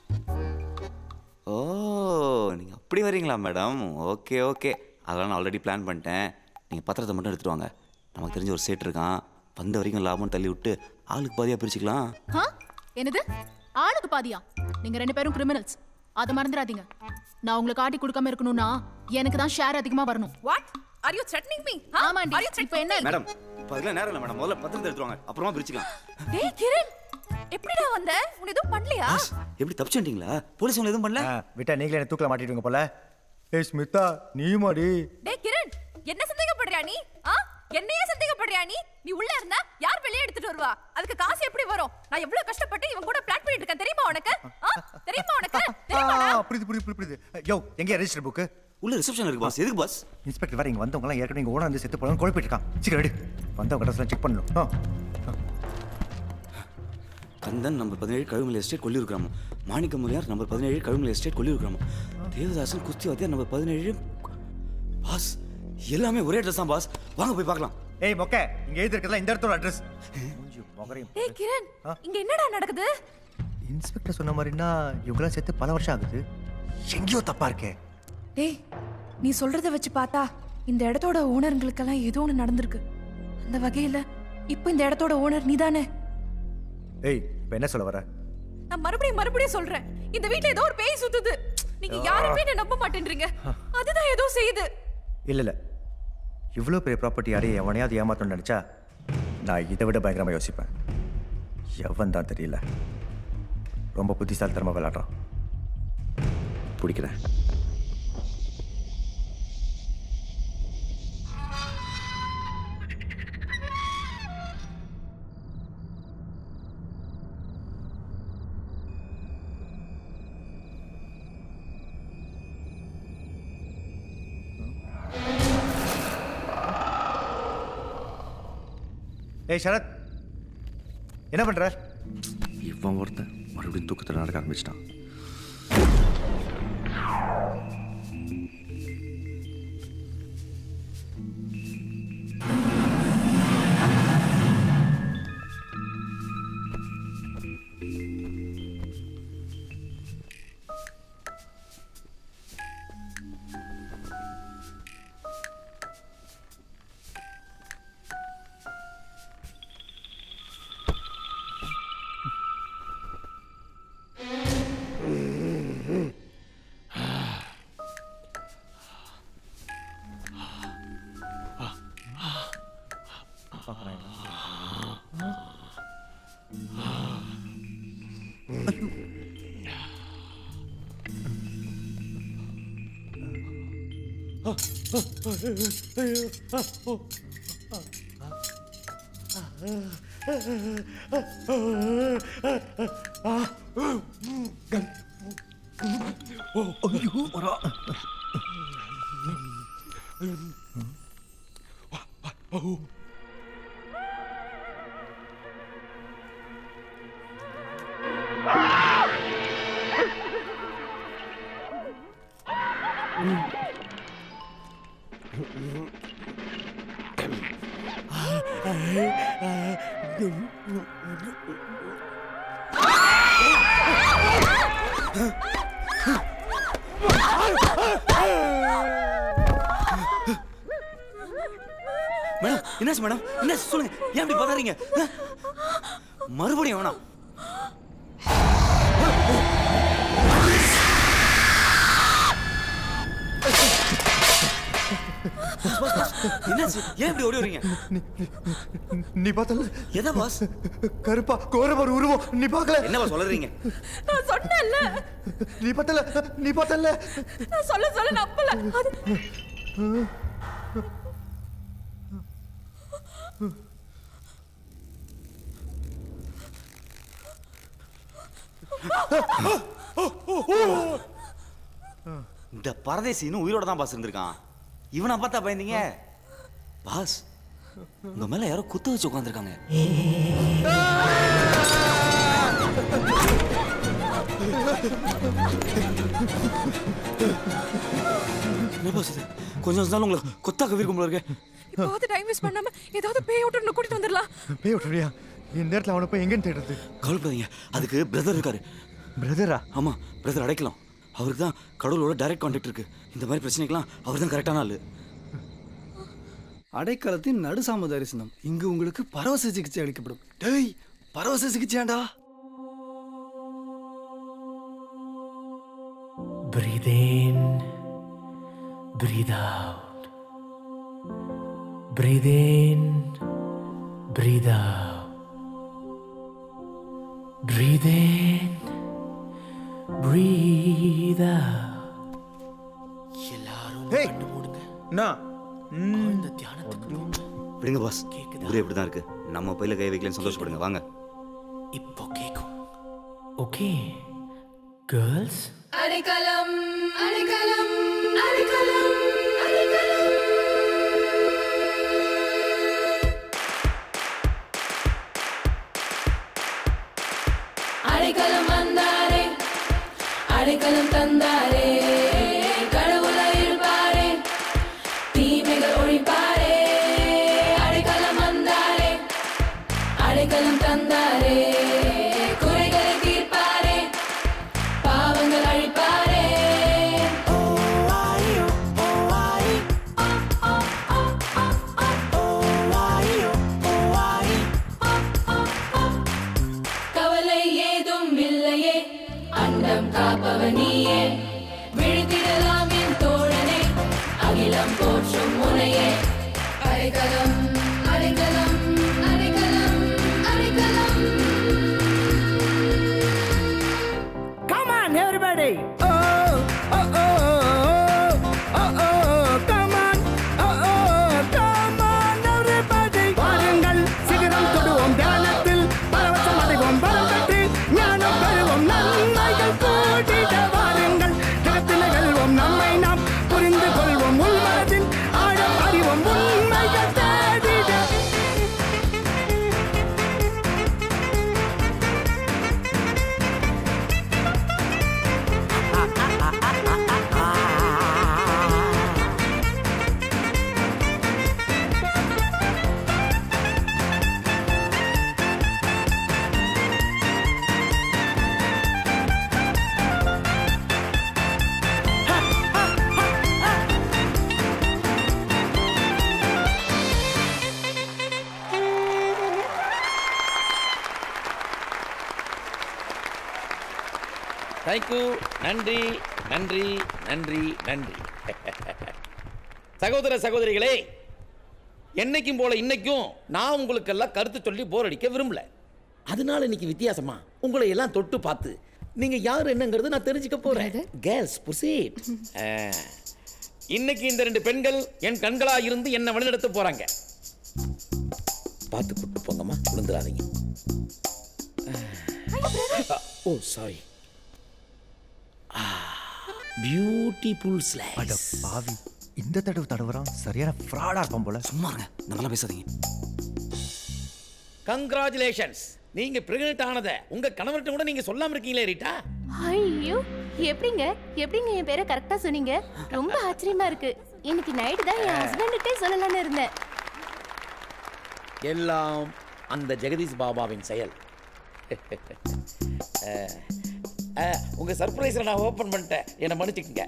ஓ நீங்கள் அப்படி வரீங்களா மேடம்? ஓகே ஓகே, அதெல்லாம் நான் ஆல்ரெடி பிளான் பண்ணிட்டேன். நீங்கள் பத்திரத்தை மட்டும் எடுத்துகிட்டு வாங்க. நமக்கு தெரிஞ்ச ஒரு சேட் இருக்கான். வந்த வரைக்கும் லாபம் தள்ளி விட்டு ஆளுக்கு பாதியாக பிரிச்சுக்கலாம். என்னது ஆளுக்கு பாதியா? நீங்க 2 பேரும் கிரிமினல்ஸ், அதை மறந்துடாதீங்க. நான் உங்களுக்கு ஆட்டி கொடுக்காம இருக்கணும்னா எனக்கு தான் ஷேர் அதிகமாக வரணும். What are you threatening me? ஆமாண்டி. இப்போ என்ன மேடம்? இப்போ அதெல்லாம் நேரம் இல்லை மேடம். முதல்ல பத்திரத்தை எடுத்துட்டு வாங்க, அப்புறமா பிரிச்சுக்கலாம். டேய் கிரண், எப்படிடா வந்த? உன்னை எதுவும் பண்ணலையா? எப்படி தப்பிச்சிட்டீங்களா? போலீஸ் உங்களை எதுவும் பண்ணல? விட்டா நீங்களே என்ன தூக்கல மாட்டிடுவீங்க போல. ஏய் ஸ்மிதா நீ மாடி. டேய் கிரண், என்ன சந்தேகப்படுறியா நீ? என்னையே சந்தேகப்படுறியா நீ? நீ உள்ள இருந்தா யார் வெளியே எடுத்துட்டு வருவா? அதுக்கு காசு எப்படி வரும்? நான் எவ்வளவு கஷ்டப்பட்டு இவன் கூட பிளான் பண்ணிட்டு இருக்கேன் தெரியுமா உனக்கு? தெரியுமா உனக்கு? தெரியுமாடா? புரியுது. யோ எங்க ரெஜிஸ்டர் புக்? உள்ள ரிசப்ஷன் இருக்கு பாஸ். எதுக்கு பாஸ்? இன்ஸ்பெக்டர் வேற இங்க வந்தவங்க எல்லாம் ஏற்கனவே இங்க ஓனர் வந்து செத்து போறாங்க குழப்பிட்டு இருக்கான். சீக்கிரம் ரெடி. வந்தவங்க கடைசில செக் பண்ணணும். கந்தன் நம்பர் 17 கழுமலை எஸ்டேட் கொல்லியூர் கிராமம். மாணிக்க முனியார் நம்பர் 17 கழுமலை எஸ்டேட் கொல்லியூர் கிராமம். தேவதாசன் குஸ்தி வாத்தியார் நம்பர் 17. பாஸ் எல்லாமே ஒரே அட்ரஸ் தான் பாஸ். வாங்க போய் பார்க்கலாம். ஏய் மொக்க, இங்க எழுதி இருக்கறதுல இந்த இடத்தோட அட்ரஸ். ஏய் கிரண், இங்க என்னடா நடக்குது? இன்ஸ்பெக்டர் சொன்ன மாதிரினா இவங்களாம் சேர்த்து பல வருஷம் ஆகுது. எங்கேயோ தப்பா இருக்கே. டேய் நீ சொல்றத வச்சு பார்த்தா இந்த இடத்தோட ஓனருங்களுக்கெல்லாம் ஏதோ ஒன்று நடந்திருக்கு. அந்த வகையில இப்போ இந்த இடத்தோட ஓனர் நீதானே? ஏய் இப்போ என்ன சொல்ல வர? நான் மறுபடியும் சொல்றேன், இந்த வீட்ல ஏதோ ஒரு பேய் சுத்துது. நீங்க யாருமே என்ன நம்ப மாட்டேன்றீங்க. அதுதான் ஏதோ செய்யுது. இல்ல இவ்வளோ பெரிய ப்ராப்பர்ட்டி யாரையும் எவனையாவது ஏமாத்தணும்னு நினைச்சா நான் இதை விட பயங்கரமாக யோசிப்பேன். எவன் தான் தெரியல, ரொம்ப புத்திசாலித்தனமாக விளையாடுறான். பிடிக்கிறேன். ஏய் சரத், என்ன பண்ற? இவன் ஒருத்தன் மறுபடியும் தூக்கத்தில் நடக்க ஆரம்பிச்சிட்டான். மேடம் என்னாச்சு மேடம்? என்ன சொல்லுங்க, ஏன் இப்படி பதறீங்க? மறுபடியும் வேணாம். என்னாச்சு? ஏன் இப்படி ஓடி வரீங்க? நீ பார்த்தல? எதை பாஸ்? கருப்பா கோரமா ஒரு உருவம், நீ பார்க்கல? என்னவா சொல்றீங்க? நான் சொன்னேன்ல. நீ பார்த்தல? நீ பார்த்தல? நான் சொல்ல நம்பல. இந்த பரதேசி இன்னும் உயிரோட தான் பாஸ் இருந்திருக்கான். இவனை பார்த்தா பயந்தீங்க? பாஸ், உங்க மேல யாரோ குத்து வச்சு உட்காந்துருக்காங்க. கொஞ்சம் நாள் உங்களை கொத்தா கவிருக்கும் போல இருக்கு. இப்போது டைம் வேஸ்ட் பண்ணாம ஏதாவது பேய் ஓட்டர்ல கூட்டிட்டு வந்துடலாம். பேய் ஓட்டறியா? இந்த நேரத்துல அவனை போய் எங்கன்னு தேடுறது? கவலைப்படாதீங்க, அதுக்கு பிரதர் இருக்காரு. பிரதரா? ஆமா, பிரதர் அடைக்கலாம். அவருக்கு தான் கடவுளோட டைரக்ட் கான்டாக்ட் இருக்கு. இந்த மாதிரி பிரச்சனைக்கெல்லாம் அவர் தான் கரெக்டான ஆளு. அடைக்காலத்தின் நடுசாம தரிசனம். இங்கு உங்களுக்கு பரவச சிகிச்சை அளிக்கப்படும். டேய், பரவச சிகிச்சையாண்டா. Breathe in, breathe out. Breathe in, breathe out. Breathe in, breathe out. எல்லாரும் கண்ணு மூடுங்க. நான் இந்த தியானத்துக்கு போங்க. விடுங்க பாஸ், ஊரே இப்படிதான் இருக்கு. நம்ம பையில கை வைக்கலன்னு சந்தோஷப்படுங்க. வாங்க. இப்போ கேக்கும். Okay girls. அடைக்கலம் அடைக்கலம் அடைக்கலம் அடைக்கலம். அடைக்கலம் வந்தாரே, அடைக்கலம் தந்தாரே, கடவுள இருப்பாரே, தீமைகள் ஒழிப்பாரே. அடைக்கலம் வந்தாரே, அடைக்கலம் தந்தாரே, குறைகளை தீர்ப்பாரே, பாவங்கள் அழிப்பாரே. கவலை ஏதும் இல்லையே, அண்டம் காப்பவனியே, விழுத்திடலாம் என் தோழனே, அகிலம் போற்றும் முனையே. அடைக்கலம் அடைக்கலம் அடைக்கலம் அடைக்கலம். Come on everybody. Oh oh oh oh oh. Come on. Oh oh. Come on everybody. வாருங்கள் சிகரம் தொடுவோம், தியானத்தில் பரவசம் அடைவோம், பரவசத்தை ஞானம் பெறுவோம், நன்மைகள் கூட்டிட வாருங்கள், ஜகத்தில் நிகழ்வோம், நம்மை நாம் புரிந்து கொள்வோம், உள்மனதின் ஆழம் அறிவோம், உண்மைகள் தேடி தேங்க்யூ. நன்றி நன்றி நன்றி நன்றி. சகோதர சகோதரிகளே, என்னைக்கும் போல இன்னைக்கும் நான் உங்களுக்கெல்லாம் கருத்து சொல்லி போர் அடிக்க விரும்பல. அதனால இன்னைக்கு வித்தியாசமா உங்களை எல்லாம் தொட்டு பார்த்து நீங்க யார் என்னங்கிறது நான் தெரிஞ்சுக்க போறேன். Girls proceed. இன்னைக்கு இந்த 2 பெண்கள் என் கண்களா இருந்து என்ன வழிநடத்த போறாங்க. பார்த்து கூட்டு போங்கம்மா, விழுந்துடாதீங்க. Oh sorry. Beautiful slice. அட பாவி, இந்த தடவுறான் சரியான ஃப்ராடா இருப்பான் போல. சும்மா இருங்க, நல்லா பேசாதீங்க. கங்க்ராச்சுலேஷன்ஸ். நீங்க பிரெக்னன்ட் ஆனத உங்க கணவர்கிட்ட கூட நீங்க சொல்லாம இருக்கீங்களே ரீட்டா. ஐயோ, எப்படிங்க என் பேரை கரெக்டா சொன்னீங்க? ரொம்ப ஆச்சரியமா இருக்கு. இன்னைக்கு நைட் தான் என் ஹஸ்பண்ட்கிட்டே சொல்லலாம்னு இருந்தேன். எல்லாம் அந்த ஜெகதீஷ் பாபாவின் செயல். உங்க சர்ப்ரைஸை நான் ஓபன் பண்ணிட்டேன், என்னை மன்னிச்சுக்கங்க.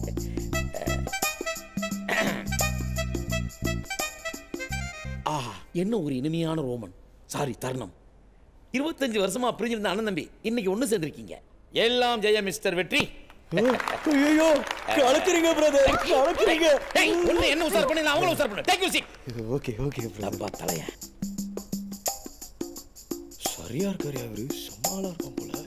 ஆஹா, என்ன ஒரு இனிமையான ரோமன், சாரி தருணம். 25 வருஷமா பிரிஞ்சிருந்த அண்ணன் தம்பி இன்னைக்கு ஒண்ணு சேர்ந்திருக்கீங்க. எல்லாம் ஜெய மிஸ்டர் வெற்றி. ஐயோ, கலக்குறீங்க பிரதர், கலக்குறீங்க. டேய், ஒண்ணு என்ன உசார் பண்ணி நான் அவங்கள உசார் பண்ணேன். Take you seat. Okay okay டப்பா தலைய. சரியா இருக்காரு அவரு, சமாளா இருப்பான் போல.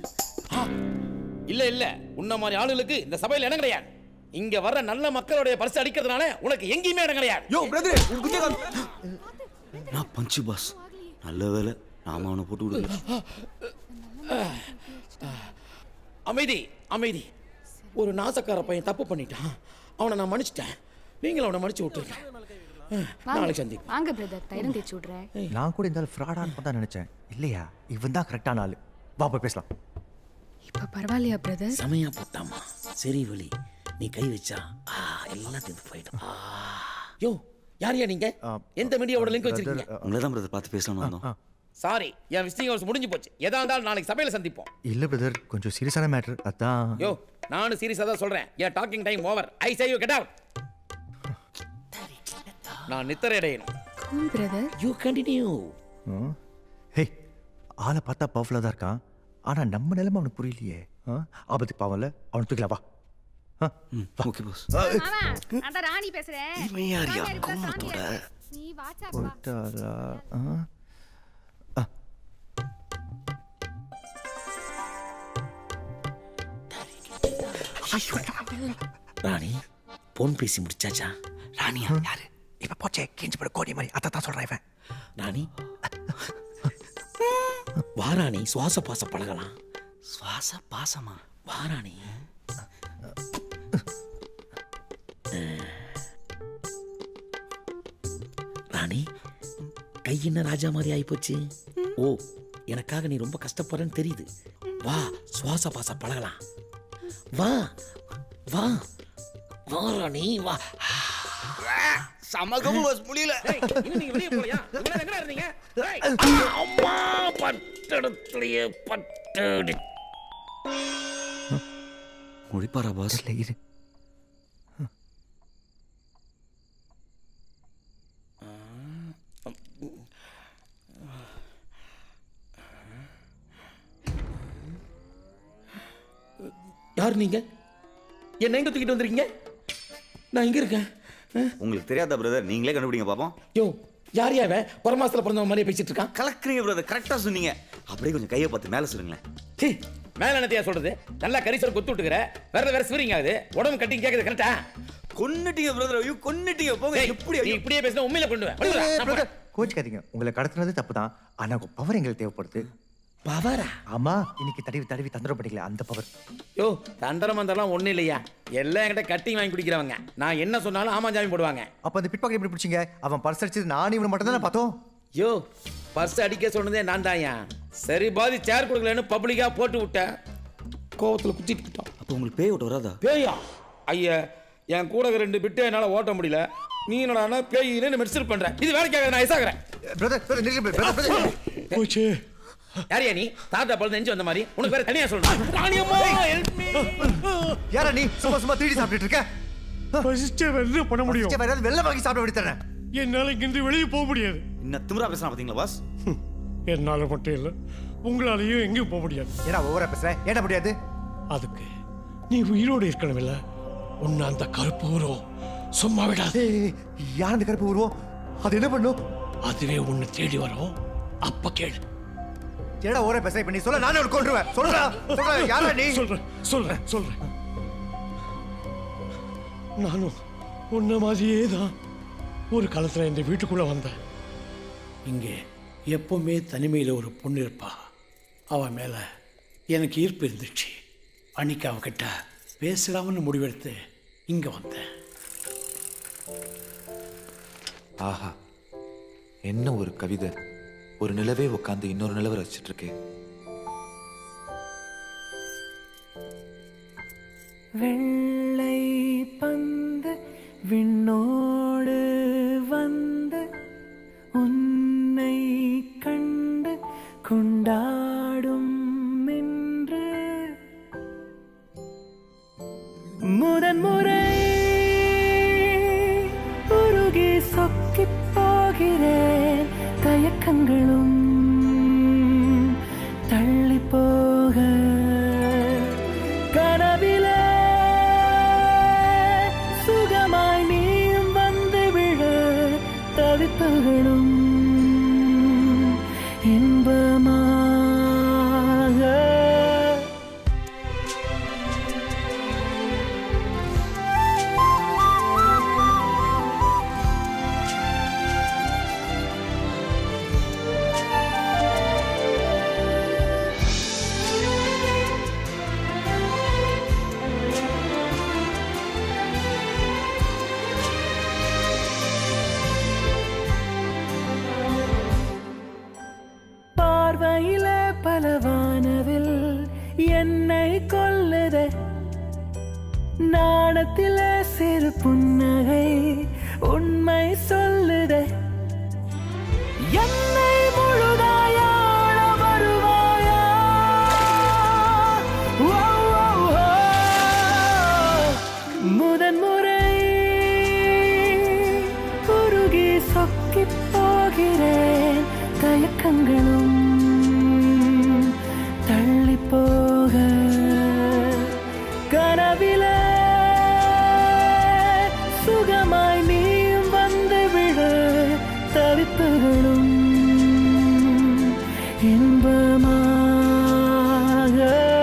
இல்ல இல்ல, உன்ன மாதிரி ஆளுகளுக்கு இந்த சபையில இடம் கிடையாது. இங்க வர்ற நல்ல மக்களுடைய பரிசு அடிக்கிறதுனால உனக்கு எங்கேயுமே இடம் கிடையாது. யோ பிரதர், நான் பஞ்சு பாஸ். நல்ல வேலை நாம அவனை போட்டு விடுறோம். அமைதி அமைதி. ஒரு நாசக்கார பையன் தப்பு பண்ணிட்டான், அவனை நான் மன்னிச்சிட்டேன். நீங்களும் அவனை மன்னிச்சு விட்டுருங்க. நாளைக்கு சந்திப்போம். வாங்க பிரதர், தைரம் தேய்ச்சி விடுறேன். நான் கூட இந்த ஃப்ராடா தான் நினைச்சேன். இல்லையா, இவன் தான் கரெக்டான ஆளு. வா போய் பேசலாம். இப்ப பரவாயில்லையா பிரதர்? சமயா போட்டாமா, சரி வலி. நீ கை வச்சா எல்லாம் திந்து போயிடும். யோ, யாரையா நீங்க? எந்த மீடியாவோட லிங்க் வச்சிருக்கீங்க? உங்களை தான் பிரதர் பார்த்து பேசலாம்னு வந்தோம். சாரி, என் விசிட்டிங் ஹவர்ஸ் முடிஞ்சு போச்சு. எதா இருந்தாலும் நாளைக்கு சபையில சந்திப்போம். இல்ல பிரதர், கொஞ்சம் சீரியஸான மேட்டர் அதான். யோ, நானும் சீரியஸா தான் சொல்றேன். என் talking time over. I say you get out. நான் நித்திரை அடையணும். Cool brother. You continue. Hey, ஆளை பார்த்தா பவர்ஃபுல்லா தான் இருக்கான். ஆனா நம்ம நிலைமை அவனுக்கு புரியலையே. ஆபத்து பாவம்ல, அவனை தூக்கலா. வா. Okay boss. மாமா, அந்த ராணி பேசுறேன். இவன் யாரியா கோமத்தோட? நீ வாட்சா வா. போட்டாரா? ராணி போன் பேசி முடிச்சாச்சா? ராணியா யாரு? இப்ப போச்சே கிஞ்சி பட கோடி மாதிரி அதான் சொல்றேன் இவன். ராணி வாராணி, சுவாச பாச பழகலாம். சுவாச பாசமா? வாராணி. ராணி, கை என்ன ராஜா மாதிரி ஆயிப்போச்சு. ஓ, எனக்காக நீ ரொம்ப கஷ்டப்படுறன்னு தெரியுது. வா, சுவாச பாச பழகலாம். வா வா வா ராணி, வா. சமகம் பஸ் முடியல. இன்னும் நீங்க வெளிய போலையா? இவ்வளவு எங்கடா இருந்தீங்க? அம்மா பட்டடத்துலயே பட்டடி. முடிப்பாரா பாஸ்? இல்ல இரு. யார் நீங்க? என்ன எங்க தூக்கிட்டு வந்திருக்கீங்க? நான் இங்க இருக்கேன். உங்களுக்கு தெரியாதா பிரதர்? நீங்களே கண்டுபிடிங்க பாப்போம். யோ, யார் யாவ? ஒரு மாசத்துல பிறந்தவன் மாதிரியே பேசிட்டு இருக்கான். கலக்குறீங்க பிரதர், கரெக்டா சொன்னீங்க. அப்படியே கொஞ்சம் கையை பார்த்து மேலே சொல்லுங்களேன். மேல என்னத்தையா சொல்றது? நல்லா கரிசோர் கொத்து விட்டுக்கிற, வேற ஸ்வீரிங் ஆகுது, உடம்பு கட்டிங் கேக்குது. கரெக்டா? கொன்னுட்டீங்க பிரதர். ஐயோ கொன்னுட்டீங்க. போங்க. எப்படி நீ இப்படியே பேசினா உண்மையில கொண்டுவேன். கோச்சிக்காதீங்க, உங்களை கடத்துனது தப்பு தான். ஆனா பவர் எங்களுக்கு தேவைப்படுது. பவரா? ஆமா, இன்னைக்கு தடவி தடவி தந்திரம் படிக்கல அந்த பவர். யோ, தந்திரம் மந்திரம்லாம் ஒண்ணு இல்லையா, எல்லாம் என்கிட்ட கட்டிங் வாங்கி குடிக்கிறவங்க. நான் என்ன சொன்னாலும் ஆமா ஜாமி போடுவாங்க. அப்ப அந்த பிட் பாக்கெட் எப்படி பிடிச்சீங்க? அவன் பர்ஸ் அடிச்சது நானும் இவனை மட்டும் தானே பார்த்தோம். யோ, பர்ஸ் அடிக்க சொன்னதே நான் தான்யா. சரி பாதி சேர் கொடுக்கலன்னு பப்ளிக்கா போட்டு விட்டேன். கோவத்துல குத்திட்டு விட்டான். அப்ப உங்களுக்கு பேய் ஓட்ட வராதா? பேயா? ஐயா, என் கூட 2 பிட்டு என்னால ஓட்ட முடியல. நீ என்னடா பேயின்னு மெடிசல் பண்ற? இது வேலைக்காக நான் ஐசாகிறேன். பிரதர் நில்லுங்க. போச்சு. யாரியா நீ? தாத்தா பழுது நெஞ்சு வந்த மாதிரி உனக்கு வேற தனியா சொல்லணும். ராணியம்மா ஹெல்ப் மீ. யாரா நீ? சும்மா தீடி சாப்பிட்டுட்டு இருக்க? பசிச்சே வெளிய பண்ண முடியும். வேற வெள்ள வாங்கி சாப்பிட விட்டு தரேன். என்னால இங்கிருந்து வெளியே போக முடியாது. இன்னும் திமிரா பேசலாம் பாத்தீங்களா பாஸ்? என்னால மட்டும் இல்ல, உங்களாலையும் எங்கேயும் போக முடியாது. ஏன்னா ஓவரா பேசுறேன். ஏன்னா முடியாது. அதுக்கு நீ உயிரோடு இருக்கணுமில்ல. உன்னை அந்த கருப்பு உருவம் சும்மா விடாது. யார் அந்த கருப்பு உருவம்? அது என்ன பண்ணும்? அதுவே உன்னை தேடி வரும். அப்ப கேளு. ஏடா ஒரே பேசை பண்ணி சொல்ல, நானே ஒரு கொன்றுவேன். சொல்றா சொல்றா, யாரா நீ? சொல்றேன். நானும் உன்ன மாதிரியே தான் ஒரு காலத்துல இந்த வீட்டுக்குள்ள வந்தேன். இங்கே எப்பவுமே தனிமையில் ஒரு பொண்ணு இருப்பா. அவன் மேல எனக்கு ஈர்ப்பு இருந்துச்சு. அன்னைக்கு அவகிட்ட பேசலாம்னு முடிவெடுத்து இங்க வந்தேன். ஆஹா, என்ன ஒரு கவிதை! ஒரு நிலவே உட்காந்து இன்னொரு நிலவை ரசிச்சிட்டு இருக்கே. வெள்ளை பந்து விண்ணோடு வந்து உன்னை கண்டு கொண்டாடும் என்று முதன்முறை உருகி சொக்கிப் போகிறேன். தயக்கங்களும் தள்ளி போக கனவிலே சுகமாய் நீயும் வந்து விழ தவிப்புகளும் இன்பமாக பார்வையிலே பலவானவில் என்னை கொல்லுதே. நாணத்திலே சிறு புன்னகை உண்மை சொல்லுதே. என்னை முழுதாயாள வருவாயா? முதன்முறை உருகி சொக்கிப் போகிறேன். தயக்கங்களும் தள்ளி போக கனவிலே சுகமாய் நீயும் வந்து விழ தவிப்புகளும் இன்பமாக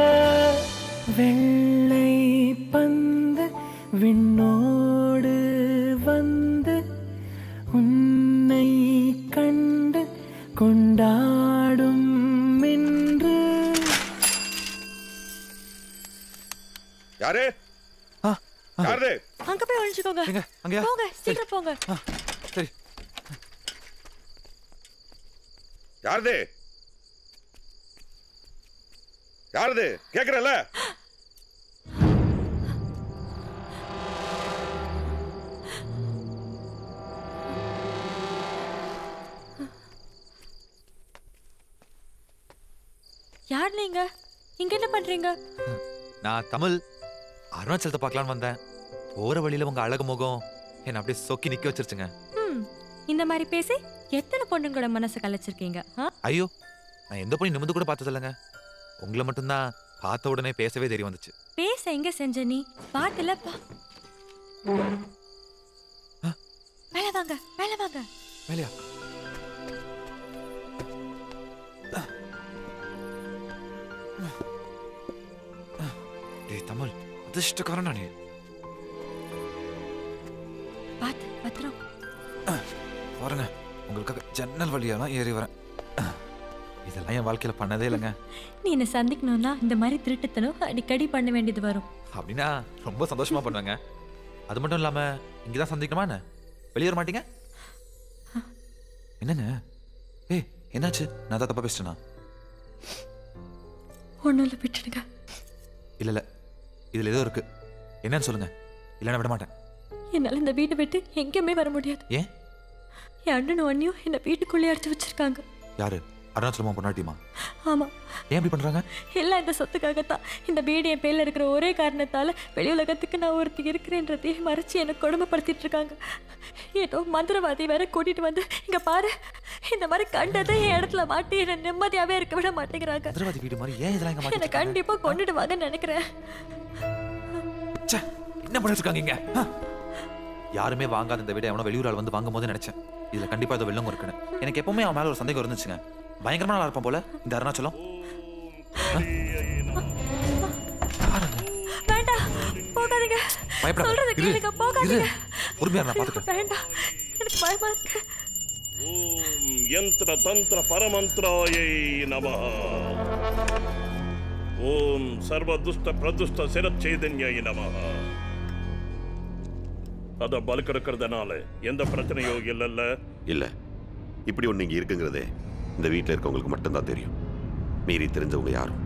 வெள்ளை பந்து விண்ணோடு வந்து உன்னை கண்டு கொண்டாடும் என்று. யாரு யாரு? அங்க போய் ஒளிஞ்சுக்கோங்க. அங்கயா? போங்க, சீக்கிரம் போங்க. சரி. யாருது யாருது கேக்குறல? யார் நீங்க? இங்க என்ன பண்றீங்க? நான் தமிழ். அருணாச்சலத்தை பார்க்கலான்னு வந்தேன். போற வழியில உங்க அழகு முகம் என்ன அப்படியே சொக்கி நிக்க வச்சிருச்சுங்க. இந்த மாதிரி பேசி எத்தனை பொண்ணுங்களோட மனசை கலைச்சிருக்கீங்க? ஐயோ, நான் எந்த பொண்ணு நிமிந்து கூட பார்த்தது இல்லைங்க. உங்களை மட்டும்தான் பார்த்த உடனே பேசவே தெரிய வந்துச்சு. பேச எங்க செஞ்ச நீ? பாட்டுல மேல வாங்க, மேல வாங்க. மேலையா? டேய் தமிழ், அதிர்ஷ்டக்காரனா நீ. பாத்து பத்திரம். வரங்க, உங்களுக்காக ஜன்னல் வழியாலாம் ஏறி வரேன். இதெல்லாம் என் வாழ்க்கையில பண்ணதே இல்லைங்க. நீ என்ன சந்திக்கணும்னா இந்த மாதிரி திருட்டுத்தனம் அடிக்கடி பண்ண வேண்டியது வரும். அப்படின்னா ரொம்ப சந்தோஷமா பண்ணுவாங்க. அது மட்டும் இல்லாம இங்கதான் சந்திக்கணுமா என்ன? வெளியே வர மாட்டீங்க? என்னங்க? ஏய், என்னாச்சு? நான் தான் தப்பா பேசிட்டேனா? ஒண்ணும் இல்லை, விட்டுடுங்க. இல்ல இல்ல, இதுல ஏதோ இருக்கு. என்னன்னு சொல்லுங்க, இல்லைன்னா விட மாட்டேன். என்னால இந்த வீட்டை விட்டு எங்கேயுமே வர முடியாது. ஏன்? என் அண்ணனும் அண்ணியும் என்ன வீட்டுக்குள்ளே அடிச்சு வச்சிருக்காங்க. யாரு? அருணாச்சலமா பொண்டாட்டியுமா? ஆமா. ஏன் இப்படி பண்றாங்க? எல்லாம் இந்த சொத்துக்காகத்தான். இந்த வீடு என் பேர்ல இருக்கிற ஒரே காரணத்தால வெளி உலகத்துக்கு நான் ஒருத்தி இருக்கிறேன்றதையே மறைச்சு என்னை கொடுமைப்படுத்திட்டு இருக்காங்க. ஏதோ மந்திரவாதி வேற கூட்டிட்டு வந்து, இங்க பாரு, இந்த மாதிரி கண்டதை என் இடத்துல மாட்டி என்ன நிம்மதியாவே இருக்க விட மாட்டேங்கிறாங்க. மந்திரவாதி வீடு மாதிரி ஏன் இதெல்லாம் இங்க என்ன மாட்டிட்டு கண்டிப்பா கொண்டுடுவாங்கன்னு நினைக்கிறேன். என்ன பண்ணிட்டு இருக்காங்க இங்க? யாருமே வாங்காத இந்த வீட எவனோ வெளியூரால் வந்து வாங்கும் போது நினைச்சேன் இதுல கண்டிப்பா ஏதோ வெள்ளம் இருக்குன்னு. எனக்கு எப்பவுமே அவன் மேல ஒரு சந்தேகம் இருந்துச்சுங்க. பயங்கரமா நல்லா இருப்பான் போல இந்த அருணாச்சலம். வேண்டாம் போகாதீங்க. சொல்றத கேளுங்க போகாதீங்க. பொறுமையா நான் பாத்துக்கிறேன். வேண்டாம் எனக்கு பயமா இருக்கு. ஓம் யந்திர தந்திர பரமந்திராயை நமஹ. ஓம் சர்வ துஷ்ட பிரதுஷ்ட சிரச்சைதன்யாய நமஹ. அத பல்க் இருக்கிறதுனால எந்த பிரச்சனையும் இல்லைல்ல? இல்ல, இப்படி ஒண்ணு இங்க இருக்குங்கிறதே இந்த வீட்டில் இருக்கவங்களுக்கு மட்டும்தான் தெரியும். மீறி தெரிஞ்சவங்க யாரும்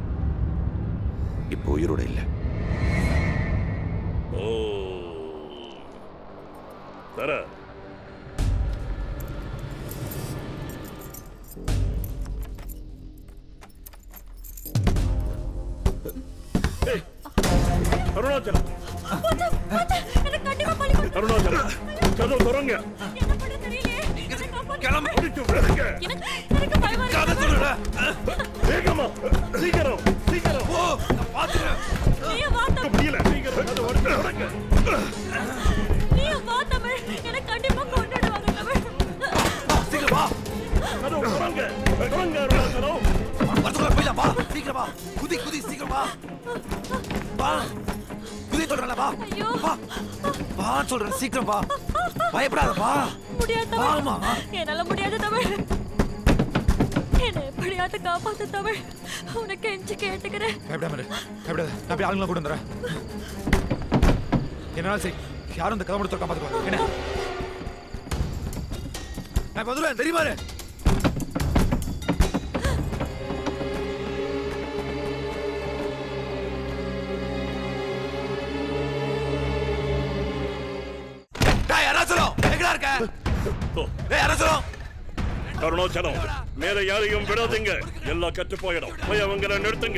இப்போ உயிரோட இல்லை. ஓ தர அருணாச்சலம் அருணாச்சலம் கதவு திறங்க. வேகமா சீக்கிரம் சீக்கிரம் முடியல. சீக்கிரம் கதவு உடைங்க. சீக்கிரம் வா. கதவு திறங்க. திறங்க அருணாச்சலம். போயிடலாம் வா. சீக்கிரம் வா. குதி குதி சீக்கிரம் வா. வா குதி சொல்றேன் வா. வா வா சொல்றேன் சீக்கிரம் வா. பயப்படாத வா. முடியாது வாமா. என்னால முடியாது தமிழ். என்னை எப்படியாவது காப்பாத்து தமிழ். உனக்கு எஞ்சி கேட்டுக்கிறேன். பயப்படாம இரு. பயப்படாத. நான் போய் ஆளுங்களை கூட வந்துடுறேன். என்னால சரி யாரும் இந்த கதை மட்டும் காப்பாத்துக்குவாங்க. என்ன நான் வந்துடுவேன் தெரியுமா? அருணாச்சலம் மேல யாரையும் விடாதீங்க. எல்லாம் கற்று போயிடும். போய் அவங்களை நிறுத்துங்க.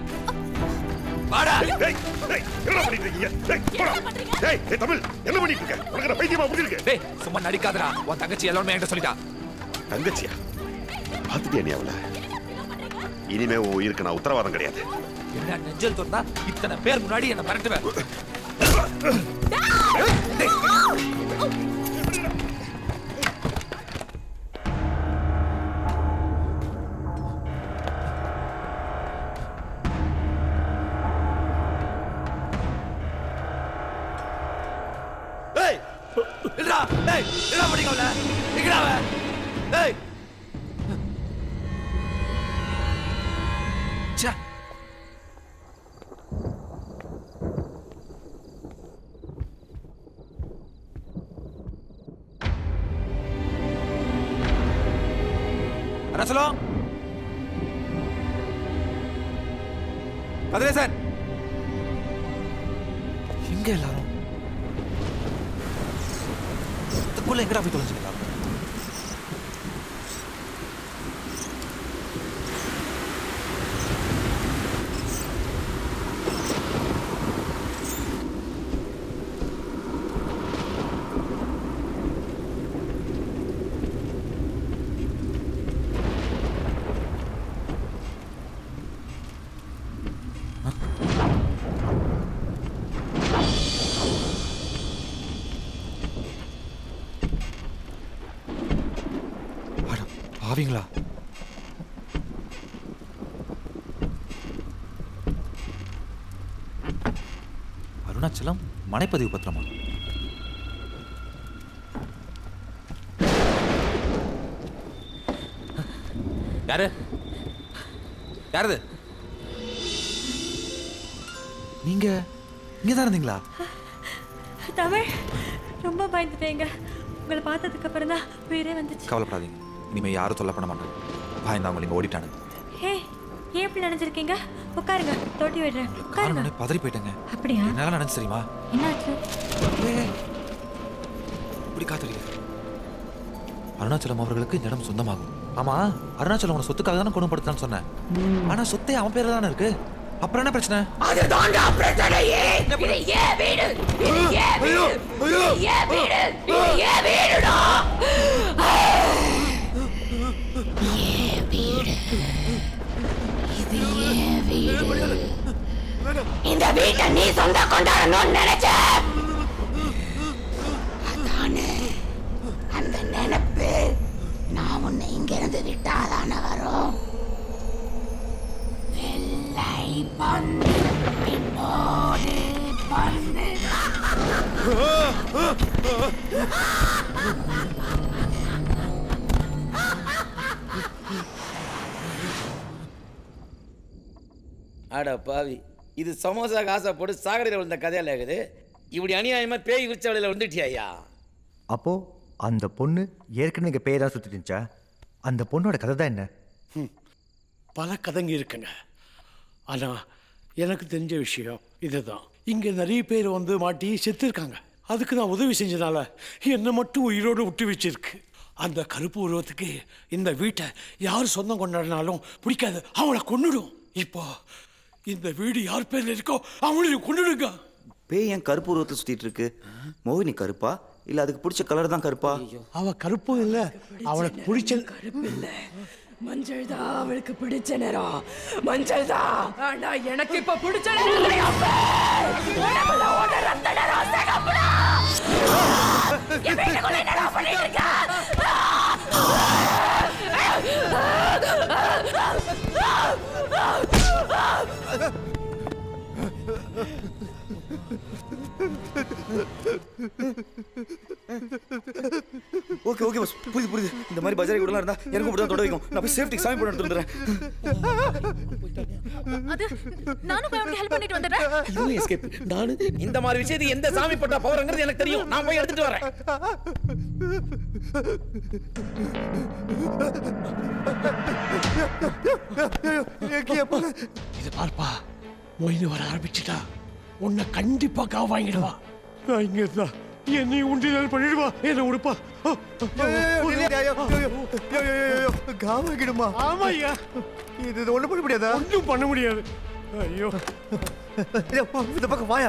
தமிழ் என்ன பண்ணிட்டு இருக்க? உனக்கு பைத்தியமா புரியுது? சும்மா நடிக்காதடா. உன் தங்கச்சி எல்லாமே என்கிட்ட சொல்லிட்டா. தங்கச்சியா? பாத்துட்டியா நீ அவளை? இனிமே உன் உயிருக்கு நான் உத்தரவாதம் கிடையாது. என்ன நெஞ்சல் தோத்தா இத்தனை பேர் முன்னாடி என்ன மிரட்டுவேன்? அருணாச்சலம் கதிரேசன் எங்க எல்லாரும் இதுக்குள்ள எங்கடா போய் தொலைஞ்சுக்கிட்டா? பாவீங்களா? அருணாச்சலம் மனைப்பதிவு பத்திரமா? யாரு யாரது? நீங்க இங்கதான் இருந்தீங்களா? தமிழ் ரொம்ப பயந்துட்டேங்க. உங்களை பார்த்ததுக்கு அப்புறம் தான் உயிரே வந்துச்சு. கவலைப்படாதீங்க, இனிமே யாரும் தொல்லை பண்ண மாட்டாங்க. பயந்தவங்க இங்க ஓடிட்டானு. ஹே, ஏன் இப்படி நினைச்சிருக்கீங்க? உட்காருங்க, தொட்டி விடுறேன். காரணம் பதறி போயிட்டேங்க. அப்படியா? என்னால நினைச்சு தெரியுமா? என்னாச்சு? இப்படி காத்துறீங்க. அருணாச்சலம் அவர்களுக்கு இந்த இடம் சொந்தமாகும். ஆமா, அருணாச்சலம் உன சொத்துக்காக தானே குணப்படுத்தான்னு சொன்னேன். ஆனா சொத்தே அவன் பேர்ல தானே இருக்கு. அப்புறம் என்ன பிரச்சனை? அதுதான்டா பிரச்சனையே. இது ஏன் வீடு? இது ஏன் வீடு? இது ஏன் வீடு? இது ஏன் வீடுடா? இந்த வீட்டை நீ சொந்த கொண்டாடணும்னு நினைச்ச. அதானே அந்த நினைப்பு நான் உன்னை இங்க இருந்து விட்டாதானே வரும். வெள்ளை பந்து பின்னோடு பந்து. அட பாவி, இது சமோசா காசை போட்டு சாகடையில் விழுந்த கதையால் ஆகுது. இப்படி அநியாயமா பேய் விரிச்ச வழியில் வந்துட்டியா? அப்போ அந்த பொண்ணு ஏற்கனவே இங்கே பேய் தான் சுற்றிட்டு இருந்துச்சா? அந்த பொண்ணோட கதை தான் என்ன? பல கதைங்க இருக்குங்க. ஆனால் எனக்கு தெரிஞ்ச விஷயம் இதுதான். இங்கே நிறைய பேர் வந்து மாட்டி செத்துருக்காங்க. அதுக்கு நான் உதவி செஞ்சதால என்னை மட்டும் உயிரோடு விட்டு வச்சிருக்கு. அந்த கருப்பு உருவத்துக்கு இந்த வீட்டை யார் சொந்தம் கொண்டாடினாலும் பிடிக்காது, அவளை கொன்னுடும். இப்போ இந்த வீடு யார் பேர்ல இருக்கோ அவளையும் கொன்னுடுங்க. பேய் ஏன் கருப்பு உருவத்தை சுத்திட்டு இருக்கு? மோகினி கருப்பா இல்ல அதுக்கு பிடிச்ச கலர் தான் கருப்பா? அவ கருப்பும் இல்ல, அவளுக்கு பிடிச்ச கருப்பு இல்ல, மஞ்சள் தான் அவளுக்கு பிடிச்ச நேரம். மஞ்சள் தான். ஆனா எனக்கு இப்ப பிடிச்ச நேரம் ஓகே ஓகே பஸ், புரியுது புரியுது. இந்த மாதிரி பஜாரி கூடலாம் இருந்தா எனக்கும் இப்படி தான் தொட வைக்கும். நான் போய் சேஃப்டிக்கு சாமி போட்டு எடுத்துட்டு அது நானும் போய் அவனுக்கு ஹெல்ப் பண்ணிட்டு வந்துடுறேன். இது எஸ்கேப். நானு இந்த மாதிரி விஷயத்துக்கு எந்த சாமி போட்டா பவர்ங்கிறது எனக்கு தெரியும். நான் போய் எடுத்துட்டு வரேன். இது பார்ப்பா, மொய்னு வர ஆரம்பிச்சுட்டா உன்னை கண்டிப்பா காவு வாங்கிடுவா. நான் இங்க இருந்தா என்னை உண்டினால் பண்ணிடுவா. என்ன உடுப்பா. காவாகிடுமா? ஆமா ஐயா, இது ஒண்ணும் பண்ண முடியாதா? ஒன்றும் பண்ண முடியாது. ஐயோ, இந்த பக்கம் வாயா.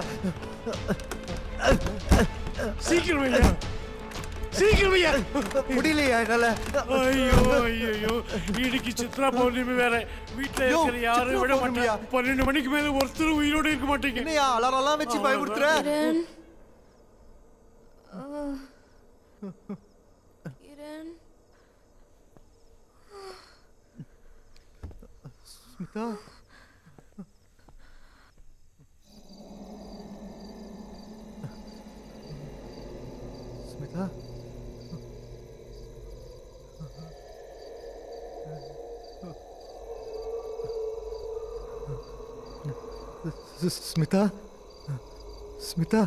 சீக்கிரம் ஐயா, சீக்கிரம் ஐயா. முடியலையா என்னால? ஐயோ ஐயோ, இன்னைக்கு சித்ரா பௌர்ணமி வேற. வீட்டுல இருக்கிற யாரும் விட மாட்டியா? 12 மணிக்கு மேல ஒருத்தர் உயிரோடு இருக்க மாட்டீங்க. என்னையா அலாரம் வச்சு பயமுறுத்துற? கிரண், ஸ்மிதா, ஸ்மிதா, ஸ்மிதா, ஸ்மிதா,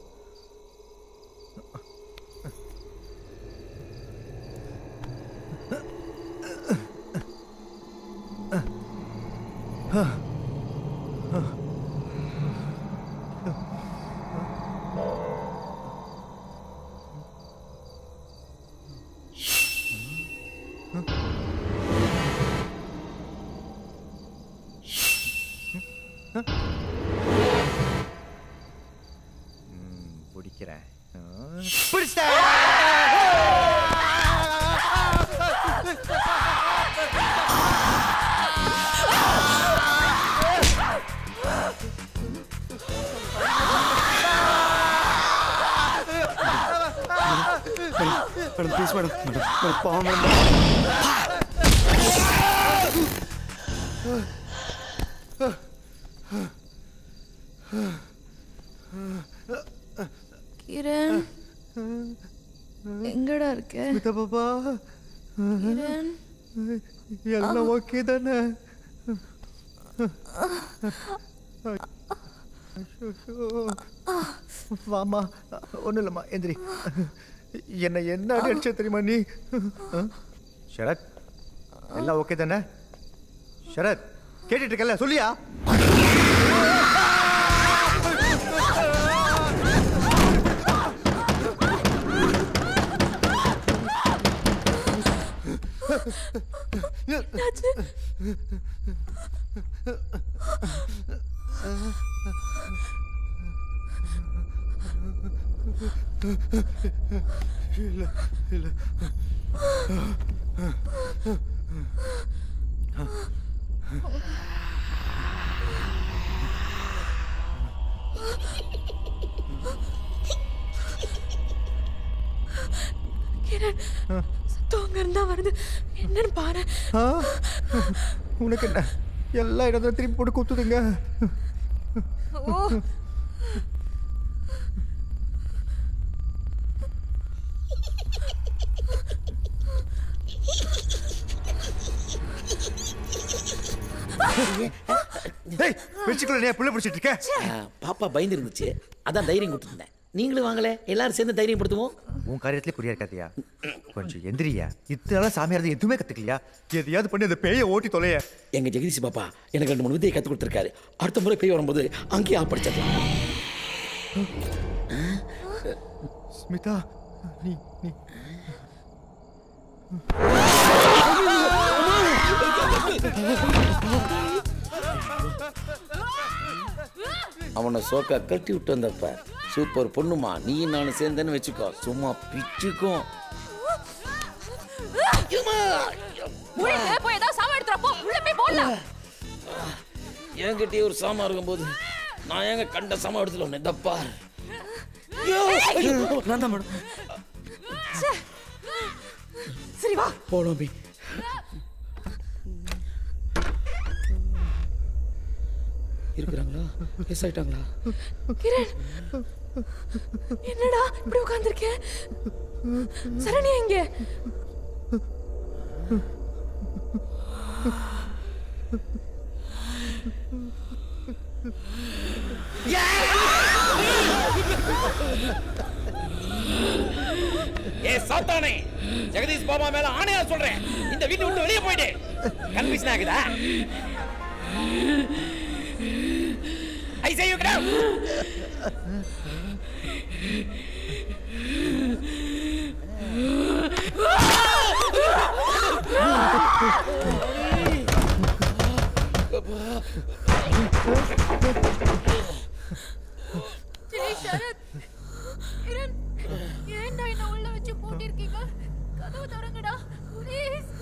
பிடிக்கிறேன். Madam please madam. மேடம் பாவம் மேடம். கிரண், எங்கடா இருக்க? ஸ்மிதா பாப்பா, கிரண், எல்லாம் ஓகே தானே? வாமா, ஒன்றும் இல்லைம்மா, எந்திரி. என்ன என்ன அடிச்ச தெரியுமா நீ? ஷரத், எல்லாம் ஓகே தானே? ஷரத், கேட்டுட்டு இருக்கல, சொல்லியா? இல்ல இல்ல. கிரண் சத்தம் அங்க இருந்தா வருது என்னன்னு பாரு. உனக்கு என்ன எல்லா இடத்துல திருப்பி போட்டு குத்துதுங்க. பாப்பா பயந்து இருந்துச்சு, அதான் தைரியம் கொடுத்துருந்தேன். நீங்களும் வாங்கல, எல்லாரும் சேர்ந்து தைரியம் படுத்துவோம். உன் காரியத்திலே புரியா இருக்காதியா? கொஞ்சம் எந்திரியா. இத்தனை சாமியார் எதுவுமே கத்துக்கலையா? எதையாவது பண்ணி அந்த பேயை ஓட்டி தொலைய. எங்க ஜெகதீஷ் பாப்பா எனக்கு 2 3 வித்தையை கத்து கொடுத்துருக்காரு. அடுத்த முறை பேய் வரும்போது அங்கேயே படிச்சிடலாம். ஸ்மிதா, நீ அவனை சோக்கா கட்டி விட்டு வந்தப்ப சூப்பர் பொண்ணுமா, நீ நானும் சேர்ந்தேன்னு வச்சுக்கோ, சும்மா பிச்சுக்கும். என்கிட்டயே ஒரு சாமா இருக்கும்போது நான் எங்க கண்ட சாமா எடுத்துல ஒண்ணு தப்பா. நான் தான் மேடம். சரி வா போனோம்பி. இருக்கிறாங்களா? மிஸ் ஆயிட்டாங்களா? கிரண் என்னடா இப்படி உட்கார்ந்திருக்க? சரண்யா எங்க? ஏ சாத்தானே, ஜெகதீஷ் பாபா மேல ஆணையா சொல்றேன், இந்த வீட்டை விட்டு வெளியே போயிடு. கன்ஃபியூஷன் ஆகுதா? I say you get out. Sarath, Kiran, ஏன்டா என்ன உள்ள வச்சு பூட்டிருக்கீங்க? கதவு திறங்கடா ப்ளீஸ்.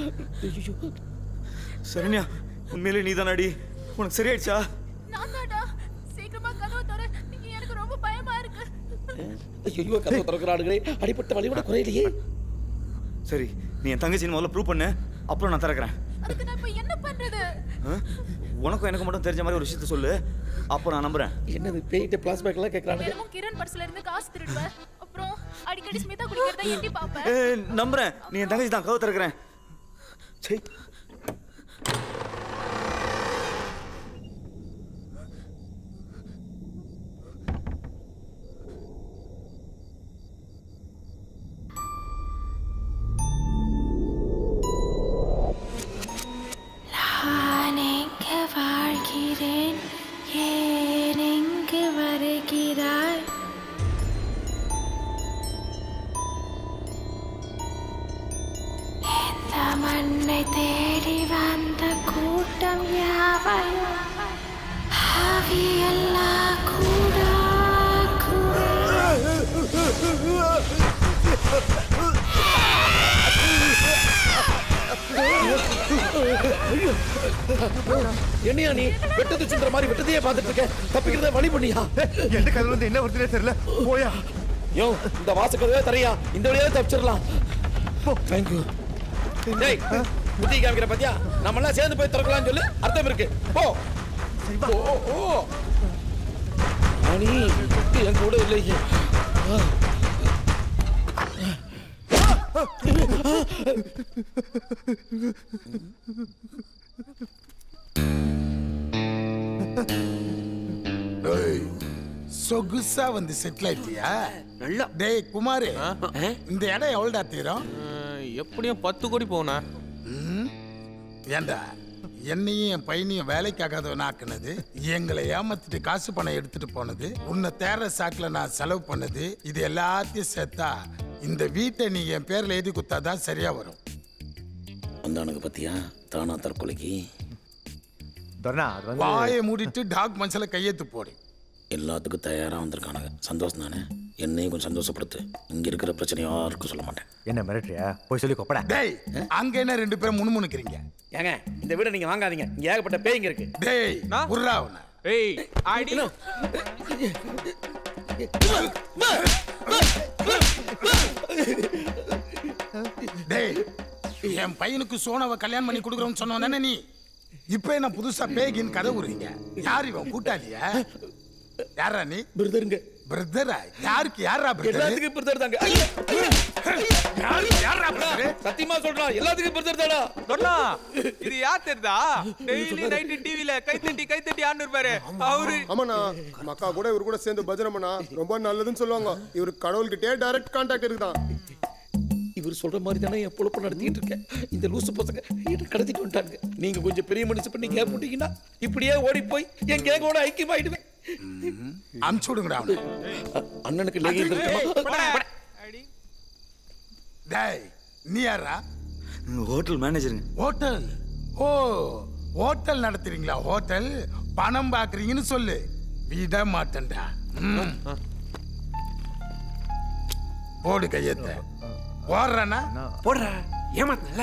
சரண்யா, உண்மையிலே நீ தானாடி? உனக்கு சரியாயிடுச்சா? நான் தான்டா. சீக்கிரமா கதவு திற, நீங்க எனக்கு ரொம்ப பயமா இருக்கு. ஐயோ, கதவு திறக்கறானுங்களே, அடிபட்ட வலி கூட குறையலையே. சரி, நீ என் தங்கச்சின்னு முதல்ல ப்ரூவ் பண்ணு, அப்புறம் நான் திறக்கிறேன். அதுக்கு நான் இப்ப என்ன பண்றது? உனக்கும் எனக்கு மட்டும் தெரிஞ்ச மாதிரி ஒரு விஷயத்த சொல்லு, அப்போ நான் நம்புறேன். என்னது பேய்ட்ட பிளாஸ்பேக்லாம் கேக்குறானுங்க? என்னமோ கிரண் பர்ஸ்ல இருந்து காசு திருடுவேன், அப்புறம் அடிக்கடி ஸ்மிதா குடிக்கிறத எட்டி பாப்பேன். நம்புறேன், நீ என் தங்கச்சி தான். கதவு திறக்கிறேன். சரி, வாழ்கிறேன், ஏன் இங்கு வருகிறாய்? இந்த மண்ணை தேடி வந்த கூட்டம் யாவையும் ஆவியல்லா கூடா என்னையா நீ வெட்டது சுந்தர மாதிரி வெட்டதையே பார்த்துட்டு இருக்க? தப்பிக்கிறத வழி பண்ணியா? எந்த கதவுல இருந்து என்ன வருதுன்னே தெரியல. போயா. யோ, இந்த வாசக்கதவே தரையா, இந்த வழியாவே தப்பிச்சிடலாம். Thank you. டேய், புத்தி காமிக்கிற பாத்தியா? நம்ம எல்லாம் சேர்ந்து போய் திறக்கலாம்னு சொல்லு, அர்த்தம் இருக்கு. போ. ஓ அனி, என் கூட இல்லையே. சொகுசா வந்து செட்டில் ஆயிட்டியா? நல்லா. டேய் குமார், இந்த இடம் எவ்வளோடா தீரும்? எப்படியும் 10 கோடி போனா. ஏண்டா, என்னையும் என் பையனையும் வேலைக்காகாதவன் ஆக்குனது, எங்களை ஏமாத்திட்டு காசு பணம் எடுத்துட்டு போனது, உன்னை தேர சாக்கில் நான் செலவு பண்ணது, இது எல்லாத்தையும் சேர்த்தா இந்த வீட்டை நீ என் பேர்ல எழுதி குத்தாதான் சரியா வரும். வந்தானுங்க பத்தியா தானா தற்கொலைக்கு? வாயை மூடிட்டு டாக்குமெண்ட்ஸ்ல கையெழுத்து போடு. எல்லாத்துக்கும் தயாரா வந்திருக்கானுங்க. சந்தோஷம் தானே? என்னையும் கொஞ்சம் சந்தோஷப்படுத்து. இங்க இருக்கிற பிரச்சனை யாருக்கும் சொல்ல மாட்டேன். என்ன மிரட்டுறியா? போய் சொல்லி கொப்படா. டேய், அங்க என்ன 2 பேரும் முணுமுணுக்கிறீங்க? ஏங்க, இந்த வீட நீங்க வாங்காதீங்க, இங்க ஏகப்பட்ட பேய்ங்க இருக்கு. டேய், உர்ரா அவனை. ஏய் அடி டேய் என் பையனுக்கு சோனாவை கல்யாணம் பண்ணி கொடுக்குறோம்னு சொன்னோன்னு நீ இப்ப என்ன புதுசா பேகின்னு கதை விடுறீங்க. யார் இவன் கூட்டாளியா? யாரா நீ? பிரதருங்க. பிரதரா? யாருக்கு யாரா பிரதர்? எல்லாத்துக்கும் பிரதர் தாங்க. யாரா பிரதர்? சத்தியமா சொல்றான் எல்லாத்துக்கும் பிரதர் தானா? சொன்னா இது யார் தெரியுதா? டெய்லி நைட் டிவில கைத்தட்டி ஆன்னு இருப்பாரு அவரு. ஆமாண்ணா மக்கா கூட இவரு கூட சேர்ந்து பஜனை பண்ணா ரொம்ப நல்லதுன்னு சொல்லுவாங்க. இவரு கடவுள்கிட்டே டைரக்ட் கான்டாக்ட் இருக்குதான். இவர் சொல்ற மாதிரி தானே என் பொழப்பு நடத்திட்டு இருக்கேன். இந்த லூசு பசங்க என்ன கடத்திட்டு வந்துட்டாங்க. நீங்க கொஞ்சம் பெரிய மனுஷன் பண்ணி கேப் விட்டீங்கன்னா இப்படியே ஓடி போய் என் கேங்கோட ஐக்கியமாயிடுவேன். அனுப்பிச்சு விடுங்கடா அவனை. அண்ணனுக்கு லேகியம் இருக்குமா? டேய் நீ யாரா? ஹோட்டல் மேனேஜருங்க. ஹோட்டல்? ஓ ஹோட்டல் நடத்துறீங்களா? ஹோட்டல் பணம் பாக்குறீங்கன்னு சொல்லு. விட மாட்டேன்டா. போடு கையத்தை. போடுறா போடுற ஏமாத்தல.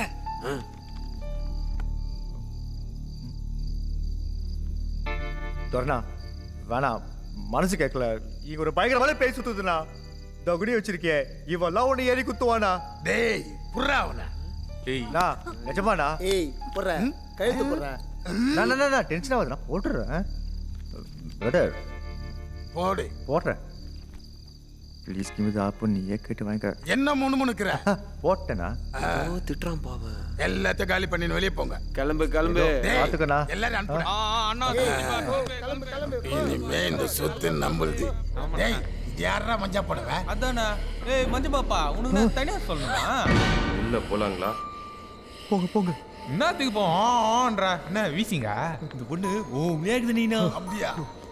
தோரணா வேணாம் மனசு கேட்கல. இங்க ஒரு பயங்கரமான பேய் சுத்துதுண்ணா. தகுடி வச்சிருக்கே இவெல்லாம் ஒண்ணு ஏறி குத்துவானா? டேய் புர்ரா அவனா. நான் நிஜமாண்ணா? ஏய் போடுற கையெழுத்து போடுறேன். நான் டென்ஷன் ஆகுதுண்ணா. போட்டுறேன் பிரதர். போடு. போடுறேன். Please give me the app. நீயே கேட்டு வாங்க. என்ன முணுமுணுக்குற? போட்டேனா? திட்டுறான் பாவ. எல்லாத்தையும் காலி பண்ணி வெளியே போங்க. கிளம்பு பாத்துக்கண்ணா. எல்லாரும் அனுப்புடா. அண்ணா கிளம்பு. இனிமே இந்த சொத்து நம்மளுது. டேய் யாரா மஞ்சா போடுவ? அதானே. ஏய் மஞ்சு பாப்பா உனக்கு நான் தனியா சொல்லணுமா? உள்ள போலாங்களா? போங்க. என்னத்துக்கு போன்றா? என்ன வீசிங்க? இந்த பொண்ணு ஓ மேகுது நீனா. அப்படியா?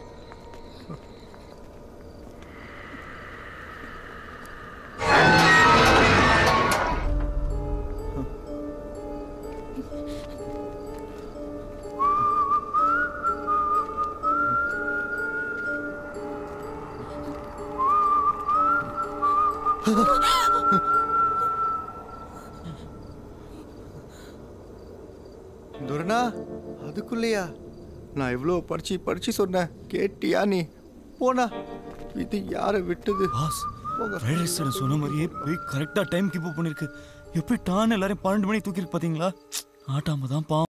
துர்னா அதுக்குள்ளயா? நான் இவ்வளோ படிச்சு சொன்னேன் கேட்டியா நீ? போனா இது யாரை விட்டது? பாஸ் ஃப்ரைட் ரைஸ் சொன்ன மாதிரியே போய் கரெக்டாக டைம் கீப் அப் பண்ணிருக்கு. எப்படி டான் எல்லாரையும் 12 மணிக்கு தூக்கிருக்கு பார்த்தீங்களா? ஆட்டாம தான்